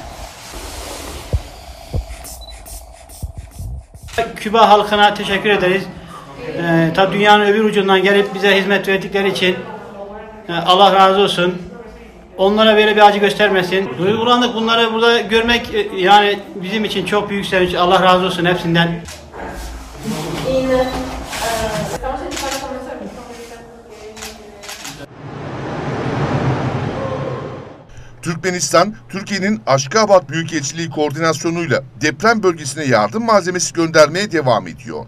Küba halkına teşekkür ederiz. Tabii dünyanın öbür ucundan gelip bize hizmet verdikleri için Allah razı olsun. Onlara böyle bir acı göstermesin. Duygulandık, bunları burada görmek yani bizim için çok büyük sevinç. Allah razı olsun hepsinden. Türkmenistan, Türkiye'nin Aşkabat Büyükelçiliği koordinasyonuyla deprem bölgesine yardım malzemesi göndermeye devam ediyor.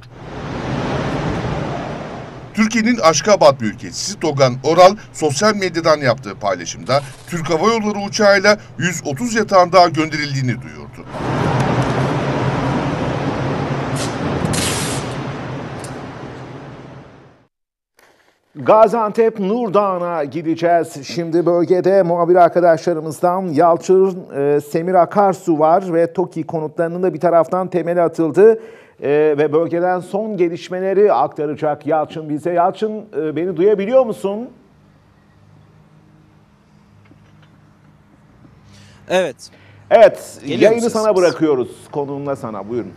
Türkiye'nin Aşkabat Büyükelçisi Togan Oral sosyal medyadan yaptığı paylaşımda Türk Hava Yolları uçağıyla 130 yatağın daha gönderildiğini duyurdu. Gaziantep Nur Dağı'na gideceğiz. Şimdi bölgede muhabir arkadaşlarımızdan Yalçın Semir Akarsu var ve TOKİ konutlarının da bir taraftan temeli atıldı. Ve bölgeden son gelişmeleri aktaracak Yalçın bize. Yalçın, beni duyabiliyor musun? Evet. Evet, Geliyor yayını sana bırakıyoruz. Konuğumla sana, buyurun.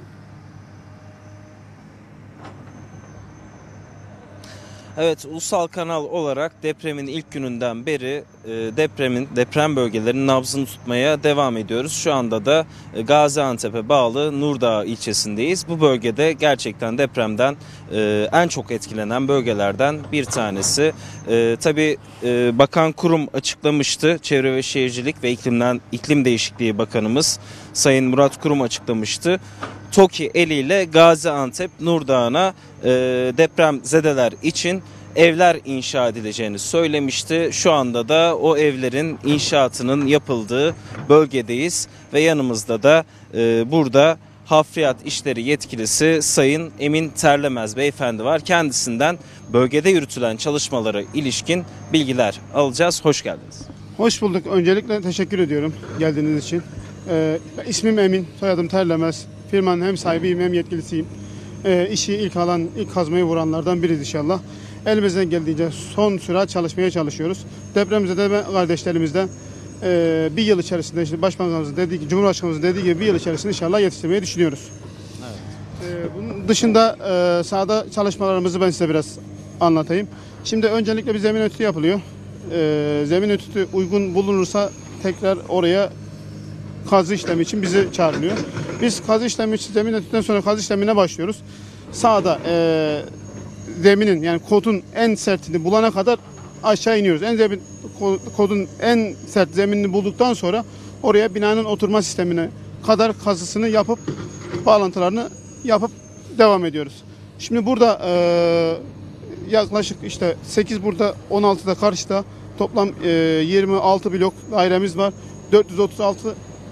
Evet, ulusal kanal olarak depremin ilk gününden beri deprem bölgelerinin nabzını tutmaya devam ediyoruz. Şu anda da Gaziantep'e bağlı Nurdağ ilçesindeyiz. Bu bölgede gerçekten depremden en çok etkilenen bölgelerden bir tanesi. Tabii Bakan Kurum açıklamıştı. Çevre ve Şehircilik ve İklim Değişikliği Bakanımız Sayın Murat Kurum açıklamıştı. TOKİ eliyle Gaziantep Nurdağ'ına depremzedeler için evler inşa edileceğini söylemişti. Şu anda da o evlerin inşaatının yapıldığı bölgedeyiz ve yanımızda da burada hafriyat işleri yetkilisi Sayın Emin Terlemez beyefendi var. Kendisinden bölgede yürütülen çalışmalara ilişkin bilgiler alacağız. Hoş geldiniz. Hoş bulduk. Öncelikle teşekkür ediyorum geldiğiniz için. İsmim Emin, soyadım Terlemez. Firmanın hem sahibiyim hem yetkilisiyim. İşi ilk kazmayı vuranlardan biriz inşallah. Elimizden geldiğince son sürat çalışmaya çalışıyoruz. Depremzede kardeşlerimizden bir yıl içerisinde işte Başbakanımızın dediği gibi, Cumhurbaşkanımızın dediği gibi bir yıl içerisinde inşallah yetiştirmeyi düşünüyoruz. Evet. Bunun dışında sahada çalışmalarımızı ben size biraz anlatayım. Şimdi öncelikle bir zemin etüdü yapılıyor. Zemin etüdü uygun bulunursa tekrar oraya kazı işlemi için bizi çağrılıyor. Biz kazı işlemi için zemin etüdünden sonra kazı işlemine başlıyoruz. Sağda zeminin yani kodun en sertini bulana kadar aşağı iniyoruz. Kodun en sert zeminini bulduktan sonra oraya binanın oturma sistemine kadar kazısını yapıp bağlantılarını yapıp devam ediyoruz. Şimdi burada yaklaşık işte 8 burada, 16'da karşıda toplam 26 blok dairemiz var. 436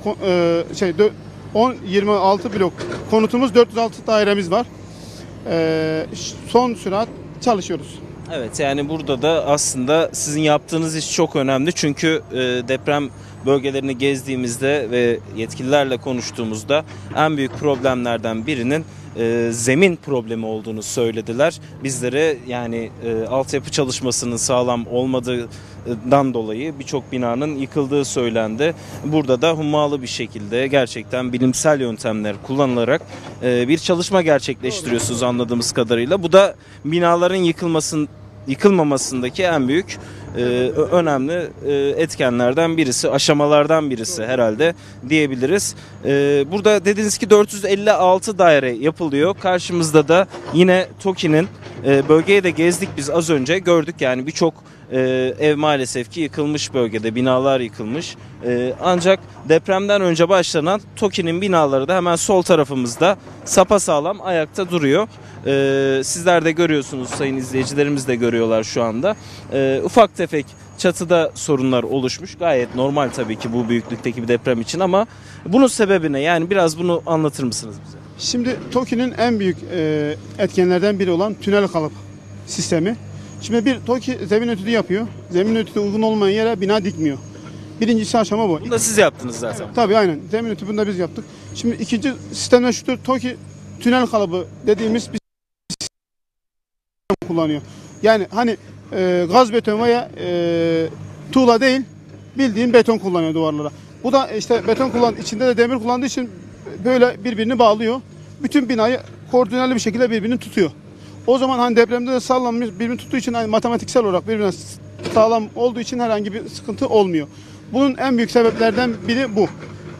26 blok konutumuz, 406 dairemiz var. Son sürat çalışıyoruz. Evet, yani burada da aslında sizin yaptığınız iş çok önemli. Çünkü deprem bölgelerini gezdiğimizde ve yetkililerle konuştuğumuzda en büyük problemlerden birinin zemin problemi olduğunu söylediler. Bizlere yani altyapı çalışmasının sağlam olmadığından dolayı birçok binanın yıkıldığı söylendi. Burada da hummalı bir şekilde gerçekten bilimsel yöntemler kullanılarak bir çalışma gerçekleştiriyorsunuz anladığımız kadarıyla. Bu da binaların yıkılmamasındaki en büyük önemli etkenlerden birisi, aşamalardan birisi herhalde diyebiliriz. Burada dediniz ki 456 daire yapılıyor. Karşımızda da yine TOKİ'nin, bölgeyi de gezdik biz az önce, gördük yani birçok ev maalesef ki yıkılmış bölgede, binalar yıkılmış. Ancak depremden önce başlanan TOKİ'nin binaları da hemen sol tarafımızda sapasağlam ayakta duruyor. Sizler de görüyorsunuz, sayın izleyicilerimiz de görüyorlar şu anda. Ufak tefek çatıda sorunlar oluşmuş. Gayet normal tabii ki bu büyüklükteki bir deprem için, ama bunun sebebi ne? Yani biraz bunu anlatır mısınız bize? Şimdi TOKİ'nin en büyük etkenlerden biri olan tünel kalıp sistemi. Şimdi bir TOKİ zemin etüdü yapıyor. Zemin etüdü uygun olmayan yere bina dikmiyor. Birincisi aşama bu. Bunu da siz yaptınız zaten. Evet, tabii aynen. Zemin etüdünü de biz yaptık. Şimdi ikinci sistemde şudur. TOKİ tünel kalıbı dediğimiz bir sistem kullanıyor. Yani hani gaz beton veya tuğla değil, bildiğin beton kullanıyor duvarlara. Bu da işte beton içinde de demir kullandığı için böyle birbirini bağlıyor. Bütün binayı koordineli bir şekilde birbirini tutuyor. O zaman hani depremde de sallanmış, birbirini tuttuğu için hani matematiksel olarak birbirine sağlam olduğu için herhangi bir sıkıntı olmuyor. Bunun en büyük sebeplerden biri bu.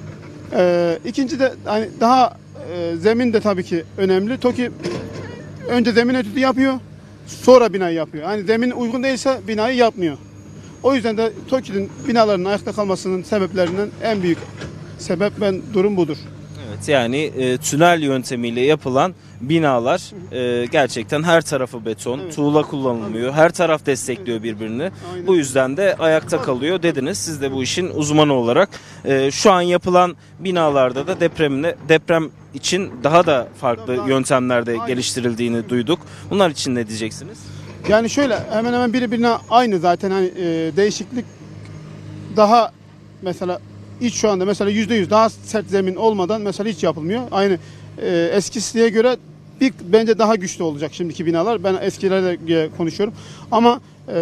İkinci de hani daha zemin de tabii ki önemli. TOKİ önce zemin etüdü yapıyor, sonra binayı yapıyor. Hani zemin uygun değilse binayı yapmıyor. O yüzden de TOKİ'nin binalarının ayakta kalmasının sebeplerinden en büyük durum budur. Evet, yani tünel yöntemiyle yapılan binalar gerçekten her tarafı beton, evet, tuğla kullanılmıyor. Her taraf destekliyor birbirini. Aynen. Bu yüzden de ayakta kalıyor dediniz. Siz de bu işin uzmanı olarak şu an yapılan binalarda da deprem için daha da farklı yöntemlerde geliştirildiğini duyduk. Bunlar için ne diyeceksiniz? Yani şöyle, hemen hemen birbirine aynı zaten, hani değişiklik daha mesela şu anda mesela %100 daha sert zemin olmadan mesela hiç yapılmıyor. Aynı eskisiye göre bence daha güçlü olacak şimdiki binalar. Ben eskilerle konuşuyorum. Ama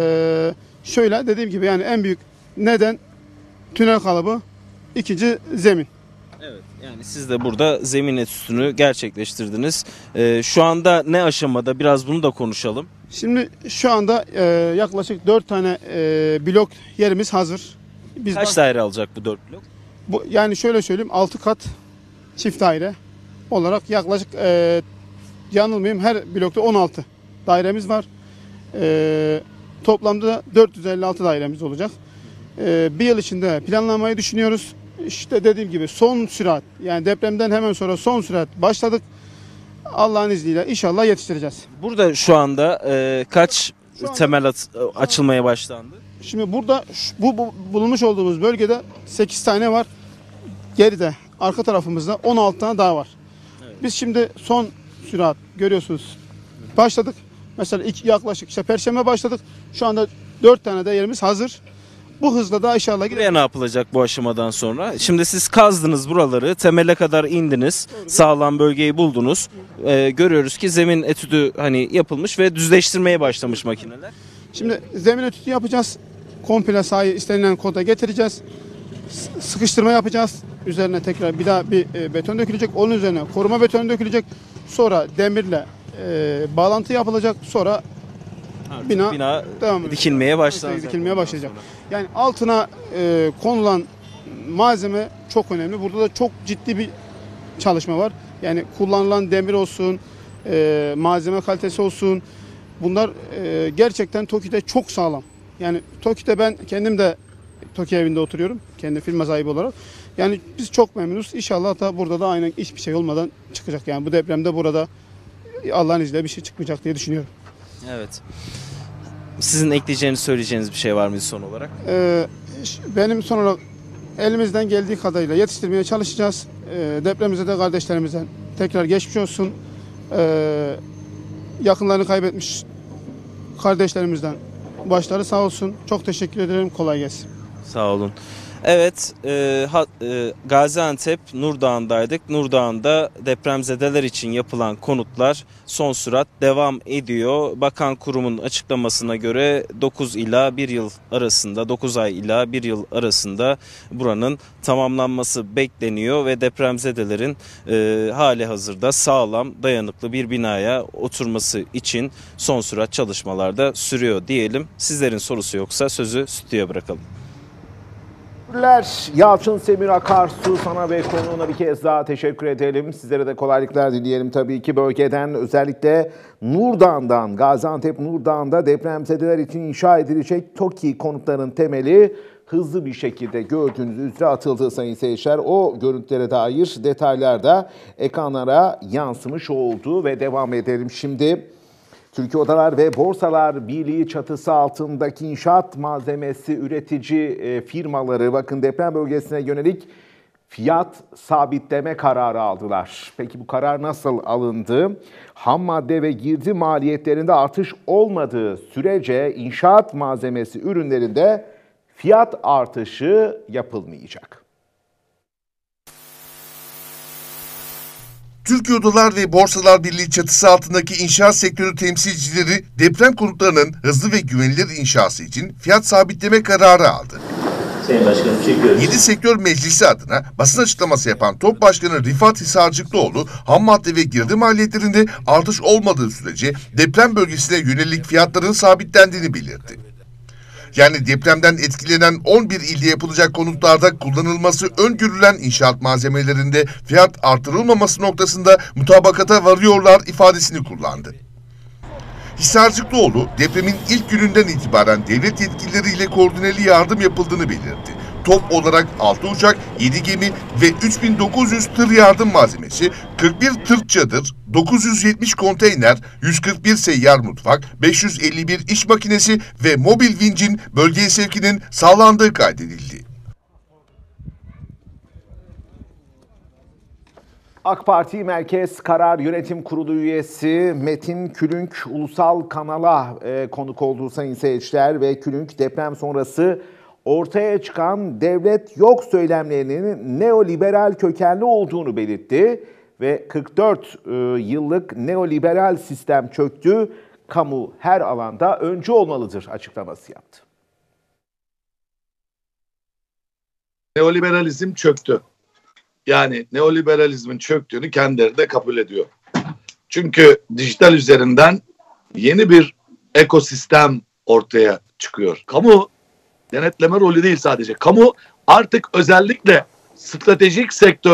şöyle dediğim gibi, yani en büyük neden tünel kalıbı, ikinci zemin. Evet, yani siz de burada zemin etüdünü gerçekleştirdiniz. Şu anda ne aşamada, biraz bunu da konuşalım. Şimdi şu anda yaklaşık 4 tane blok yerimiz hazır. Kaç daire alacak bu 4 blok? Yani şöyle söyleyeyim, 6 kat çift daire olarak yaklaşık yanılmayayım her blokta 16 dairemiz var. Toplamda 456 dairemiz olacak. Bir yıl içinde planlamayı düşünüyoruz. İşte dediğim gibi son sürat, yani depremden hemen sonra son sürat başladık. Allah'ın izniyle inşallah yetiştireceğiz. Burada şu anda kaç temel açılmaya başlandı? Şimdi burada bu bulunmuş olduğumuz bölgede 8 tane var. Geride arka tarafımızda 16 tane daha var. Evet. Biz şimdi son sürat görüyorsunuz başladık. Mesela yaklaşık işte Perşembe başladık. Şu anda 4 tane de yerimiz hazır. Bu hızla da inşallah gidelim. Ne yapılacak bu aşamadan sonra? Şimdi siz kazdınız buraları, temele kadar indiniz, sağlam bölgeyi buldunuz. Görüyoruz ki zemin etüdü hani yapılmış ve düzleştirmeye başlamış makineler. Şimdi zemin etüdü yapacağız. Komple sahayı istenilen koda getireceğiz. Sıkıştırma yapacağız. Üzerine tekrar bir daha bir beton dökülecek. Onun üzerine koruma betonu dökülecek. Sonra demirle bağlantı yapılacak. Sonra bina dikilmeye başlayacak. Yani altına konulan malzeme çok önemli. Burada da çok ciddi bir çalışma var. Yani kullanılan demir olsun, malzeme kalitesi olsun. Bunlar gerçekten TOKİ'de çok sağlam. Yani TOKİ'de ben kendim de TOKİ evinde oturuyorum. Kendi firma sahibi olarak. Yani biz çok memnunuz. İnşallah da burada da aynen hiçbir şey olmadan çıkacak. Yani bu depremde burada Allah'ın izniyle bir şey çıkmayacak diye düşünüyorum. Evet. Sizin ekleyeceğiniz, söyleyeceğiniz bir şey var mı son olarak? Benim son olarak elimizden geldiği kadarıyla yetiştirmeye çalışacağız. Depremimize de kardeşlerimizden tekrar geçmiş olsun. Yakınlarını kaybetmiş kardeşlerimizden başları sağ olsun. Çok teşekkür ederim. Kolay gelsin. Sağ olun. Evet, Gaziantep Nurdağ'ındaydık. Nurdağ'ında depremzedeler için yapılan konutlar son sürat devam ediyor. Bakan kurumun açıklamasına göre 9 ay ila 1 yıl arasında buranın tamamlanması bekleniyor ve depremzedelerin hali hazırda sağlam, dayanıklı bir binaya oturması için son sürat çalışmalarda sürüyor diyelim. Sizlerin sorusu yoksa sözü stüdyoya bırakalım. Yalçın Semir Akarsu, sana ve konuğuna bir kez daha teşekkür edelim. Sizlere de kolaylıklar dileyelim tabii ki. Bölgeden, özellikle Nurdağ'dan, Gaziantep Nurdağ'ında depremzedeler için inşa edilecek TOKİ konutların temeli hızlı bir şekilde gördüğünüz üzere atıldı sayın seyirciler. O görüntülere dair detaylar da ekranlara yansımış oldu ve devam edelim şimdi. Türkiye Odalar ve Borsalar Birliği çatısı altındaki inşaat malzemesi üretici firmaları bakın deprem bölgesine yönelik fiyat sabitleme kararı aldılar. Peki bu karar nasıl alındı? Ham madde ve girdi maliyetlerinde artış olmadığı sürece inşaat malzemesi ürünlerinde fiyat artışı yapılmayacak. Türkiye Odalar ve Borsalar Birliği çatısı altındaki inşaat sektörü temsilcileri deprem konutlarının hızlı ve güvenilir inşası için fiyat sabitleme kararı aldı. Sayın Başkanım, çekiyoruz. 7 Sektör Meclisi adına basın açıklaması yapan TOP Başkanı Rifat Hisarcıklıoğlu, ham madde ve girdi maliyetlerinde artış olmadığı sürece deprem bölgesine yönelik fiyatların sabitlendiğini belirtti. Yani depremden etkilenen 11 ilde yapılacak konutlarda kullanılması öngörülen inşaat malzemelerinde fiyat artırılmaması noktasında mutabakata varıyorlar ifadesini kullandı. Hisarcıklıoğlu, depremin ilk gününden itibaren devlet yetkilileriyle koordineli yardım yapıldığını belirtti. Top olarak 6 uçak, 7 gemi ve 3900 tır yardım malzemesi, 41 tır çadır, 970 konteyner, 141 seyyar mutfak, 551 iş makinesi ve mobil vincin bölgeye sevkinin sağlandığı kaydedildi. AK Parti Merkez Karar Yönetim Kurulu üyesi Metin Külünk ulusal kanala konuk olduğu sayın seyirciler ve Külünk deprem sonrası ortaya çıkan devlet yok söylemlerinin neoliberal kökenli olduğunu belirtti ve 44 yıllık neoliberal sistem çöktü, kamu her alanda öncü olmalıdır açıklaması yaptı. Neoliberalizm çöktü. Yani neoliberalizmin çöktüğünü kendileri de kabul ediyor. Çünkü dijital üzerinden yeni bir ekosistem ortaya çıkıyor. Kamu denetleme rolü değil sadece. Kamu artık özellikle stratejik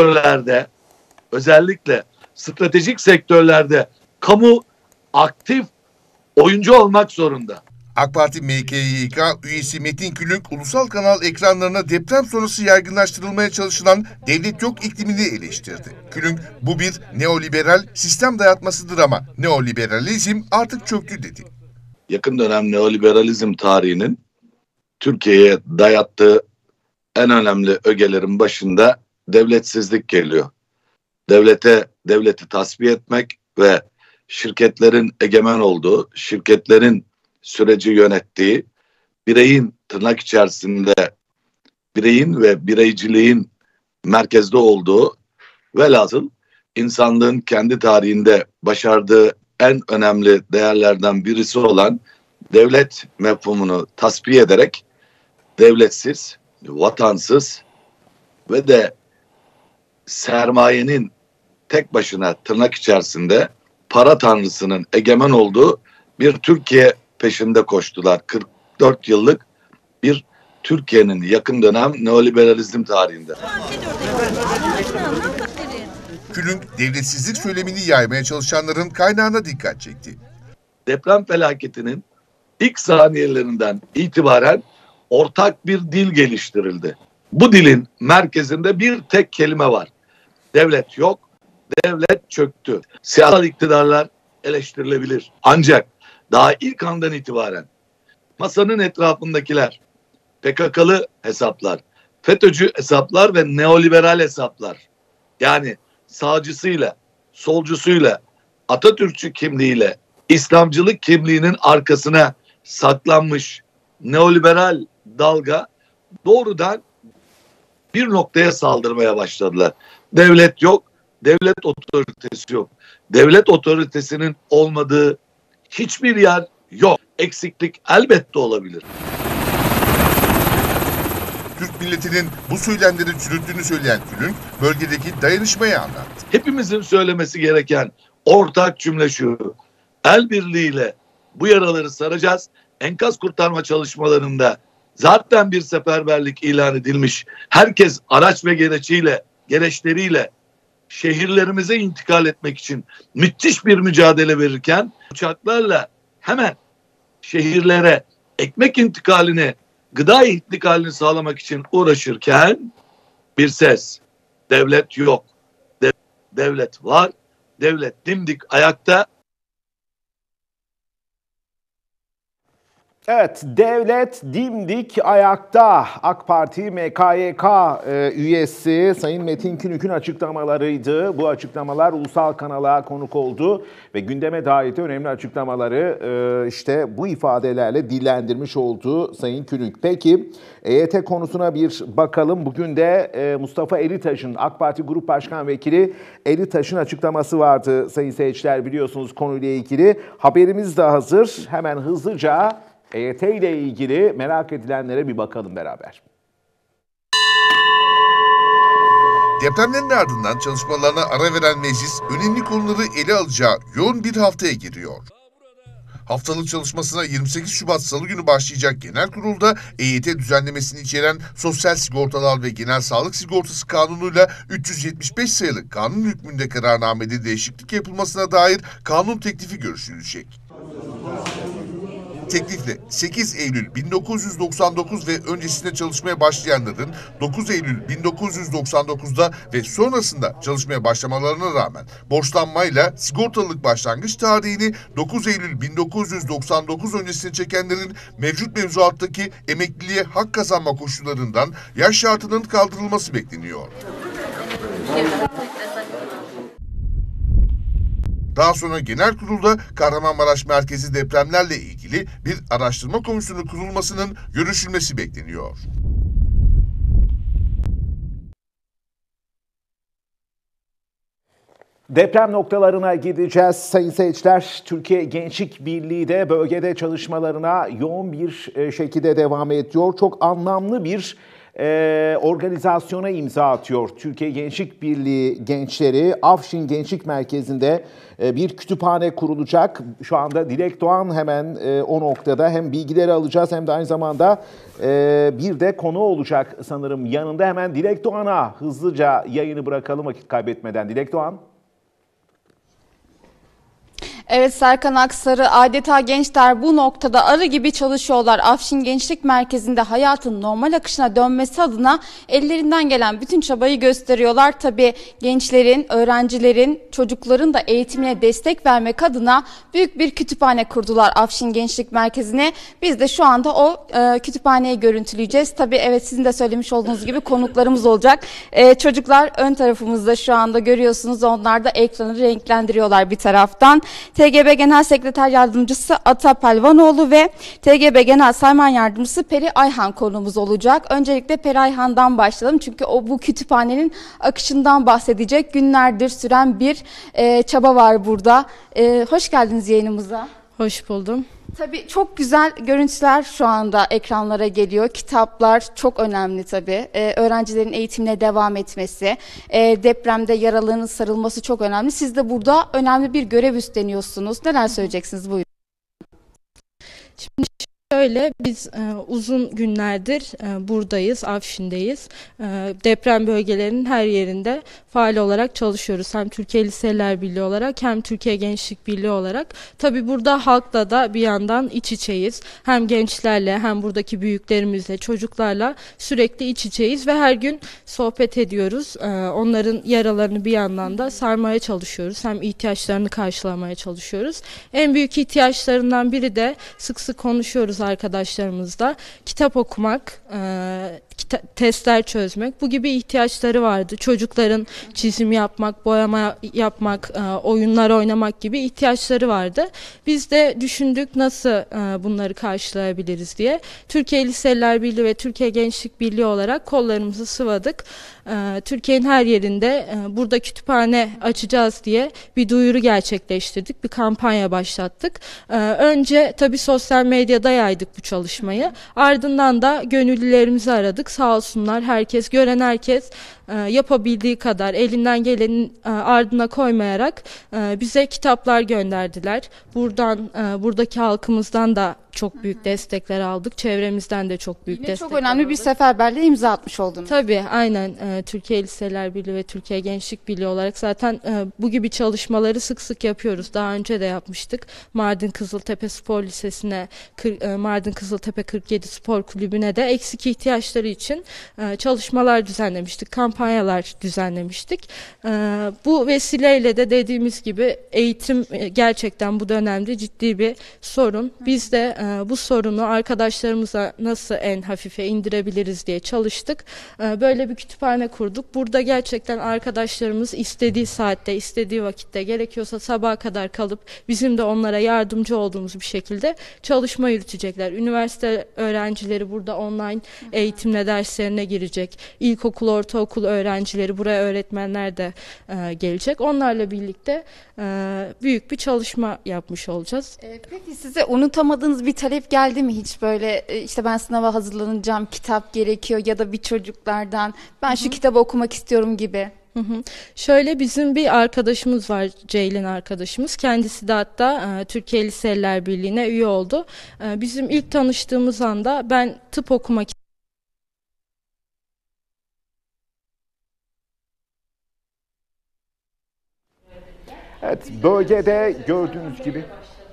sektörlerde kamu aktif oyuncu olmak zorunda. AK Parti MKYK üyesi Metin Külünk ulusal kanal ekranlarına deprem sonrası yaygınlaştırılmaya çalışılan devlet yok iklimini eleştirdi. Külünk bu bir neoliberal sistem dayatmasıdır ama neoliberalizm artık çöktü dedi. Yakın dönem neoliberalizm tarihinin Türkiye'ye dayattığı en önemli ögelerin başında devletsizlik geliyor. Devleti tasfiye etmek ve şirketlerin egemen olduğu, şirketlerin süreci yönettiği, bireyin tırnak içerisinde bireyin ve bireyciliğin merkezde olduğu velhasıl insanlığın kendi tarihinde başardığı en önemli değerlerden birisi olan devlet mefhumunu tasfiye ederek devletsiz, vatansız ve de sermayenin tek başına tırnak içerisinde para tanrısının egemen olduğu bir Türkiye peşinde koştular. 44 yıllık bir Türkiye'nin yakın dönem neoliberalizm tarihinde. Külünk devletsizlik söylemini yaymaya çalışanların kaynağına dikkat çekti. Deprem felaketinin ilk saniyelerinden itibaren ortak bir dil geliştirildi. Bu dilin merkezinde bir tek kelime var. Devlet yok, devlet çöktü. Siyasal iktidarlar eleştirilebilir. Ancak daha ilk andan itibaren masanın etrafındakiler, PKK'lı hesaplar, FETÖ'cü hesaplar ve neoliberal hesaplar, yani sağcısıyla, solcusuyla, Atatürkçü kimliğiyle, İslamcılık kimliğinin arkasına saklanmış neoliberal dalga doğrudan bir noktaya saldırmaya başladılar. Devlet yok, devlet otoritesi yok. Devlet otoritesinin olmadığı hiçbir yer yok. Eksiklik elbette olabilir. Türk milletinin bu söylemleri çürüttüğünü söyleyen Külünk, bölgedeki dayanışmayı anlattı. Hepimizin söylemesi gereken ortak cümle şu: el birliğiyle bu yaraları saracağız. Enkaz kurtarma çalışmalarında zaten bir seferberlik ilan edilmiş. Herkes araç ve gereçleriyle şehirlerimize intikal etmek için müthiş bir mücadele verirken, uçaklarla hemen şehirlere ekmek intikalini, gıda intikalini sağlamak için uğraşırken bir ses: devlet yok, devlet var, devlet dimdik ayakta. Evet, devlet dimdik ayakta. AK Parti MKYK üyesi Sayın Metin Külünk'ün açıklamalarıydı. Bu açıklamalar ulusal kanala konuk oldu ve gündeme dair de önemli açıklamaları işte bu ifadelerle dillendirmiş oldu Sayın Külünk. Peki EYT konusuna bir bakalım. Bugün de Mustafa Elitaş'ın, AK Parti Grup Başkan Vekili Elitaş'ın açıklaması vardı sayın seyirciler, biliyorsunuz konuyla ilgili. Haberimiz de hazır. Hemen hızlıca EYT ile ilgili merak edilenlere bir bakalım beraber. Depremlerin ardından çalışmalarına ara veren meclis önemli konuları ele alacağı yoğun bir haftaya giriyor. Haftalık çalışmasına 28 Şubat Salı günü başlayacak genel kurulda EYT düzenlemesini içeren Sosyal Sigortalar ve Genel Sağlık Sigortası Kanunu'yla 375 sayılı kanun hükmünde kararnamede değişiklik yapılmasına dair kanun teklifi görüşülecek. Teklifle 8 Eylül 1999 ve öncesinde çalışmaya başlayanların 9 Eylül 1999'da ve sonrasında çalışmaya başlamalarına rağmen borçlanmayla sigortalılık başlangıç tarihini 9 Eylül 1999 öncesine çekenlerin mevcut mevzuattaki emekliliğe hak kazanma koşullarından yaş şartının kaldırılması bekleniyor. Daha sonra genel kurulda Kahramanmaraş merkezi depremlerle ilgili bir araştırma komisyonu kurulmasının görüşülmesi bekleniyor. Deprem noktalarına gideceğiz sayın seyirciler. Türkiye Gençlik Birliği de bölgede çalışmalarına yoğun bir şekilde devam ediyor. Çok anlamlı bir organizasyona imza atıyor. Türkiye Gençlik Birliği gençleri Afşin Gençlik Merkezi'nde bir kütüphane kurulacak. Şu anda Dilek Doğan hemen o noktada, hem bilgileri alacağız hem de aynı zamanda bir de konu olacak sanırım yanında. Hemen Dilek Doğan'a hızlıca yayını bırakalım vakit kaybetmeden. Dilek Doğan. Evet Serkan Aksarı, adeta gençler bu noktada arı gibi çalışıyorlar. Afşin Gençlik Merkezi'nde hayatın normal akışına dönmesi adına ellerinden gelen bütün çabayı gösteriyorlar. Tabii gençlerin, öğrencilerin, çocukların da eğitimine destek vermek adına büyük bir kütüphane kurdular Afşin Gençlik Merkezi'ne. Biz de şu anda o kütüphaneyi görüntüleyeceğiz. Tabii evet, sizin de söylemiş olduğunuz gibi konuklarımız olacak. Çocuklar ön tarafımızda şu anda görüyorsunuz. Onlar da ekranı renklendiriyorlar bir taraftan. TGB Genel Sekreter Yardımcısı Ata Pelvanoğlu ve TGB Genel Sayman Yardımcısı Peri Ayhan konuğumuz olacak. Öncelikle Peri Ayhan'dan başlayalım çünkü o bu kütüphanenin akışından bahsedecek. Günlerdir süren bir çaba var burada. Hoş geldiniz yayınımıza. Hoş buldum. Tabii çok güzel görüntüler şu anda ekranlara geliyor. Kitaplar çok önemli tabii. Öğrencilerin eğitimine devam etmesi, depremde yaralarının sarılması çok önemli. Siz de burada önemli bir görev üstleniyorsunuz. Neler söyleyeceksiniz? Buyurun. Şimdi şöyle Şöyle biz uzun günlerdir buradayız, Afşin'deyiz. Deprem bölgelerinin her yerinde faal olarak çalışıyoruz. Hem Türkiye Liseler Birliği olarak hem Türkiye Gençlik Birliği olarak. Tabii burada halkla da bir yandan iç içeyiz. Hem gençlerle hem buradaki büyüklerimizle, çocuklarla sürekli iç içeyiz ve her gün sohbet ediyoruz. Onların yaralarını bir yandan da sarmaya çalışıyoruz. Hem ihtiyaçlarını karşılamaya çalışıyoruz. En büyük ihtiyaçlarından biri de sık sık konuşuyoruz arkadaşlarımızla. Kitap okumak, testler çözmek, bu gibi ihtiyaçları vardı. Çocukların çizim yapmak, boyama yapmak, oyunlar oynamak gibi ihtiyaçları vardı. Biz de düşündük nasıl bunları karşılayabiliriz diye. Türkiye Liseler Birliği ve Türkiye Gençlik Birliği olarak kollarımızı sıvadık. Türkiye'nin her yerinde burada kütüphane açacağız diye bir duyuru gerçekleştirdik. Bir kampanya başlattık. Önce tabii sosyal medyada yaydık bu çalışmayı. Ardından da gönüllülerimizi aradık. Sağ olsunlar, herkes, gören herkes yapabildiği kadar elinden gelenin ardına koymayarak bize kitaplar gönderdiler. Buradaki halkımızdan da çok büyük destekler aldık. Çevremizden de çok büyük destekler aldık. Çok önemli bir seferberliğe imza atmış oldunuz. Tabii, aynen. Türkiye Liseler Birliği ve Türkiye Gençlik Birliği olarak zaten bu gibi çalışmaları sık sık yapıyoruz. Daha önce de yapmıştık. Mardin Kızıltepe Spor Lisesi'ne, Mardin Kızıltepe 47 Spor Kulübü'ne de eksik ihtiyaçları için çalışmalar düzenlemiştik. Kampanyalar düzenlemiştik. Bu vesileyle de dediğimiz gibi eğitim gerçekten bu dönemde ciddi bir sorun. Biz de bu sorunu arkadaşlarımıza nasıl en hafife indirebiliriz diye çalıştık. Böyle bir kütüphane kurduk. Burada gerçekten arkadaşlarımız istediği saatte, istediği vakitte, gerekiyorsa sabaha kadar kalıp bizim de onlara yardımcı olduğumuz bir şekilde çalışma yürütecekler. Üniversite öğrencileri burada online eğitimle derslerine girecek. İlkokul, ortaokul öğrencileri, buraya öğretmenler de gelecek. Onlarla birlikte büyük bir çalışma yapmış olacağız. Peki size unutamadığınız bir talep geldi mi hiç, böyle işte ben sınava hazırlanacağım, kitap gerekiyor ya da bir çocuklardan ben şu kitabı okumak istiyorum gibi? Şöyle, bizim bir arkadaşımız var, Ceylin arkadaşımız. Kendisi de hatta Türkiye Liseler Birliği'ne üye oldu. Bizim ilk tanıştığımız anda ben tıp okumak Evet, bölgede gördüğünüz gibi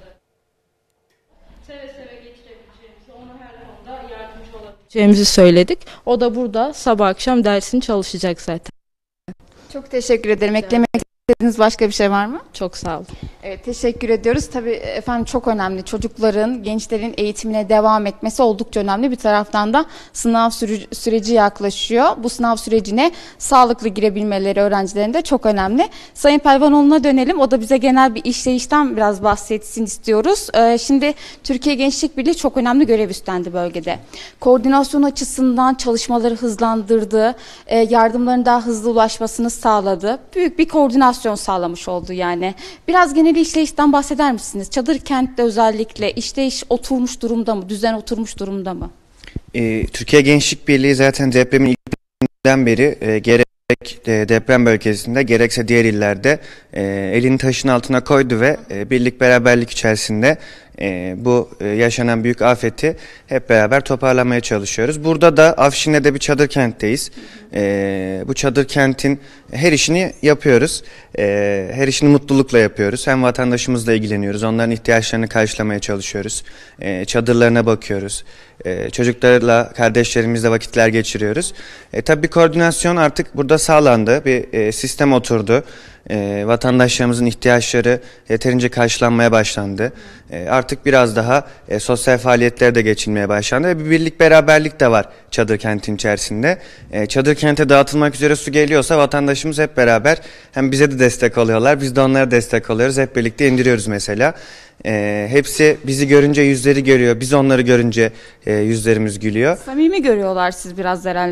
olabileceğimizi söyledik. O da burada sabah akşam dersini çalışacak zaten. Çok teşekkür ederim. Eklemek istediğiniz başka bir şey var mı? Çok sağ olun. Evet, teşekkür ediyoruz. Tabii efendim çok önemli. Çocukların, gençlerin eğitimine devam etmesi oldukça önemli. Bir taraftan da sınav süreci yaklaşıyor. Bu sınav sürecine sağlıklı girebilmeleri öğrencilerin de çok önemli. Sayın Pelvanoğlu'na dönelim. O da bize genel bir işleyişten biraz bahsetsin istiyoruz. Şimdi Türkiye Gençlik Birliği çok önemli görev üstlendi bölgede. Koordinasyon açısından çalışmaları hızlandırdı. Yardımların daha hızlı ulaşmasını sağladı. Büyük bir koordinasyon sağlamış oldu yani. Biraz genel işleyişten bahseder misiniz? Çadır kentte özellikle işleyiş oturmuş durumda mı? Düzen oturmuş durumda mı? Türkiye Gençlik Birliği zaten depremin ilk günden beri gerek deprem bölgesinde gerekse diğer illerde elini taşın altına koydu ve birlik beraberlik içerisinde bu yaşanan büyük afeti hep beraber toparlamaya çalışıyoruz. Burada da Afşin'de de bir çadır kentteyiz. Bu çadır kentin her işini yapıyoruz. Her işini mutlulukla yapıyoruz. Hem vatandaşımızla ilgileniyoruz. Onların ihtiyaçlarını karşılamaya çalışıyoruz. Çadırlarına bakıyoruz. Çocuklarla, kardeşlerimizle vakitler geçiriyoruz. Tabii bir koordinasyon artık burada sağlandı. Bir sistem oturdu. Vatandaşlarımızın ihtiyaçları yeterince karşılanmaya başlandı. Artık biraz daha sosyal faaliyetlere de geçilmeye başlandı ve bir birlik beraberlik de var çadır kentin içerisinde. Çadır kente dağıtılmak üzere su geliyorsa vatandaşımız hep beraber hem bize de destek oluyorlar, biz de onlara destek oluyoruz. Hep birlikte indiriyoruz mesela. Hepsi bizi görünce yüzleri görüyor, biz onları görünce yüzlerimiz gülüyor. Samimi görüyorlar siz biraz herhalde.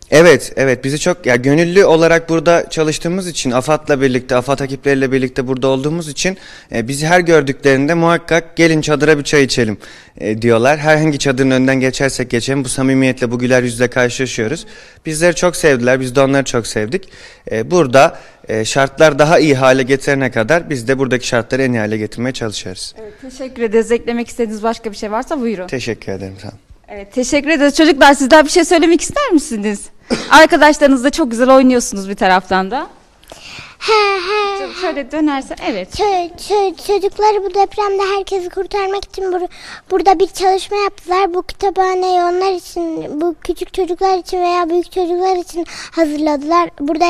Evet bizi çok gönüllü olarak burada çalıştığımız için AFAD'la birlikte, AFAD ekipleriyle birlikte burada olduğumuz için bizi her gördüklerinde muhakkak gelin çadıra bir çay içelim diyorlar. Herhangi çadırın önünden geçersek geçelim, bu samimiyetle, bu güler yüzle karşılaşıyoruz. Bizleri çok sevdiler, biz de onları çok sevdik. Burada şartlar daha iyi hale getirene kadar biz de buradaki şartları en iyi hale getirmeye çalışıyoruz. Evet, teşekkür ederiz. Eklemek istediğiniz başka bir şey varsa buyurun. Teşekkür ederim. Sağ olun. Evet, teşekkür ederiz. Çocuklar, sizden bir şey söylemek ister misiniz? Arkadaşlarınızla çok güzel oynuyorsunuz bir taraftan da. Şöyle dönerse, evet. Çocukları bu depremde herkesi kurtarmak için burada bir çalışma yaptılar. Bu kütüphaneyi onlar için, bu küçük çocuklar için veya büyük çocuklar için hazırladılar. Burada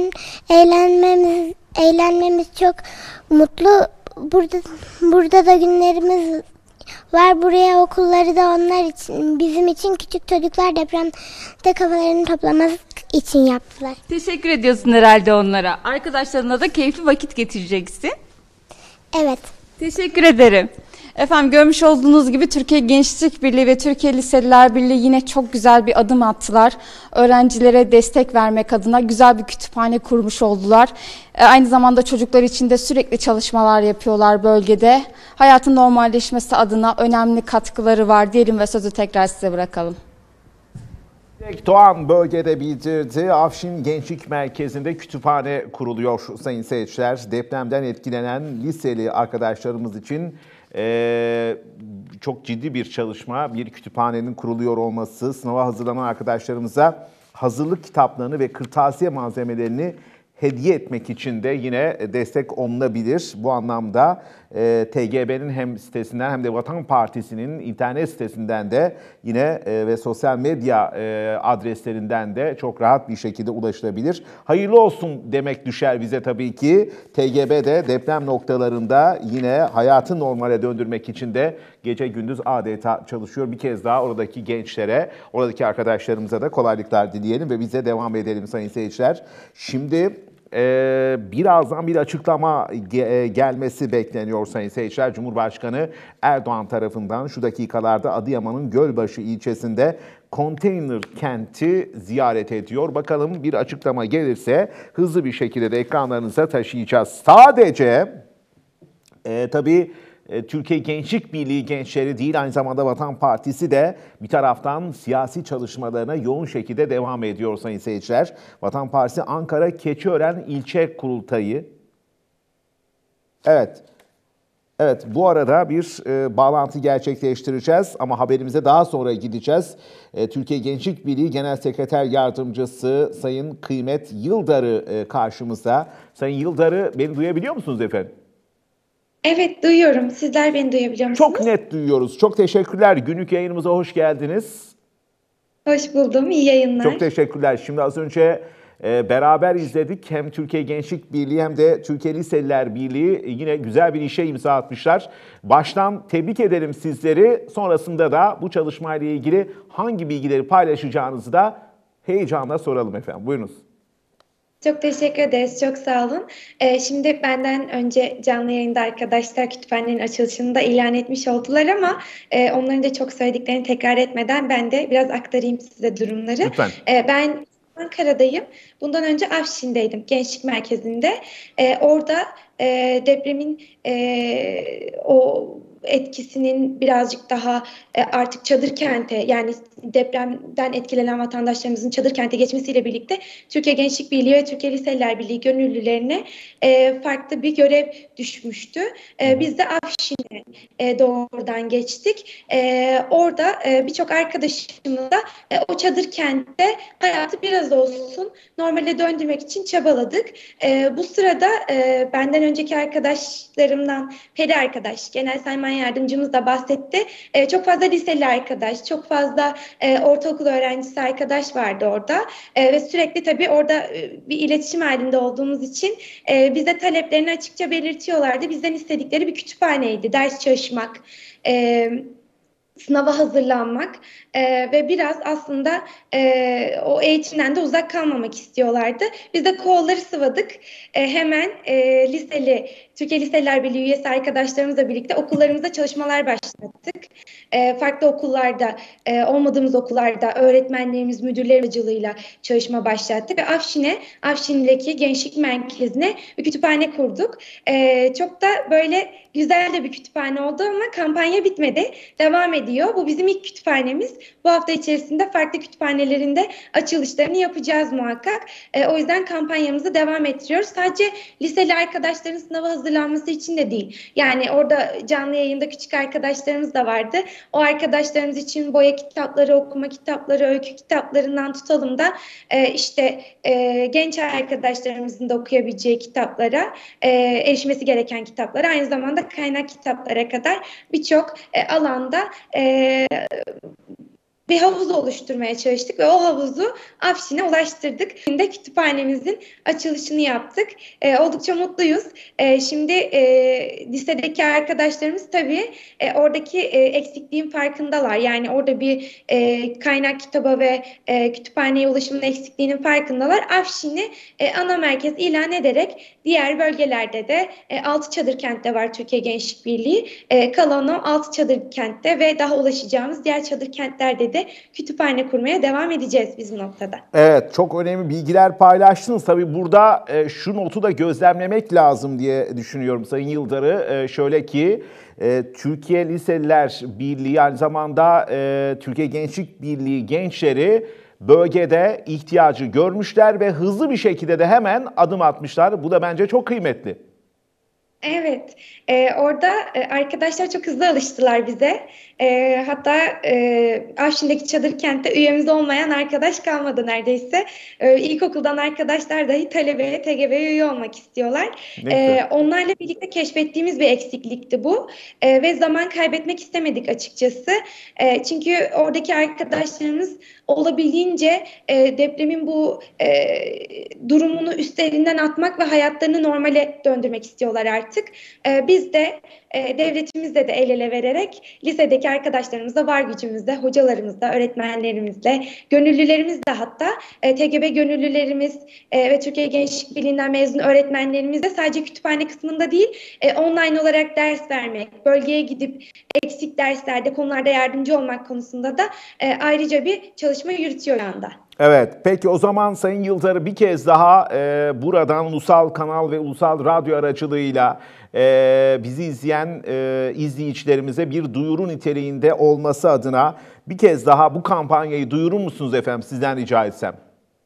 eğlenmemiz çok mutlu. Burada da günlerimiz var. Buraya okulları da onlar için, bizim için küçük çocuklar depremde kafalarını toplamak için yaptılar. Teşekkür ediyorsun herhalde onlara. Arkadaşlarına da keyifli vakit geçireceksin. Evet. Teşekkür ederim. Efendim, görmüş olduğunuz gibi Türkiye Gençlik Birliği ve Türkiye Liseliler Birliği yine çok güzel bir adım attılar. Öğrencilere destek vermek adına güzel bir kütüphane kurmuş oldular. Aynı zamanda çocuklar için de sürekli çalışmalar yapıyorlar bölgede. Hayatın normalleşmesi adına önemli katkıları var diyelim ve sözü tekrar size bırakalım. Doğan bölgede bildirdi. Afşin Gençlik Merkezi'nde kütüphane kuruluyor sayın seyirciler. Depremden etkilenen liseli arkadaşlarımız için çok ciddi bir çalışma, bir kütüphanenin kuruluyor olması, sınava hazırlanan arkadaşlarımıza hazırlık kitaplarını ve kırtasiye malzemelerini hediye etmek için de yine destek olunabilir. Bu anlamda TGB'nin hem sitesinden hem de Vatan Partisi'nin internet sitesinden de yine ve sosyal medya adreslerinden de çok rahat bir şekilde ulaşılabilir. Hayırlı olsun demek düşer bize tabii ki. TGB de deprem noktalarında yine hayatı normale döndürmek için de gece gündüz adeta çalışıyor. Bir kez daha oradaki gençlere, oradaki arkadaşlarımıza da kolaylıklar dileyelim ve bize devam edelim sayın seyirciler. Şimdi birazdan bir açıklama gelmesi bekleniyor sayın seyirciler. Cumhurbaşkanı Erdoğan tarafından şu dakikalarda Adıyaman'ın Gölbaşı ilçesinde konteyner kenti ziyaret ediyor. Bakalım bir açıklama gelirse hızlı bir şekilde de ekranlarınıza taşıyacağız. Sadece tabii Türkiye Gençlik Birliği gençleri değil, aynı zamanda Vatan Partisi de bir taraftan siyasi çalışmalarına yoğun şekilde devam ediyor sayın seyirciler. Vatan Partisi Ankara Keçiören İlçe Kurultayı. Evet, bu arada bir bağlantı gerçekleştireceğiz ama haberimize daha sonra gideceğiz. Türkiye Gençlik Birliği Genel Sekreter Yardımcısı Sayın Kıymet Yıldar'ı karşımızda. Sayın Yıldar'ı beni duyabiliyor musunuz efendim? Evet, duyuyorum. Sizler beni duyabiliyor musunuz? Çok net duyuyoruz. Çok teşekkürler. Günlük yayınımıza hoş geldiniz. Hoş buldum. İyi yayınlar. Çok teşekkürler. Şimdi az önce beraber izledik. Hem Türkiye Gençlik Birliği hem de Türkiye Liseliler Birliği yine güzel bir işe imza atmışlar. Baştan tebrik edelim sizleri. Sonrasında da bu çalışmayla ilgili hangi bilgileri paylaşacağınızı da heyecanla soralım efendim. Buyurunuz. Çok teşekkür ederiz. Çok sağ olun. Şimdi benden önce canlı yayında arkadaşlar kütüphanenin açılışını da ilan etmiş oldular ama onların da çok söylediklerini tekrar etmeden ben de biraz aktarayım size durumları. Lütfen. Ben Ankara'dayım. Bundan önce Afşin'deydim. Gençlik Merkezi'nde. Orada depremin o etkisinin birazcık daha artık çadır kente, yani depremden etkilenen vatandaşlarımızın çadır kente geçmesiyle birlikte Türkiye Gençlik Birliği ve Türkiye Liseliler Birliği gönüllülerine farklı bir görev düşmüştü. Biz de Afşin'e doğrudan geçtik. Orada birçok arkadaşımızla o çadır kentte hayatı biraz olsun normale döndürmek için çabaladık. Bu sırada benden önceki arkadaşlarımdan Peri arkadaş, genel sayman yardımcımız da bahsetti. Çok fazla liseli arkadaş, çok fazla ortaokul öğrencisi arkadaş vardı orada. Ve sürekli tabii orada bir iletişim halinde olduğumuz için bize taleplerini açıkça belirtiyorlardı. Bizden istedikleri bir kütüphaneydi, ders çalışmak, sınava hazırlanmak ve biraz aslında o eğitimden de uzak kalmamak istiyorlardı. Biz de kolları sıvadık. Hemen Türkiye Liseliler Birliği üyesi arkadaşlarımızla birlikte okullarımızda çalışmalar başlattık. Farklı okullarda, olmadığımız okullarda öğretmenlerimiz, müdürlerimiz aracılığıyla çalışma başlattık. Ve Afşin'deki Gençlik Merkezi'ne bir kütüphane kurduk. Çok da böyle güzel de bir kütüphane oldu ama kampanya bitmedi. Devam ediyor. Bu bizim ilk kütüphanemiz. Bu hafta içerisinde farklı kütüphanelerinde açılışlarını yapacağız muhakkak. O yüzden kampanyamızı devam ettiriyoruz. Sadece liseli arkadaşların sınava hazırlanması için de değil. Yani orada canlı yayında küçük arkadaşlarımız da vardı. O arkadaşlarımız için boya kitapları, okuma kitapları, öykü kitaplarından tutalım da genç arkadaşlarımızın da okuyabileceği kitaplara, erişmesi gereken kitaplara, aynı zamanda kaynak kitaplara kadar birçok alanda bir havuz oluşturmaya çalıştık ve o havuzu Afşin'e ulaştırdık. Şimdi kütüphanemizin açılışını yaptık. Oldukça mutluyuz. Şimdi lisedeki arkadaşlarımız tabii oradaki eksikliğin farkındalar. Yani orada bir kaynak kitaba ve kütüphaneye ulaşımın eksikliğinin farkındalar. Afşin'i ana merkez ilan ederek diğer bölgelerde de 6 çadır kentte var Türkiye Gençlik Birliği. Kalan o 6 çadır kentte ve daha ulaşacağımız diğer çadır kentlerde de kütüphane kurmaya devam edeceğiz biz bu noktada. Evet, çok önemli bilgiler paylaştınız. Tabii burada şu notu da gözlemlemek lazım diye düşünüyorum Sayın Yıldar'ı. Şöyle ki Türkiye Liseliler Birliği, aynı zamanda Türkiye Gençlik Birliği gençleri bölgede ihtiyacı görmüşler ve hızlı bir şekilde de hemen adım atmışlar. Bu da bence çok kıymetli. Evet, orada arkadaşlar çok hızlı alıştılar bize. Hatta Afşin'deki çadır kentte üyemiz olmayan arkadaş kalmadı neredeyse. İlkokuldan arkadaşlar dahi talebeye, TGB'ye üye olmak istiyorlar. Onlarla birlikte keşfettiğimiz bir eksiklikti bu. Ve zaman kaybetmek istemedik açıkçası. Çünkü oradaki arkadaşlarımız olabildiğince depremin bu durumunu üstlerinden atmak ve hayatlarını normale döndürmek istiyorlar artık. Biz de devletimizle de el ele vererek lisedeki arkadaşlarımızla, var gücümüzle, hocalarımızla, öğretmenlerimizle, gönüllülerimizle, hatta TGB gönüllülerimiz ve Türkiye Gençlik Birliği'nden mezun öğretmenlerimizle sadece kütüphane kısmında değil, online olarak ders vermek, bölgeye gidip eksik derslerde, konularda yardımcı olmak konusunda da ayrıca bir çalışma yürütüyor şu anda. Evet, peki o zaman Sayın Yıldar'ı bir kez daha buradan ulusal kanal ve ulusal radyo aracılığıyla bizi izleyen izleyicilerimize bir duyuru niteliğinde olması adına bir kez daha bu kampanyayı duyurur musunuz efendim, sizden rica etsem?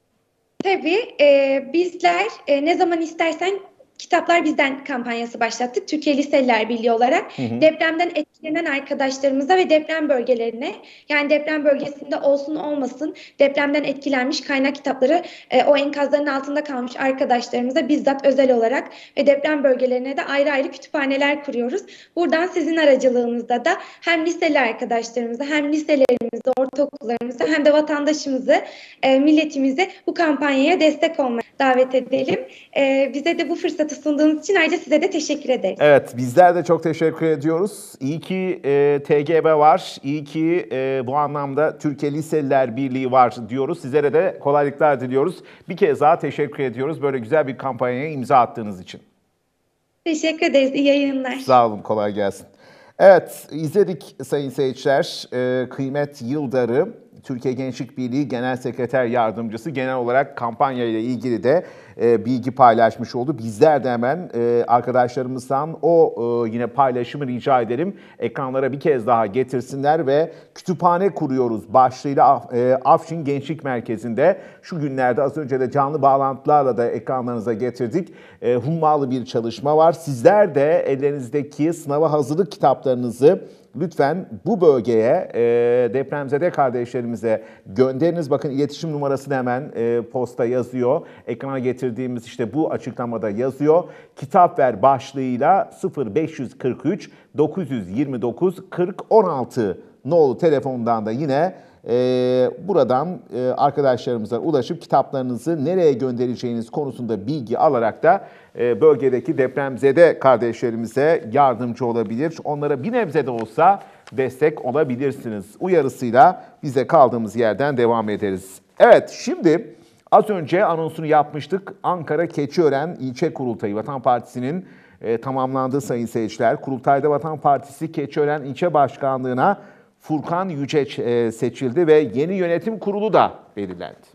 Tabii, bizler ne zaman istersen Kitaplar Bizden kampanyası başlattık Türkiye Liseliler Birliği olarak. Depremden etkilenen arkadaşlarımıza ve deprem bölgelerine, yani deprem bölgesinde olsun olmasın depremden etkilenmiş kaynak kitapları o enkazların altında kalmış arkadaşlarımıza bizzat özel olarak ve deprem bölgelerine de ayrı ayrı kütüphaneler kuruyoruz. Buradan sizin aracılığınızda da hem liseli arkadaşlarımıza, hem liselerimize, ortaokullarımıza, hem de vatandaşımızı, milletimizi bu kampanyaya destek olmaya davet edelim. Bize de bu fırsatı sunduğunuz için ayrıca size de teşekkür ederiz. Evet, bizler de çok teşekkür ediyoruz. İyi ki TGB var, iyi ki bu anlamda Türkiye Liseliler Birliği var diyoruz. Sizlere de kolaylıklar diliyoruz. Bir kez daha teşekkür ediyoruz böyle güzel bir kampanyaya imza attığınız için. Teşekkür ederiz, iyi yayınlar. Sağ olun, kolay gelsin. Evet, izledik sayın seyirciler. Kıymet Yıldar'ı, Türkiye Gençlik Birliği Genel Sekreter Yardımcısı, genel olarak kampanya ile ilgili de bilgi paylaşmış oldu. Bizler de hemen arkadaşlarımızdan yine paylaşımı rica edelim. Ekranlara bir kez daha getirsinler ve kütüphane kuruyoruz başlığıyla Afşin Gençlik Merkezi'nde şu günlerde, az önce de canlı bağlantılarla da ekranlarınıza getirdik. Hummalı bir çalışma var. Sizler de ellerinizdeki sınava hazırlık kitaplarınızı lütfen bu bölgeye, depremzede kardeşlerimize gönderiniz. Bakın iletişim numarasını hemen posta yazıyor. Ekrana getirdiğimiz işte bu açıklamada yazıyor. Kitap ver başlığıyla 0543 929 40 16 nolu telefondan da yine buradan arkadaşlarımıza ulaşıp kitaplarınızı nereye göndereceğiniz konusunda bilgi alarak da bölgedeki depremzede kardeşlerimize yardımcı olabilir. Onlara bir nebze de olsa destek olabilirsiniz uyarısıyla bize kaldığımız yerden devam ederiz. Evet, şimdi az önce anonsunu yapmıştık. Ankara Keçiören İlçe Kurultayı Vatan Partisi'nin tamamlandığı sayın seyirciler. Kurultayda Vatan Partisi Keçiören İlçe Başkanlığı'na Furkan Yüceç seçildi ve yeni yönetim kurulu da belirlendi.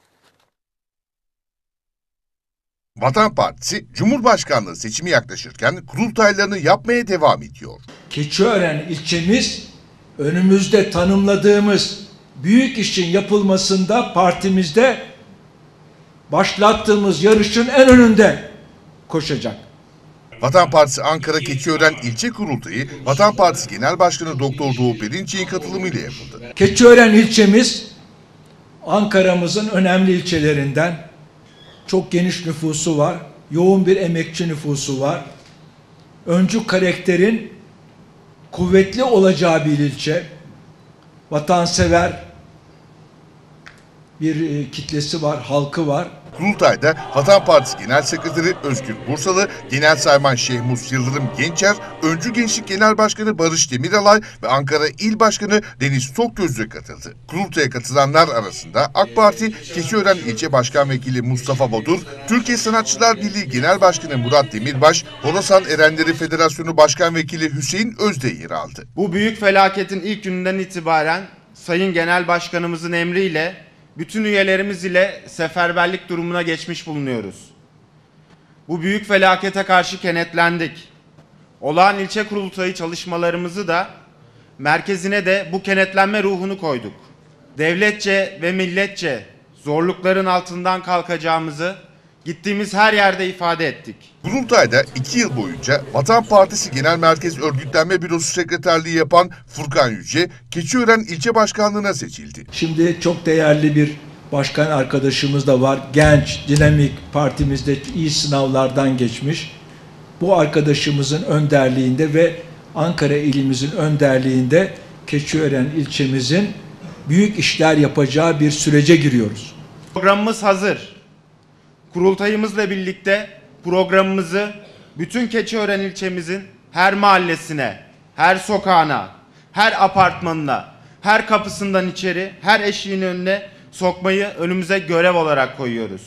Vatan Partisi, Cumhurbaşkanlığı seçimi yaklaşırken kurultaylarını yapmaya devam ediyor. Keçiören ilçemiz önümüzde tanımladığımız büyük işin yapılmasında partimizde başlattığımız yarışın en önünde koşacak. Vatan Partisi Ankara Keçiören İlçe Kurultayı, Vatan Partisi Genel Başkanı Doktor Doğu Perinçek'in katılımıyla yapıldı. Keçiören ilçemiz Ankara'mızın önemli ilçelerinden. Çok geniş nüfusu var, yoğun bir emekçi nüfusu var. Öncü karakterin kuvvetli olacağı bir ilçe, vatansever bir kitlesi var, halkı var. Kurultayda Vatan Partisi Genel Sekreteri Özgür Bursalı, Genel Sayman Şehmus Yıldırım Gençer, Öncü Gençlik Genel Başkanı Barış Demiralay ve Ankara İl Başkanı Deniz Tokgözlü katıldı. Kurultaya katılanlar arasında AK Parti Keçiören İlçe Başkan Vekili Mustafa Bodur, Türkiye Sanatçılar Birliği Genel Başkanı Murat Demirbaş, Horasan Erenleri Federasyonu Başkan Vekili Hüseyin Özde yer aldı. Bu büyük felaketin ilk gününden itibaren Sayın Genel Başkanımızın emriyle bütün üyelerimiz ile seferberlik durumuna geçmiş bulunuyoruz. Bu büyük felakete karşı kenetlendik. Olağan ilçe kurultayı çalışmalarımızı da merkezine de bu kenetlenme ruhunu koyduk. Devletçe ve milletçe zorlukların altından kalkacağımızı gittiğimiz her yerde ifade ettik. Kurultayda 2 yıl boyunca Vatan Partisi Genel Merkez Örgütlenme Bürosu Sekreterliği yapan Furkan Yüce, Keçiören İlçe Başkanlığı'na seçildi. Şimdi çok değerli bir başkan arkadaşımız da var. Genç, dinamik, partimizde iyi sınavlardan geçmiş. Bu arkadaşımızın önderliğinde ve Ankara ilimizin önderliğinde Keçiören ilçemizin büyük işler yapacağı bir sürece giriyoruz. Programımız hazır. Kurultayımızla birlikte programımızı bütün Keçiören ilçemizin her mahallesine, her sokağına, her apartmanına, her kapısından içeri, her eşiğin önüne sokmayı önümüze görev olarak koyuyoruz.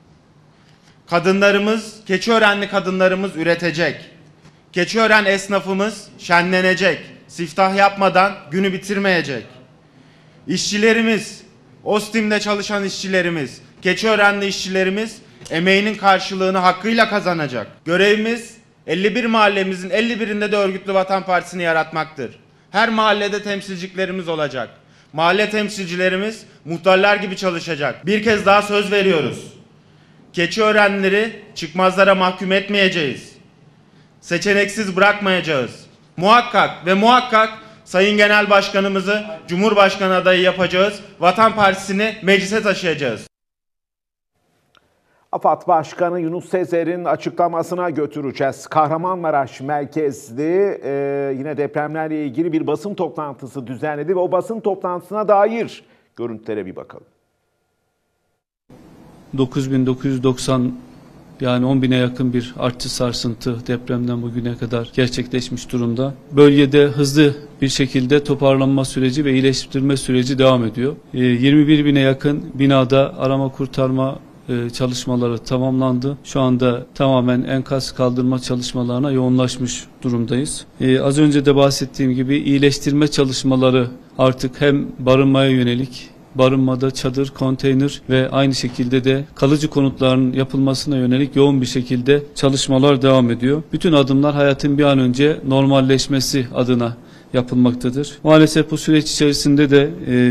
Kadınlarımız, Keçiörenli kadınlarımız üretecek. Keçiören esnafımız şenlenecek. Siftah yapmadan günü bitirmeyecek. İşçilerimiz, Ostim'de çalışan işçilerimiz, Keçiörenli işçilerimiz emeğinin karşılığını hakkıyla kazanacak. Görevimiz 51 mahallemizin 51'inde de örgütlü Vatan Partisi'ni yaratmaktır. Her mahallede temsilcilerimiz olacak. Mahalle temsilcilerimiz muhtarlar gibi çalışacak. Bir kez daha söz veriyoruz. Keçiörenlileri çıkmazlara mahkum etmeyeceğiz. Seçeneksiz bırakmayacağız. Muhakkak ve muhakkak Sayın Genel Başkanımızı Cumhurbaşkanı adayı yapacağız. Vatan Partisi'ni meclise taşıyacağız. AFAD Başkanı Yunus Sezer'in açıklamasına götüreceğiz. Kahramanmaraş merkezli yine depremlerle ilgili bir basın toplantısı düzenledi ve o basın toplantısına dair görüntülere bir bakalım. 9.990 yani 10.000'e yakın bir artçı sarsıntı depremden bugüne kadar gerçekleşmiş durumda. Bölgede hızlı bir şekilde toparlanma süreci ve iyileştirme süreci devam ediyor. 21.000'e yakın binada arama kurtarma çalışmaları tamamlandı. Şu anda tamamen enkaz kaldırma çalışmalarına yoğunlaşmış durumdayız. Az önce de bahsettiğim gibi iyileştirme çalışmaları artık hem barınmaya yönelik, barınmada çadır, konteyner ve aynı şekilde de kalıcı konutların yapılmasına yönelik yoğun bir şekilde çalışmalar devam ediyor. Bütün adımlar hayatın bir an önce normalleşmesi adına yapılmaktadır. Maalesef bu süreç içerisinde de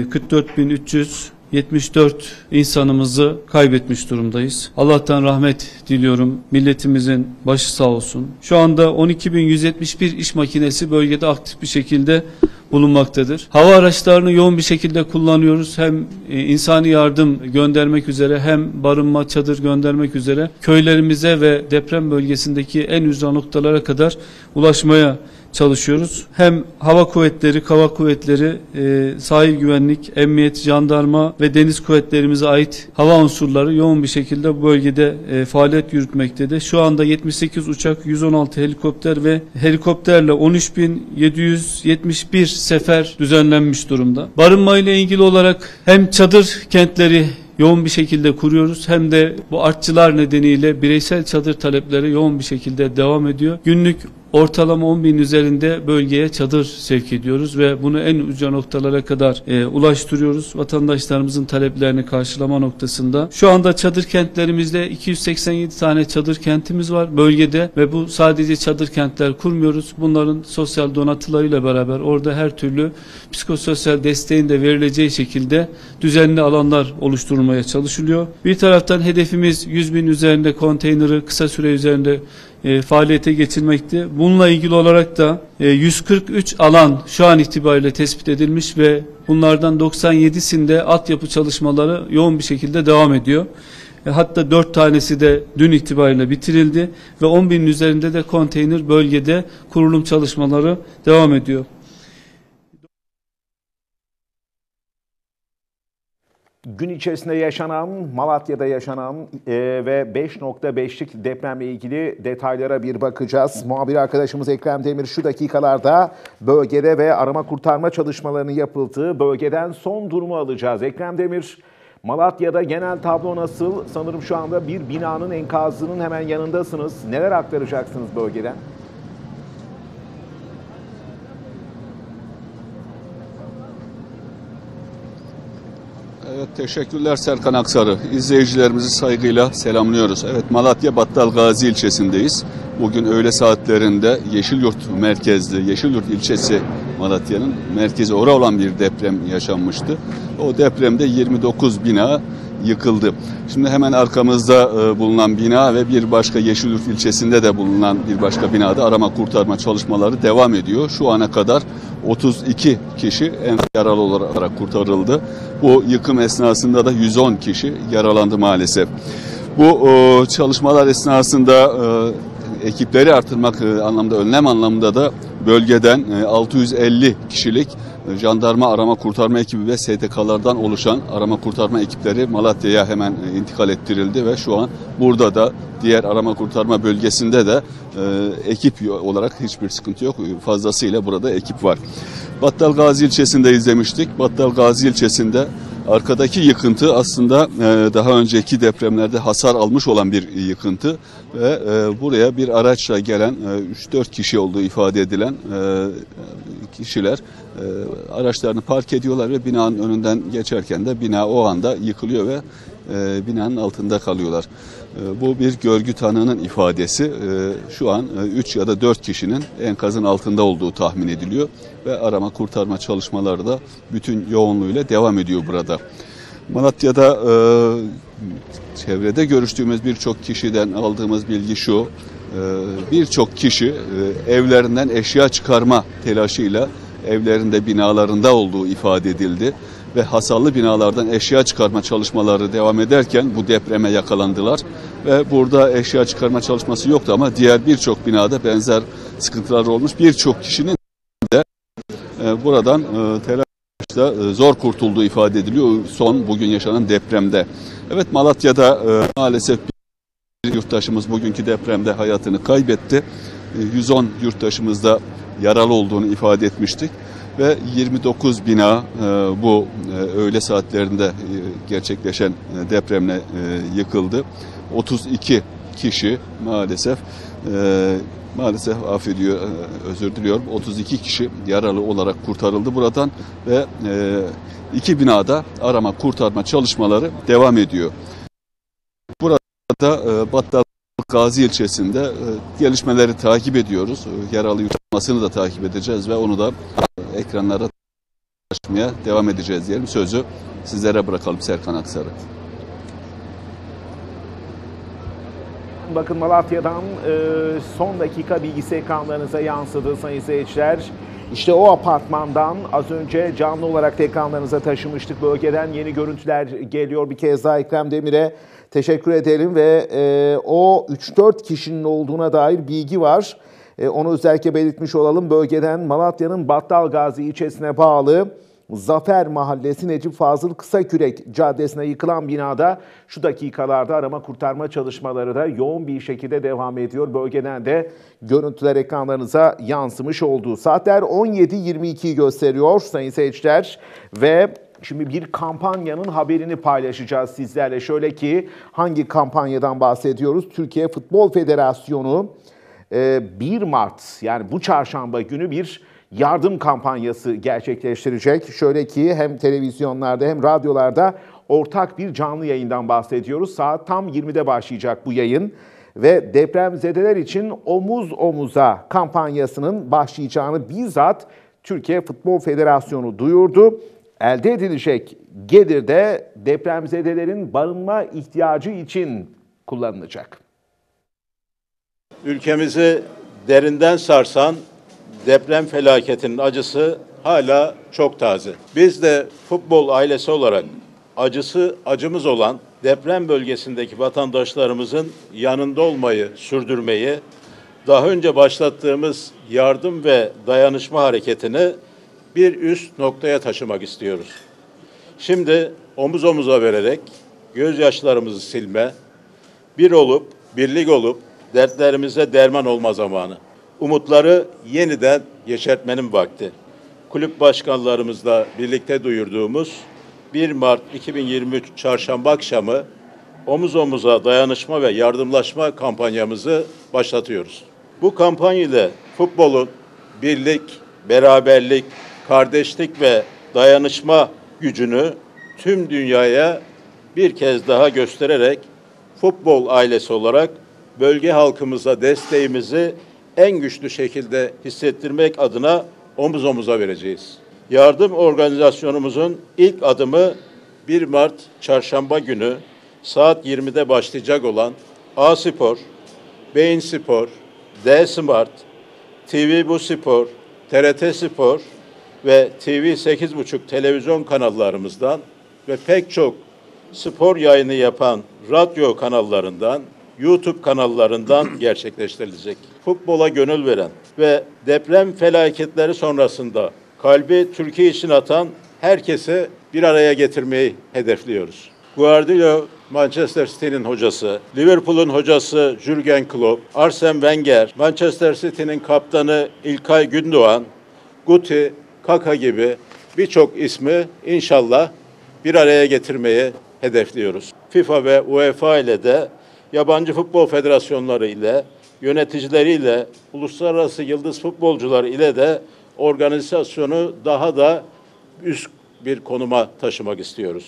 44.374 insanımızı kaybetmiş durumdayız. Allah'tan rahmet diliyorum. Milletimizin başı sağ olsun. Şu anda 12.171 iş makinesi bölgede aktif bir şekilde bulunmaktadır. Hava araçlarını yoğun bir şekilde kullanıyoruz. Hem insani yardım göndermek üzere hem barınma, çadır göndermek üzere köylerimize ve deprem bölgesindeki en ücra noktalara kadar ulaşmaya çalışıyoruz. Hem hava kuvvetleri, kava kuvvetleri, sahil güvenlik, emniyet, jandarma ve deniz kuvvetlerimize ait hava unsurları yoğun bir şekilde bu bölgede faaliyet yürütmektedir. Şu anda 78 uçak, 116 helikopter ve helikopterle 13.771 sefer düzenlenmiş durumda. Barınma ile ilgili olarak hem çadır kentleri yoğun bir şekilde kuruyoruz hem de bu artçılar nedeniyle bireysel çadır talepleri yoğun bir şekilde devam ediyor. Günlük ortalama 10.000 üzerinde bölgeye çadır sevk ediyoruz ve bunu en uca noktalara kadar ulaştırıyoruz. Vatandaşlarımızın taleplerini karşılama noktasında. Şu anda çadır kentlerimizde 287 tane çadır kentimiz var bölgede ve bu sadece çadır kentler kurmuyoruz. Bunların sosyal donatılarıyla beraber orada her türlü psikososyal desteğin de verileceği şekilde düzenli alanlar oluşturulmaya çalışılıyor. Bir taraftan hedefimiz 100.000 üzerinde konteyneri kısa süre üzerinde faaliyete geçirmekte. Bununla ilgili olarak da 143 alan şu an itibariyle tespit edilmiş ve bunlardan 97'sinde altyapı çalışmaları yoğun bir şekilde devam ediyor. Hatta 4 tanesi de dün itibariyle bitirildi ve 10.000'in üzerinde de konteyner bölgede kurulum çalışmaları devam ediyor. Gün içerisinde yaşanan, Malatya'da yaşanan ve 5.5'lik depremle ilgili detaylara bir bakacağız. Muhabir arkadaşımız Ekrem Demir şu dakikalarda bölgede ve arama kurtarma çalışmalarının yapıldığı bölgeden son durumu alacağız. Ekrem Demir, Malatya'da genel tablo nasıl? Sanırım şu anda bir binanın enkazının hemen yanındasınız. Neler aktaracaksınız bölgeden? Evet, teşekkürler Serkan Aksarı. İzleyicilerimizi saygıyla selamlıyoruz. Evet, Malatya Battalgazi ilçesindeyiz. Bugün öğle saatlerinde Yeşilyurt merkezli, Yeşilyurt ilçesi Malatya'nın merkezi orada olan bir deprem yaşanmıştı. O depremde 29 bina yıkıldı. Şimdi hemen arkamızda bulunan bina ve bir başka Yeşilyurt ilçesinde de bulunan bir başka binada arama kurtarma çalışmaları devam ediyor. Şu ana kadar 32 kişi en yaralı olarak kurtarıldı. Bu yıkım esnasında da 110 kişi yaralandı maalesef. Bu çalışmalar esnasında ekipleri artırmak anlamda, önlem anlamında da bölgeden 650 kişilik jandarma arama kurtarma ekibi ve STK'lardan oluşan arama kurtarma ekipleri Malatya'ya hemen intikal ettirildi ve şu an burada da diğer arama kurtarma bölgesinde de ekip olarak hiçbir sıkıntı yok. Fazlasıyla burada ekip var. Battalgazi ilçesinde izlemiştik. Battalgazi ilçesinde arkadaki yıkıntı aslında daha önceki depremlerde hasar almış olan bir yıkıntı ve buraya bir araçla gelen 3-4 kişi olduğu ifade edilen kişiler araçlarını park ediyorlar ve binanın önünden geçerken de bina o anda yıkılıyor ve binanın altında kalıyorlar. Bu bir görgü tanığının ifadesi. Şu an 3 ya da 4 kişinin enkazın altında olduğu tahmin ediliyor ve arama kurtarma çalışmaları da bütün yoğunluğuyla devam ediyor burada. Malatya'da çevrede görüştüğümüz birçok kişiden aldığımız bilgi şu: birçok kişi evlerinden eşya çıkarma telaşıyla evlerinde, binalarında olduğu ifade edildi ve hasarlı binalardan eşya çıkarma çalışmaları devam ederken bu depreme yakalandılar ve burada eşya çıkarma çalışması yoktu ama diğer birçok binada benzer sıkıntılar olmuş. Birçok kişinin de buradan telaşla zor kurtulduğu ifade ediliyor son bugün yaşanan depremde. Evet, Malatya'da maalesef bir yurttaşımız bugünkü depremde hayatını kaybetti. 110 yurttaşımız da yaralı olduğunu ifade etmiştik. Ve 29 bina bu öğle saatlerinde gerçekleşen depremle yıkıldı. 32 kişi maalesef affediyor, özür diliyorum, 32 kişi yaralı olarak kurtarıldı buradan ve 2 binada arama kurtarma çalışmaları devam ediyor. Burada Battalgazi ilçesinde gelişmeleri takip ediyoruz. Yaralı yurtmasını da takip edeceğiz ve onu da ekranlara taşımaya devam edeceğiz diyelim. Sözü sizlere bırakalım Serkan Aksarı. Bakın Malatya'dan son dakika bilgisi ekranlarınıza yansıdı sayın seyirciler. İşte o apartmandan az önce canlı olarak ekranlarınıza taşımıştık. Bölgeden yeni görüntüler geliyor. Bir kez daha Ekrem Demir'e teşekkür edelim ve o 3-4 kişinin olduğuna dair bilgi var. Onu özellikle belirtmiş olalım. Bölgeden Malatya'nın Battalgazi ilçesine bağlı Zafer Mahallesi Necip Fazıl Kısakürek Caddesi'ne yıkılan binada şu dakikalarda arama kurtarma çalışmaları da yoğun bir şekilde devam ediyor. Bölgeden de görüntüler ekranlarınıza yansımış oldu. Saatler 17.22'yi gösteriyor sayın seyirciler ve şimdi bir kampanyanın haberini paylaşacağız sizlerle. Şöyle ki hangi kampanyadan bahsediyoruz? Türkiye Futbol Federasyonu 1 Mart yani bu çarşamba günü bir yardım kampanyası gerçekleştirecek. Şöyle ki hem televizyonlarda hem radyolarda ortak bir canlı yayından bahsediyoruz. Saat tam 20'de başlayacak bu yayın ve depremzedeler için omuz omuza kampanyasının başlayacağını bizzat Türkiye Futbol Federasyonu duyurdu. Elde edilecek gelir de depremzedelerin barınma ihtiyacı için kullanılacak. Ülkemizi derinden sarsan deprem felaketinin acısı hala çok taze. Biz de futbol ailesi olarak acımız olan deprem bölgesindeki vatandaşlarımızın yanında olmayı sürdürmeyi, daha önce başlattığımız yardım ve dayanışma hareketini bir üst noktaya taşımak istiyoruz. Şimdi omuz omuza vererek gözyaşlarımızı silme, bir olup, birlik olup dertlerimize derman olma zamanı. Umutları yeniden yeşertmenin vakti. Kulüp başkanlarımızla birlikte duyurduğumuz 1 Mart 2023 Çarşamba akşamı omuz omuza dayanışma ve yardımlaşma kampanyamızı başlatıyoruz. Bu kampanya ile futbolun birlik, beraberlik, kardeşlik ve dayanışma gücünü tüm dünyaya bir kez daha göstererek futbol ailesi olarak bölge halkımıza desteğimizi en güçlü şekilde hissettirmek adına omuz omuza vereceğiz. Yardım organizasyonumuzun ilk adımı 1 Mart Çarşamba günü saat 20'de başlayacak olan A-Spor, Bein Spor, D-Smart, TV Bu Spor, TRT Spor ve TV 8.5 televizyon kanallarımızdan ve pek çok spor yayını yapan radyo kanallarından, YouTube kanallarından gerçekleştirilecek. Futbola gönül veren ve deprem felaketleri sonrasında kalbi Türkiye için atan herkesi bir araya getirmeyi hedefliyoruz. Guardiola Manchester City'nin hocası, Liverpool'un hocası Jürgen Klopp, Arsene Wenger, Manchester City'nin kaptanı İlkay Gündoğan, Guti, Kaka gibi birçok ismi inşallah bir araya getirmeyi hedefliyoruz. FIFA ve UEFA ile de yabancı futbol federasyonları ile, yöneticileriyle, uluslararası yıldız futbolcular ile de organizasyonu daha da üst bir konuma taşımak istiyoruz.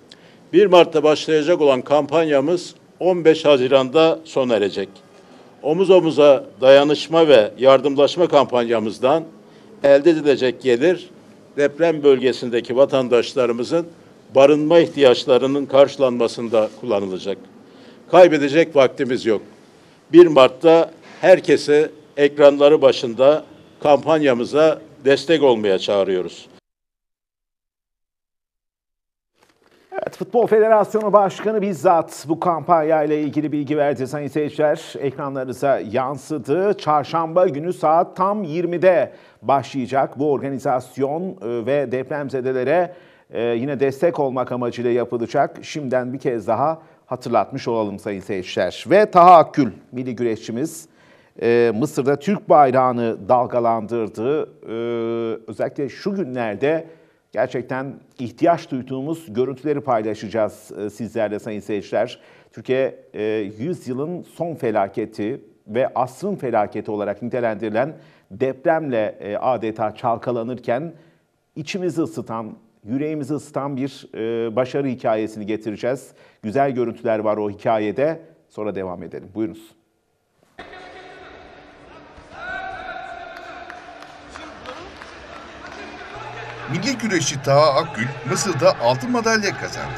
1 Mart'ta başlayacak olan kampanyamız 15 Haziran'da sona erecek. Omuz omuza dayanışma ve yardımlaşma kampanyamızdan elde edilecek gelir deprem bölgesindeki vatandaşlarımızın barınma ihtiyaçlarının karşılanmasında kullanılacak. Kaybedecek vaktimiz yok. 1 Mart'ta herkesi ekranları başında kampanyamıza destek olmaya çağırıyoruz. Evet, Futbol Federasyonu Başkanı bizzat bu kampanya ile ilgili bilgi verdi sayın seyirciler. Ekranlarınıza yansıdı. Çarşamba günü saat tam 20'de başlayacak bu organizasyon ve depremzedelere yine destek olmak amacıyla yapılacak. Şimdiden bir kez daha hatırlatmış olalım sayın seyirciler. Ve Taha Akgül, milli güreşçimiz, Mısır'da Türk bayrağını dalgalandırdı. Özellikle şu günlerde gerçekten ihtiyaç duyduğumuz görüntüleri paylaşacağız sizlerle sayın seyirciler. Türkiye 100 yılın son felaketi ve asrın felaketi olarak nitelendirilen depremle adeta çalkalanırken içimizi ısıtan, yüreğimizi ısıtan bir başarı hikayesini getireceğiz. Güzel görüntüler var o hikayede. Sonra devam edelim. Buyurunuz. Milli güreşçi Taha Akgül Mısır'da altın madalya kazandı.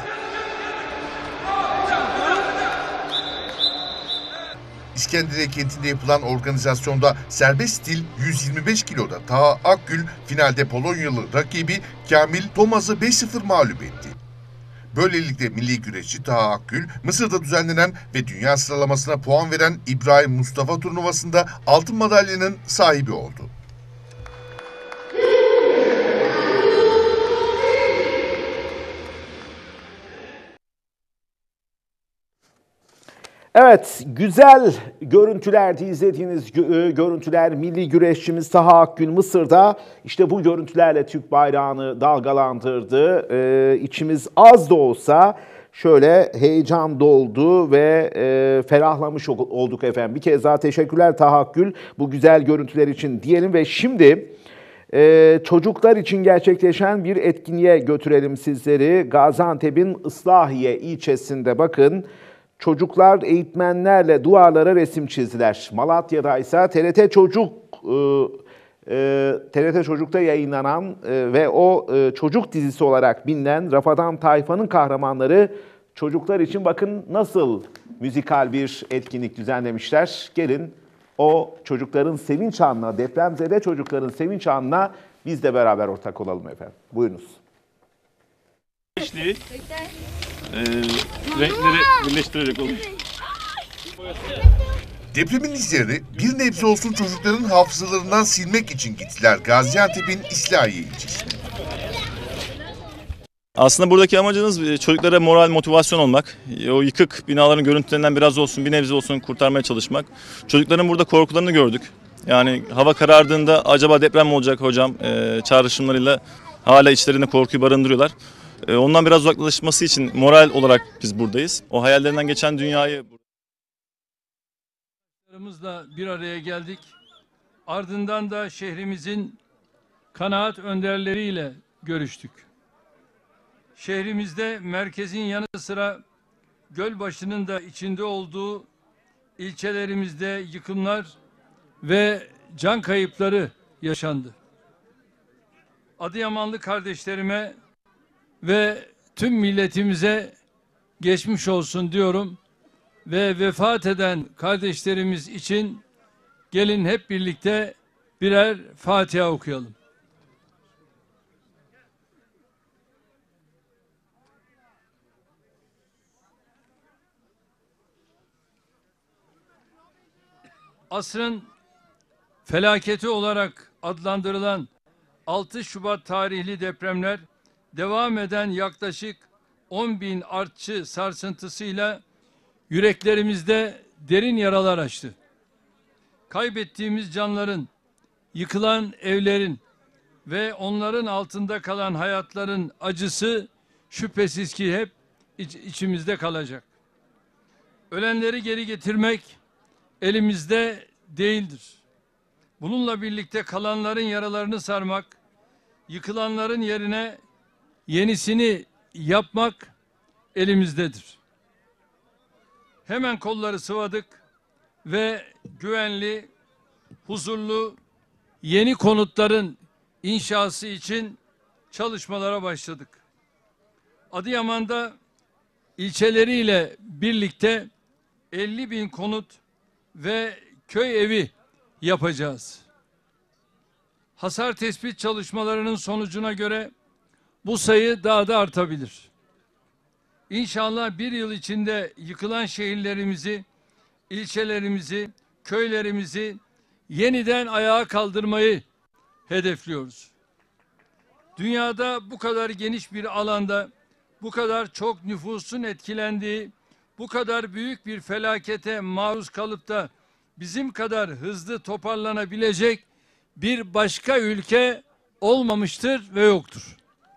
İskenderiye kentinde yapılan organizasyonda serbest stil 125 kiloda Taha Akgül finalde Polonyalı rakibi Kamil Tomasz'ı 5-0 mağlup etti. Böylelikle milli güreşçi Taha Akgül, Mısır'da düzenlenen ve dünya sıralamasına puan veren İbrahim Mustafa turnuvasında altın madalyanın sahibi oldu. Evet, güzel görüntülerdi izlediğiniz görüntüler. Milli güreşçimiz Taha Akgül Mısır'da işte bu görüntülerle Türk bayrağını dalgalandırdı. İçimiz az da olsa şöyle heyecan doldu ve ferahlamış olduk efendim. Bir kez daha teşekkürler Taha Akgül bu güzel görüntüler için diyelim ve şimdi çocuklar için gerçekleşen bir etkinliğe götürelim sizleri. Gaziantep'in Islahiye ilçesinde bakın. Çocuklar eğitmenlerle duvarlara resim çizdiler. Malatya'da ise TRT Çocuk'ta yayınlanan ve o çocuk dizisi olarak bilinen Rafadan Tayfa'nın kahramanları çocuklar için bakın nasıl müzikal bir etkinlik düzenlemişler. Gelin o çocukların sevinç anına, depremzede çocukların sevinç anına biz de beraber ortak olalım efendim. Buyurunuz. Renkleri birleştirerek olur. Depremin izlerini bir nebze olsun çocukların hafızalarından silmek için gittiler Gaziantep'in İslahiye ilçesine. Aslında buradaki amacımız çocuklara moral, motivasyon olmak. O yıkık binaların görüntülerinden biraz olsun, bir nebze olsun kurtarmaya çalışmak. Çocukların burada korkularını gördük. Yani hava karardığında acaba deprem mi olacak hocam çağrışımlarıyla hala içlerinde korkuyu barındırıyorlar. Ondan biraz uzaklaşması için moral olarak biz buradayız. O hayallerinden geçen dünyayı... Bir araya geldik. Ardından da şehrimizin kanaat önderleriyle görüştük. Şehrimizde merkezin yanı sıra Gölbaşı'nın da içinde olduğu ilçelerimizde yıkımlar ve can kayıpları yaşandı. Adıyamanlı kardeşlerime ve tüm milletimize geçmiş olsun diyorum ve vefat eden kardeşlerimiz için gelin hep birlikte birer Fatiha okuyalım. Asrın felaketi olarak adlandırılan 6 Şubat tarihli depremler devam eden yaklaşık 10.000 artçı sarsıntısıyla yüreklerimizde derin yaralar açtı. Kaybettiğimiz canların, yıkılan evlerin ve onların altında kalan hayatların acısı şüphesiz ki hep içimizde kalacak. Ölenleri geri getirmek elimizde değildir. Bununla birlikte kalanların yaralarını sarmak, yıkılanların yerine yenisini yapmak elimizdedir. Hemen kolları sıvadık ve güvenli, huzurlu yeni konutların inşası için çalışmalara başladık. Adıyaman'da ilçeleriyle birlikte 50.000 konut ve köy evi yapacağız. Hasar tespit çalışmalarının sonucuna göre bu sayı daha da artabilir. İnşallah bir yıl içinde yıkılan şehirlerimizi, ilçelerimizi, köylerimizi yeniden ayağa kaldırmayı hedefliyoruz. Dünyada bu kadar geniş bir alanda, bu kadar çok nüfusun etkilendiği, bu kadar büyük bir felakete maruz kalıp da bizim kadar hızlı toparlanabilecek bir başka ülke olmamıştır ve yoktur.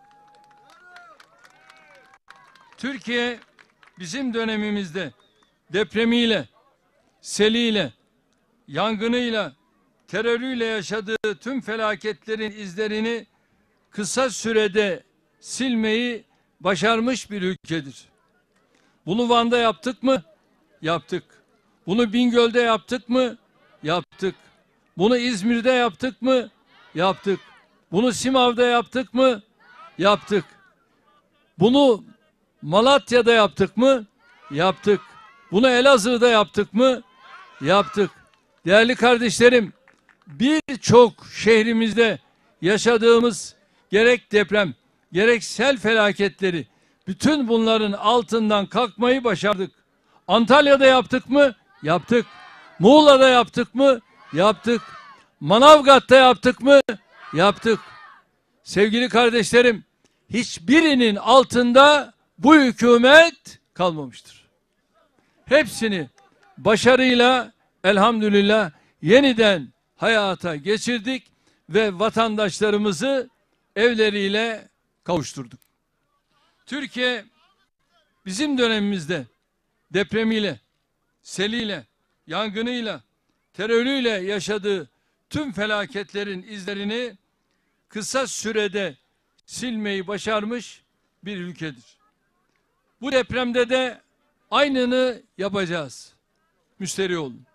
Türkiye bizim dönemimizde depremiyle, seliyle, yangınıyla, terörüyle yaşadığı tüm felaketlerin izlerini kısa sürede silmeyi başarmış bir ülkedir. Bunu Van'da yaptık mı? Yaptık. Bunu Bingöl'de yaptık mı? Yaptık. Bunu İzmir'de yaptık mı? Yaptık. Bunu Simav'da yaptık mı? Yaptık. Bunu Malatya'da yaptık mı? Yaptık. Bunu Elazığ'da yaptık mı? Yaptık. Değerli kardeşlerim, birçok şehrimizde yaşadığımız gerek deprem, gerek sel felaketleri Bütün bunların altından kalkmayı başardık. Antalya'da yaptık mı? Yaptık. Muğla'da yaptık mı? Yaptık. Manavgat'ta yaptık mı? Yaptık. Sevgili kardeşlerim, hiçbirinin altında bu hükümet kalmamıştır. Hepsini başarıyla elhamdülillah yeniden hayata geçirdik ve vatandaşlarımızı evleriyle kavuşturduk. Türkiye bizim dönemimizde depremiyle, seliyle, yangınıyla, terörüyle yaşadığı tüm felaketlerin izlerini kısa sürede silmeyi başarmış bir ülkedir. Bu depremde de aynını yapacağız. Müşteri olun.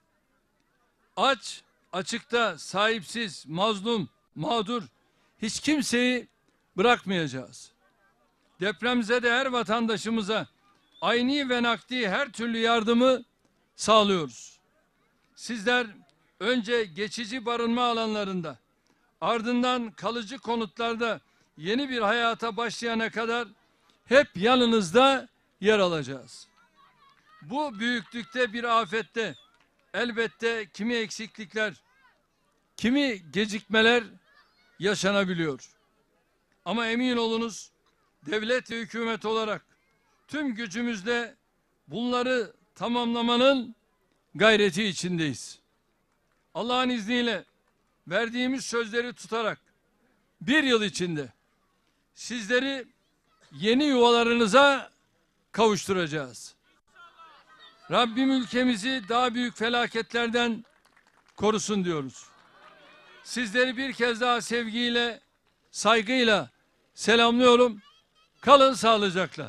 Aç, açıkta, sahipsiz, mazlum, mağdur hiç kimseyi bırakmayacağız. Depremzede her vatandaşımıza ayni ve nakdi her türlü yardımı sağlıyoruz. Sizler önce geçici barınma alanlarında, ardından kalıcı konutlarda yeni bir hayata başlayana kadar hep yanınızda yer alacağız. Bu büyüklükte bir afette elbette kimi eksiklikler, kimi gecikmeler yaşanabiliyor. Ama emin olunuz, devlet ve hükümet olarak tüm gücümüzle bunları tamamlamanın gayreti içindeyiz. Allah'ın izniyle verdiğimiz sözleri tutarak bir yıl içinde sizleri yeni yuvalarınıza kavuşturacağız. Rabbim ülkemizi daha büyük felaketlerden korusun diyoruz. Sizleri bir kez daha sevgiyle, saygıyla selamlıyorum. Kalın sağlıcakla.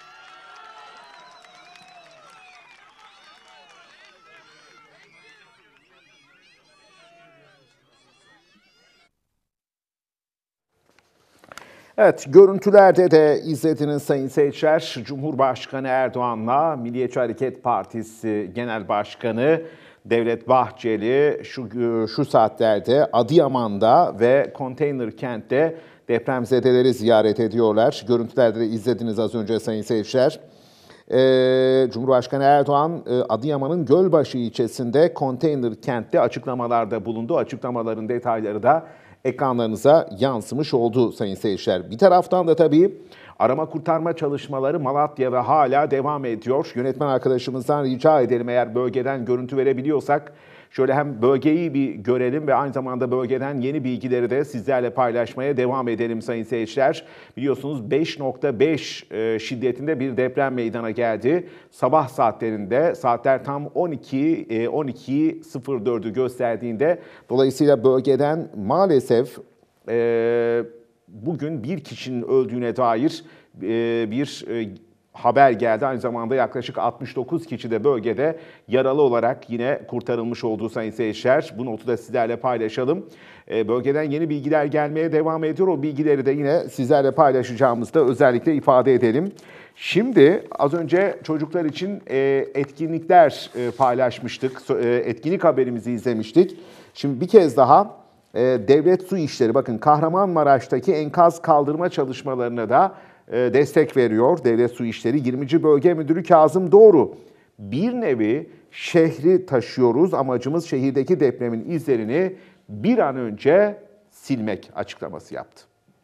Evet, görüntülerde de izlediniz sayın seyirciler. Cumhurbaşkanı Erdoğan'la Milliyetçi Hareket Partisi Genel Başkanı Devlet Bahçeli şu saatlerde Adıyaman'da ve Konteyner Kent'te depremzedeleri ziyaret ediyorlar. Görüntülerde de izlediniz az önce sayın seyirciler. Cumhurbaşkanı Erdoğan Adıyaman'ın Gölbaşı ilçesinde Konteyner Kent'te açıklamalarda bulundu. Açıklamaların detayları da ekranlarınıza yansımış oldu sayın seyirciler. Bir taraftan da tabii arama kurtarma çalışmaları Malatya'da hala devam ediyor. Yönetmen arkadaşımızdan rica edelim, eğer bölgeden görüntü verebiliyorsak şöyle hem bölgeyi bir görelim ve aynı zamanda bölgeden yeni bilgileri de sizlerle paylaşmaya devam edelim sayın seyirciler. Biliyorsunuz 5.5 şiddetinde bir deprem meydana geldi. Sabah saatlerinde, saatler tam 12.04'ü gösterdiğinde, dolayısıyla bölgeden maalesef bugün bir kişinin öldüğüne dair bir haber geldi. Aynı zamanda yaklaşık 69 kişi de bölgede yaralı olarak yine kurtarılmış olduğu sayın seyirciler. Bu notu da sizlerle paylaşalım. Bölgeden yeni bilgiler gelmeye devam ediyor. O bilgileri de yine sizlerle paylaşacağımızda özellikle ifade edelim. Şimdi az önce çocuklar için etkinlikler paylaşmıştık. Etkinlik haberimizi izlemiştik. Şimdi bir kez daha Devlet Su İşleri, bakın Kahramanmaraş'taki enkaz kaldırma çalışmalarına da destek veriyor Devlet Su İşleri. 20. Bölge Müdürü Kazım Doğru, bir nevi şehri taşıyoruz. Amacımız şehirdeki depremin izlerini bir an önce silmek açıklaması yaptı.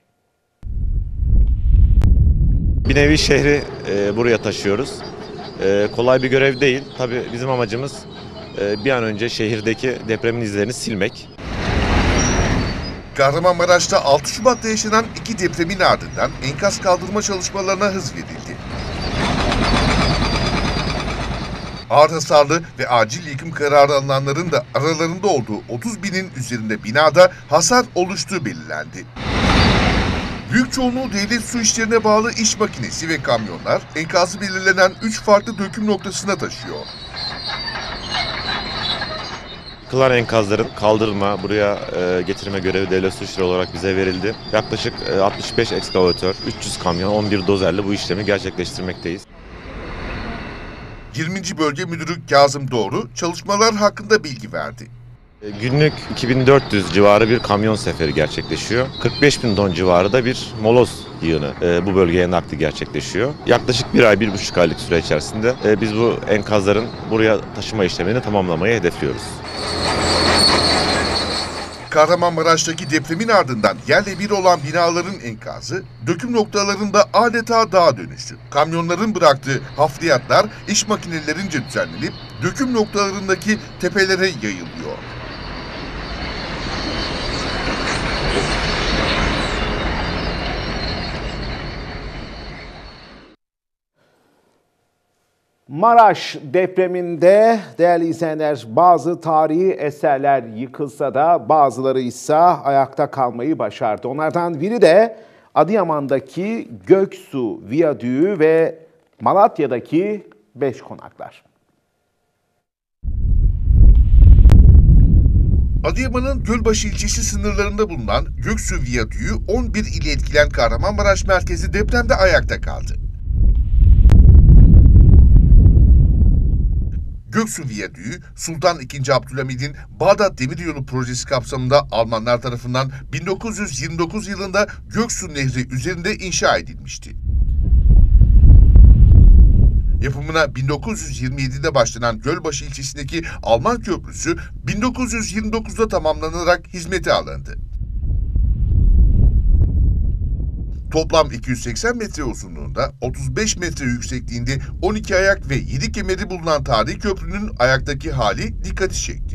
Bir nevi şehri buraya taşıyoruz. Kolay bir görev değil. Tabii bizim amacımız bir an önce şehirdeki depremin izlerini silmek. Kahramanmaraş'ta 6 Şubat'ta yaşanan 2 depremin ardından enkaz kaldırma çalışmalarına hız verildi. Ağır hasarlı ve acil yıkım kararı alınanların da aralarında olduğu 30 binin üzerinde binada hasar oluştuğu belirlendi. Büyük çoğunluğu devlet su işlerine bağlı iş makinesi ve kamyonlar enkazı belirlenen 3 farklı döküm noktasına taşıyor. Yıkılan enkazların kaldırılma, buraya getirme görevi devlet su işleri olarak bize verildi. Yaklaşık 65 ekskavatör, 300 kamyon, 11 dozerle bu işlemi gerçekleştirmekteyiz. 20. Bölge Müdürü Kazım Doğru çalışmalar hakkında bilgi verdi. Günlük 2400 civarı bir kamyon seferi gerçekleşiyor. 45.000 ton civarı da bir moloz yığını bu bölgeye nakli gerçekleşiyor. Yaklaşık 1 ay, 1,5 aylık süre içerisinde biz bu enkazların buraya taşıma işlemini tamamlamayı hedefliyoruz. Kahramanmaraş'taki depremin ardından yerle bir olan binaların enkazı döküm noktalarında adeta dağa dönüştü. Kamyonların bıraktığı hafriyatlar iş makinelerince düzenlenip döküm noktalarındaki tepelere yayılıyor. Maraş depreminde değerli izleyenler bazı tarihi eserler yıkılsa da bazıları ise ayakta kalmayı başardı. Onlardan biri de Adıyaman'daki Göksu Viyadüğü ve Malatya'daki Beşkonaklar. Adıyaman'ın Gölbaşı ilçesi sınırlarında bulunan Göksu Viyadüğü 11 ili etkilen Kahramanmaraş merkezi depremde ayakta kaldı. Göksu Viyadüğü, Sultan II. Abdülhamid'in Bağdat Demiryolu projesi kapsamında Almanlar tarafından 1929 yılında Göksu Nehri üzerinde inşa edilmişti. Yapımına 1927'de başlanan Gölbaşı ilçesindeki Alman Köprüsü 1929'da tamamlanarak hizmete alındı. Toplam 280 metre uzunluğunda, 35 metre yüksekliğinde 12 ayak ve 7 kemeri bulunan tarihi köprünün ayaktaki hali dikkati çekti.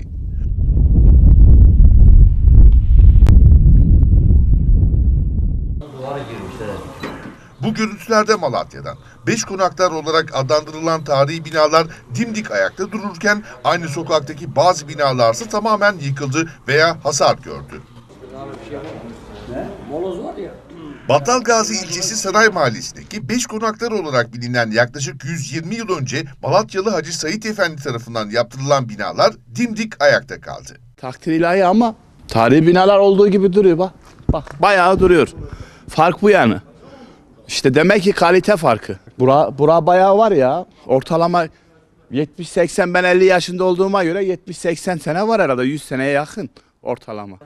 Bu görüntülerde Malatya'dan. Beşkonaklar olarak adlandırılan tarihi binalar dimdik ayakta dururken aynı sokaktaki bazı binalarsa tamamen yıkıldı veya hasar gördü. Battalgazi ilçesi Saray Mahallesi'ndeki Beşkonaklar olarak bilinen yaklaşık 120 yıl önce Malatyalı Hacı Said Efendi tarafından yaptırılan binalar dimdik ayakta kaldı. Takdir ilahi ama tarihi binalar olduğu gibi duruyor bak. Bak bayağı duruyor. Fark bu yani. İşte demek ki kalite farkı. Bura bayağı var ya. Ortalama 70-80, ben 50 yaşında olduğuma göre 70-80 sene var herhalde. 100 seneye yakın ortalama.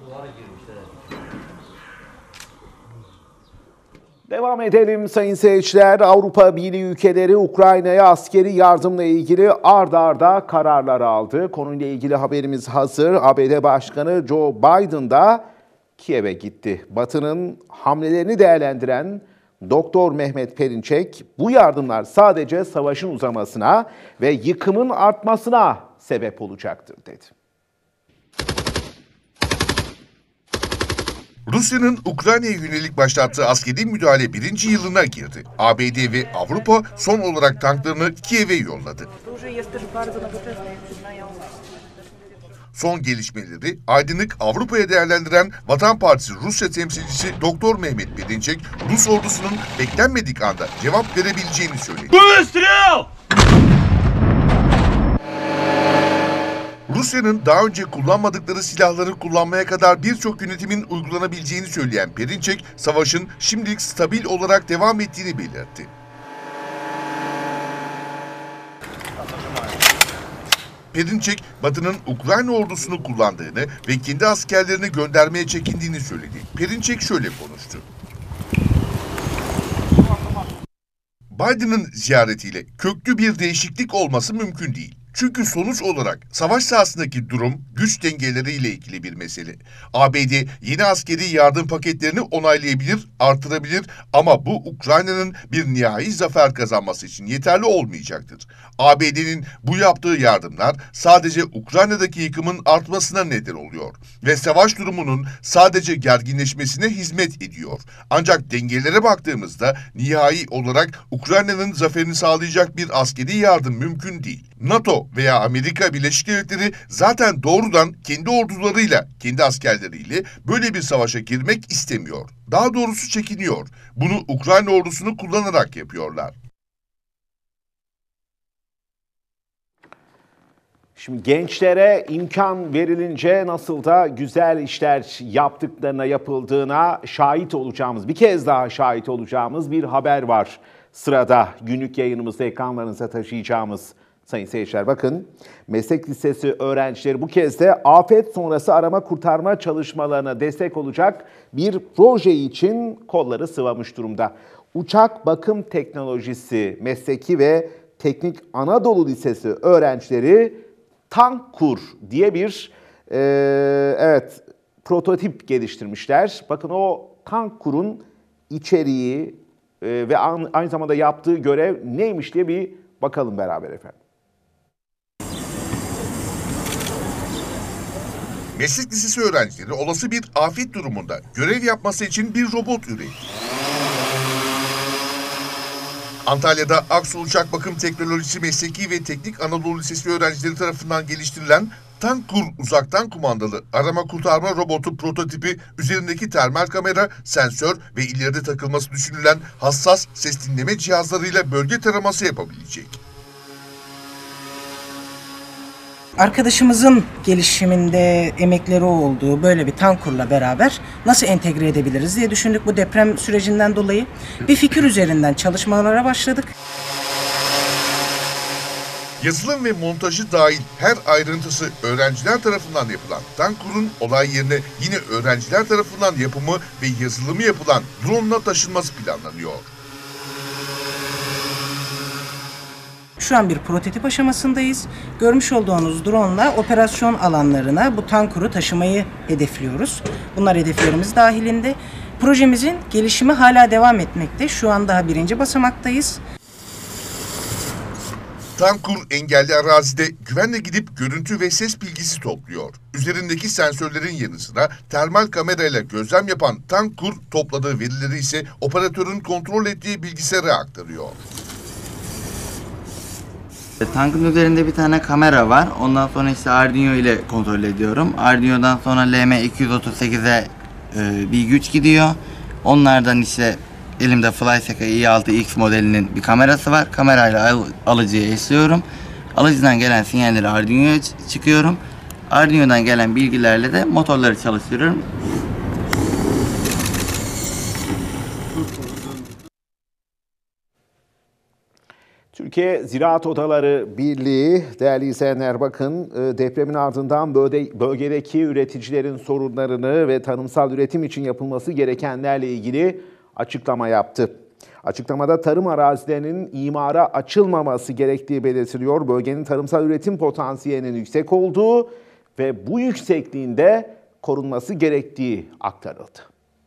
Devam edelim sayın seyirciler. Avrupa Birliği ülkeleri Ukrayna'ya askeri yardımla ilgili ard arda kararlar aldı. Konuyla ilgili haberimiz hazır. ABD Başkanı Joe Biden da Kiev'e gitti. Batı'nın hamlelerini değerlendiren Doktor Mehmet Perinçek, bu yardımlar sadece savaşın uzamasına ve yıkımın artmasına sebep olacaktır dedi. Rusya'nın Ukrayna'ya yönelik başlattığı askeri müdahale 1. yılına girdi. ABD ve Avrupa son olarak tanklarını Kiev'e yolladı. Son gelişmeleri aydınlık Avrupa'ya değerlendiren Vatan Partisi Rusya temsilcisi Doktor Mehmet Perinçek, Rus ordusunun beklenmedik anda cevap verebileceğini söyledi. Rusya'nın daha önce kullanmadıkları silahları kullanmaya kadar birçok yönetimin uygulanabileceğini söyleyen Perinçek, savaşın şimdilik stabil olarak devam ettiğini belirtti. Perinçek, Batı'nın Ukrayna ordusunu kullandığını ve kendi askerlerini göndermeye çekindiğini söyledi. Perinçek şöyle konuştu. Biden'ın ziyaretiyle köklü bir değişiklik olması mümkün değil. Çünkü sonuç olarak savaş sahasındaki durum güç dengeleriyle ilgili bir mesele. ABD yeni askeri yardım paketlerini onaylayabilir, artırabilir ama bu Ukrayna'nın bir nihai zafer kazanması için yeterli olmayacaktır. ABD'nin bu yaptığı yardımlar sadece Ukrayna'daki yıkımın artmasına neden oluyor ve savaş durumunun sadece gerginleşmesine hizmet ediyor. Ancak dengelere baktığımızda nihai olarak Ukrayna'nın zaferini sağlayacak bir askeri yardım mümkün değil. NATO veya Amerika Birleşik Devletleri zaten doğrudan kendi ordularıyla, kendi askerleriyle böyle bir savaşa girmek istemiyor. Daha doğrusu çekiniyor. Bunu Ukrayna ordusunu kullanarak yapıyorlar. Şimdi gençlere imkan verilince nasıl da güzel işler yaptıklarına, yapıldığına şahit olacağımız, bir kez daha şahit olacağımız bir haber var. Sırada günlük yayınımızda ekranlarınıza taşıyacağımız. Sayın seyirciler bakın, meslek lisesi öğrencileri bu kez de afet sonrası arama kurtarma çalışmalarına destek olacak bir proje için kolları sıvamış durumda. Uçak Bakım Teknolojisi Mesleki ve Teknik Anadolu Lisesi öğrencileri Tankur diye bir prototip geliştirmişler. Bakın o Tankur'un içeriği ve aynı zamanda yaptığı görev neymiş diye bir bakalım beraber efendim. Meslek lisesi öğrencileri olası bir afet durumunda görev yapması için bir robot üretti. Antalya'da Aksu Uçak Bakım Teknolojisi Mesleki ve Teknik Anadolu Lisesi öğrencileri tarafından geliştirilen Tankur uzaktan kumandalı arama kurtarma robotu prototipi üzerindeki termal kamera, sensör ve ileride takılması düşünülen hassas ses dinleme cihazlarıyla bölge taraması yapabilecek. Arkadaşımızın gelişiminde emekleri olduğu böyle bir Tankur'la beraber nasıl entegre edebiliriz diye düşündük bu deprem sürecinden dolayı. Bir fikir üzerinden çalışmalara başladık. Yazılım ve montajı dahil her ayrıntısı öğrenciler tarafından yapılan Tankur'un olay yerine yine öğrenciler tarafından yapımı ve yazılımı yapılan drone'la taşınması planlanıyor. Şu an bir prototip aşamasındayız. Görmüş olduğunuz drone'la operasyon alanlarına bu Tankur'u taşımayı hedefliyoruz. Bunlar hedeflerimiz dahilinde. Projemizin gelişimi hala devam etmekte. Şu an daha 1. basamaktayız. Tankur engelli arazide güvenle gidip görüntü ve ses bilgisi topluyor. Üzerindeki sensörlerin yanı sıra termal kamerayla gözlem yapan Tankur topladığı verileri ise operatörün kontrol ettiği bilgisayara aktarıyor. Tankın üzerinde bir tane kamera var. Ondan sonra işte Arduino ile kontrol ediyorum. Arduino'dan sonra LM238'e bir güç gidiyor. Onlardan işte elimde FlySeka i6X modelinin bir kamerası var. Kamerayla alıcıya eşliyorum. Alıcıdan gelen sinyalleri Arduino'ya çıkıyorum. Arduino'dan gelen bilgilerle de motorları çalıştırıyorum. Türkiye Ziraat Odaları Birliği, değerli izleyenler bakın, depremin ardından bölgedeki üreticilerin sorunlarını ve tarımsal üretim için yapılması gerekenlerle ilgili açıklama yaptı. Açıklamada tarım arazilerinin imara açılmaması gerektiği belirtiliyor. Bölgenin tarımsal üretim potansiyelinin yüksek olduğu ve bu yüksekliğinde korunması gerektiği aktarıldı.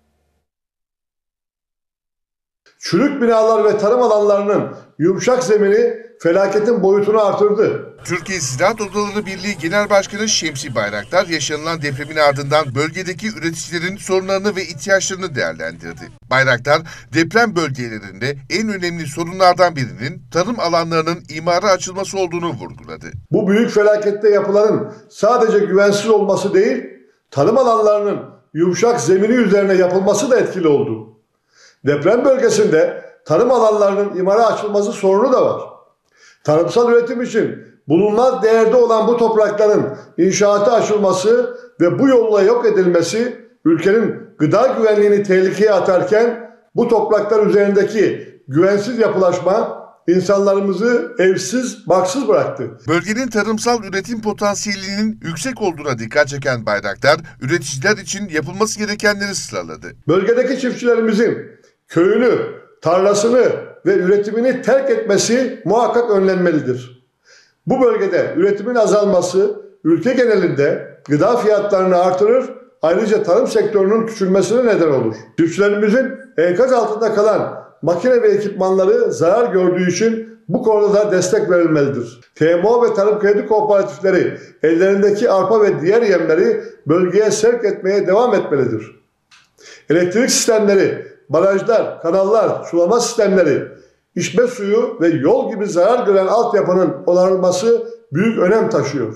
Çürük binalar ve tarım alanlarının yumuşak zemini felaketin boyutunu artırdı. Türkiye Ziraat Odaları Birliği Genel Başkanı Şemsi Bayraktar yaşanılan depremin ardından bölgedeki üreticilerin sorunlarını ve ihtiyaçlarını değerlendirdi. Bayraktar, deprem bölgelerinde en önemli sorunlardan birinin tarım alanlarının imara açılması olduğunu vurguladı. Bu büyük felakette yapıların sadece güvensiz olması değil, tarım alanlarının yumuşak zemini üzerine yapılması da etkili oldu. Deprem bölgesinde tarım alanlarının imara açılması sorunu da var. Tarımsal üretim için bulunmaz değerde olan bu toprakların inşaata açılması ve bu yolla yok edilmesi ülkenin gıda güvenliğini tehlikeye atarken bu topraklar üzerindeki güvensiz yapılaşma insanlarımızı evsiz, barksız bıraktı. Bölgenin tarımsal üretim potansiyelinin yüksek olduğuna dikkat çeken Bayraktar, üreticiler için yapılması gerekenleri sıraladı. Bölgedeki çiftçilerimizin köyünü, tarlasını ve üretimini terk etmesi muhakkak önlenmelidir. Bu bölgede üretimin azalması ülke genelinde gıda fiyatlarını artırır, ayrıca tarım sektörünün küçülmesine neden olur. Çiftçilerimizin enkaz altında kalan makine ve ekipmanları zarar gördüğü için bu konuda da destek verilmelidir. TMO ve tarım kredi kooperatifleri ellerindeki arpa ve diğer yemleri bölgeye sevk etmeye devam etmelidir. Elektrik sistemleri, barajlar, kanallar, sulama sistemleri, içme suyu ve yol gibi zarar gören altyapının onarılması büyük önem taşıyor.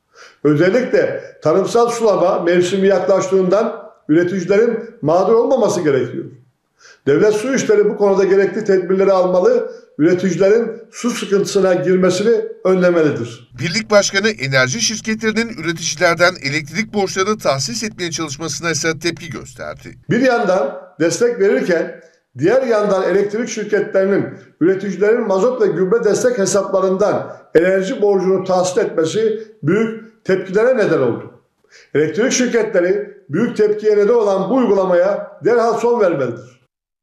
Özellikle tarımsal sulama mevsimi yaklaştığından üreticilerin mağdur olmaması gerekiyor. Devlet Su İşleri bu konuda gerekli tedbirleri almalı, üreticilerin su sıkıntısına girmesini önlemelidir. Birlik Başkanı enerji şirketlerinin üreticilerden elektrik borçlarını tahsis etmeye çalışmasına ise tepki gösterdi. Bir yandan destek verirken Diğer yandan elektrik şirketlerinin üreticilerin mazot ve gübre destek hesaplarından enerji borcunu tahsil etmesi büyük tepkilere neden oldu. Elektrik şirketleri büyük tepkiye neden olan bu uygulamaya derhal son vermelidir.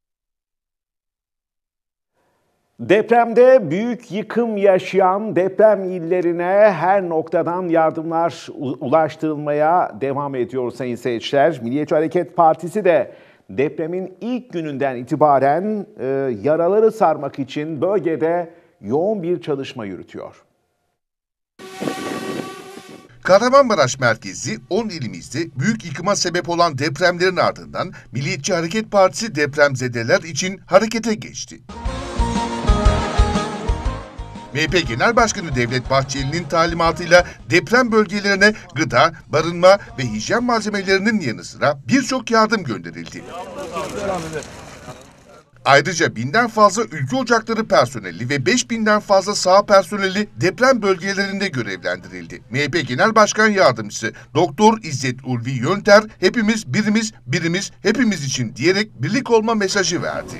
Depremde büyük yıkım yaşayan deprem illerine her noktadan yardımlar ulaştırılmaya devam ediyor sayın seyirciler. Milliyetçi Hareket Partisi de depremin ilk gününden itibaren yaraları sarmak için bölgede yoğun bir çalışma yürütüyor. Kahramanmaraş merkezli 10 ilimizde büyük yıkıma sebep olan depremlerin ardından Milliyetçi Hareket Partisi depremzedeler için harekete geçti. MHP Genel Başkanı Devlet Bahçeli'nin talimatıyla deprem bölgelerine gıda, barınma ve hijyen malzemelerinin yanı sıra birçok yardım gönderildi. Ayrıca 1000'den fazla ülke ocakları personeli ve 5000'den fazla saha personeli deprem bölgelerinde görevlendirildi. MHP Genel Başkan Yardımcısı Doktor İzzet Ulvi Yönter, hepimiz birimiz, birimiz hepimiz için diyerek birlik olma mesajı verdi.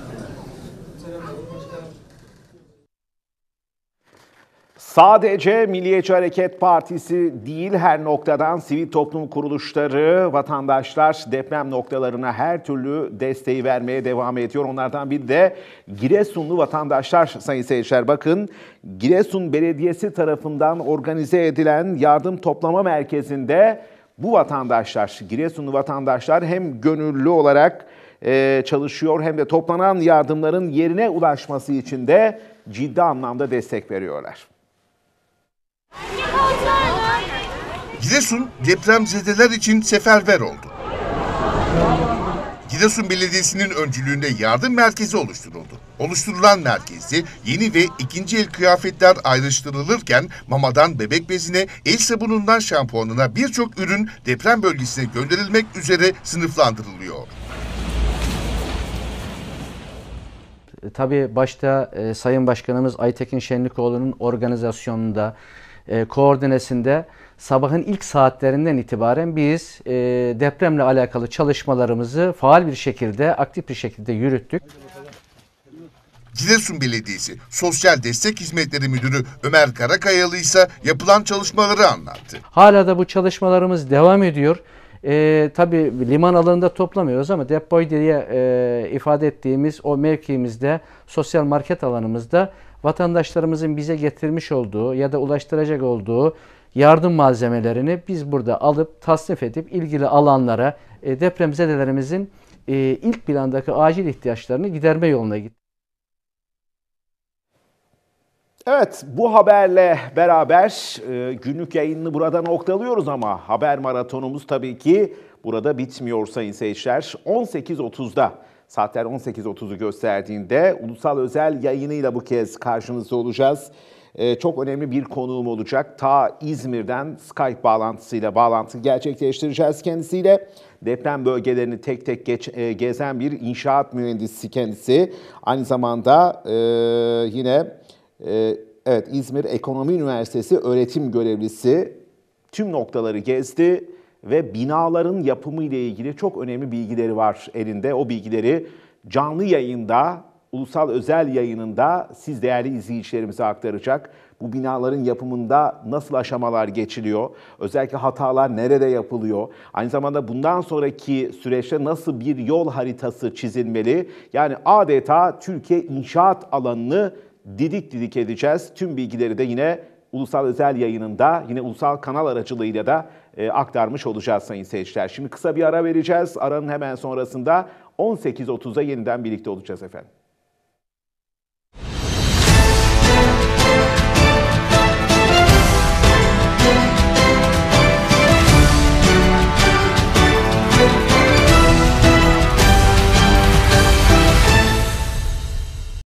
Sadece Milliyetçi Hareket Partisi değil, her noktadan sivil toplum kuruluşları, vatandaşlar deprem noktalarına her türlü desteği vermeye devam ediyor. Onlardan biri de Giresunlu vatandaşlar sayın seyirciler. Bakın, Giresun Belediyesi tarafından organize edilen yardım toplama merkezinde bu vatandaşlar, Giresunlu vatandaşlar hem gönüllü olarak çalışıyor hem de toplanan yardımların yerine ulaşması için de ciddi anlamda destek veriyorlar. Giresun depremzedeler için seferber oldu. Giresun Belediyesi'nin öncülüğünde yardım merkezi oluşturuldu. Oluşturulan merkezde yeni ve ikinci el kıyafetler ayrıştırılırken mamadan bebek bezine, el sabunundan şampuanına birçok ürün deprem bölgesine gönderilmek üzere sınıflandırılıyor. Tabii başta Sayın Başkanımız Aytekin Şenlikoğlu'nun organizasyonunda, koordinesinde sabahın ilk saatlerinden itibaren biz depremle alakalı çalışmalarımızı faal bir şekilde, aktif bir şekilde yürüttük. Giresun Belediyesi Sosyal Destek Hizmetleri Müdürü Ömer Karakayalı ise yapılan çalışmaları anlattı. Hala da bu çalışmalarımız devam ediyor. Tabii liman alanında toplamıyoruz ama depoy diye ifade ettiğimiz o mevkiimizde, sosyal market alanımızda vatandaşlarımızın bize getirmiş olduğu ya da ulaştıracak olduğu yardım malzemelerini biz burada alıp tasnif edip ilgili alanlara depremzedelerimizin ilk plandaki acil ihtiyaçlarını giderme yoluna gittik. Evet, bu haberle beraber günlük yayınını burada noktalıyoruz ama haber maratonumuz tabii ki burada bitmiyor sayın seyirciler. 18.30'da, saatler 18.30'u gösterdiğinde ulusal özel yayınıyla bu kez karşınızda olacağız. Çok önemli bir konuğum olacak. Ta İzmir'den Skype bağlantısıyla bağlantı gerçekleştireceğiz kendisiyle. Deprem bölgelerini tek tek gezen bir inşaat mühendisi kendisi. Aynı zamanda yine evet, İzmir Ekonomi Üniversitesi öğretim görevlisi, tüm noktaları gezdi ve binaların yapımı ile ilgili çok önemli bilgileri var elinde. O bilgileri canlı yayında, ulusal özel yayınında siz değerli izleyicilerimize aktaracak. Bu binaların yapımında nasıl aşamalar geçiliyor? Özellikle hatalar nerede yapılıyor? Aynı zamanda bundan sonraki süreçte nasıl bir yol haritası çizilmeli? Yani adeta Türkiye inşaat alanını didik didik edeceğiz. Tüm bilgileri de yine ulusal özel yayınında, yine ulusal kanal aracılığıyla da aktarmış olacağız sayın seyirciler. Şimdi kısa bir ara vereceğiz. Aranın hemen sonrasında 18.30'da yeniden birlikte olacağız efendim.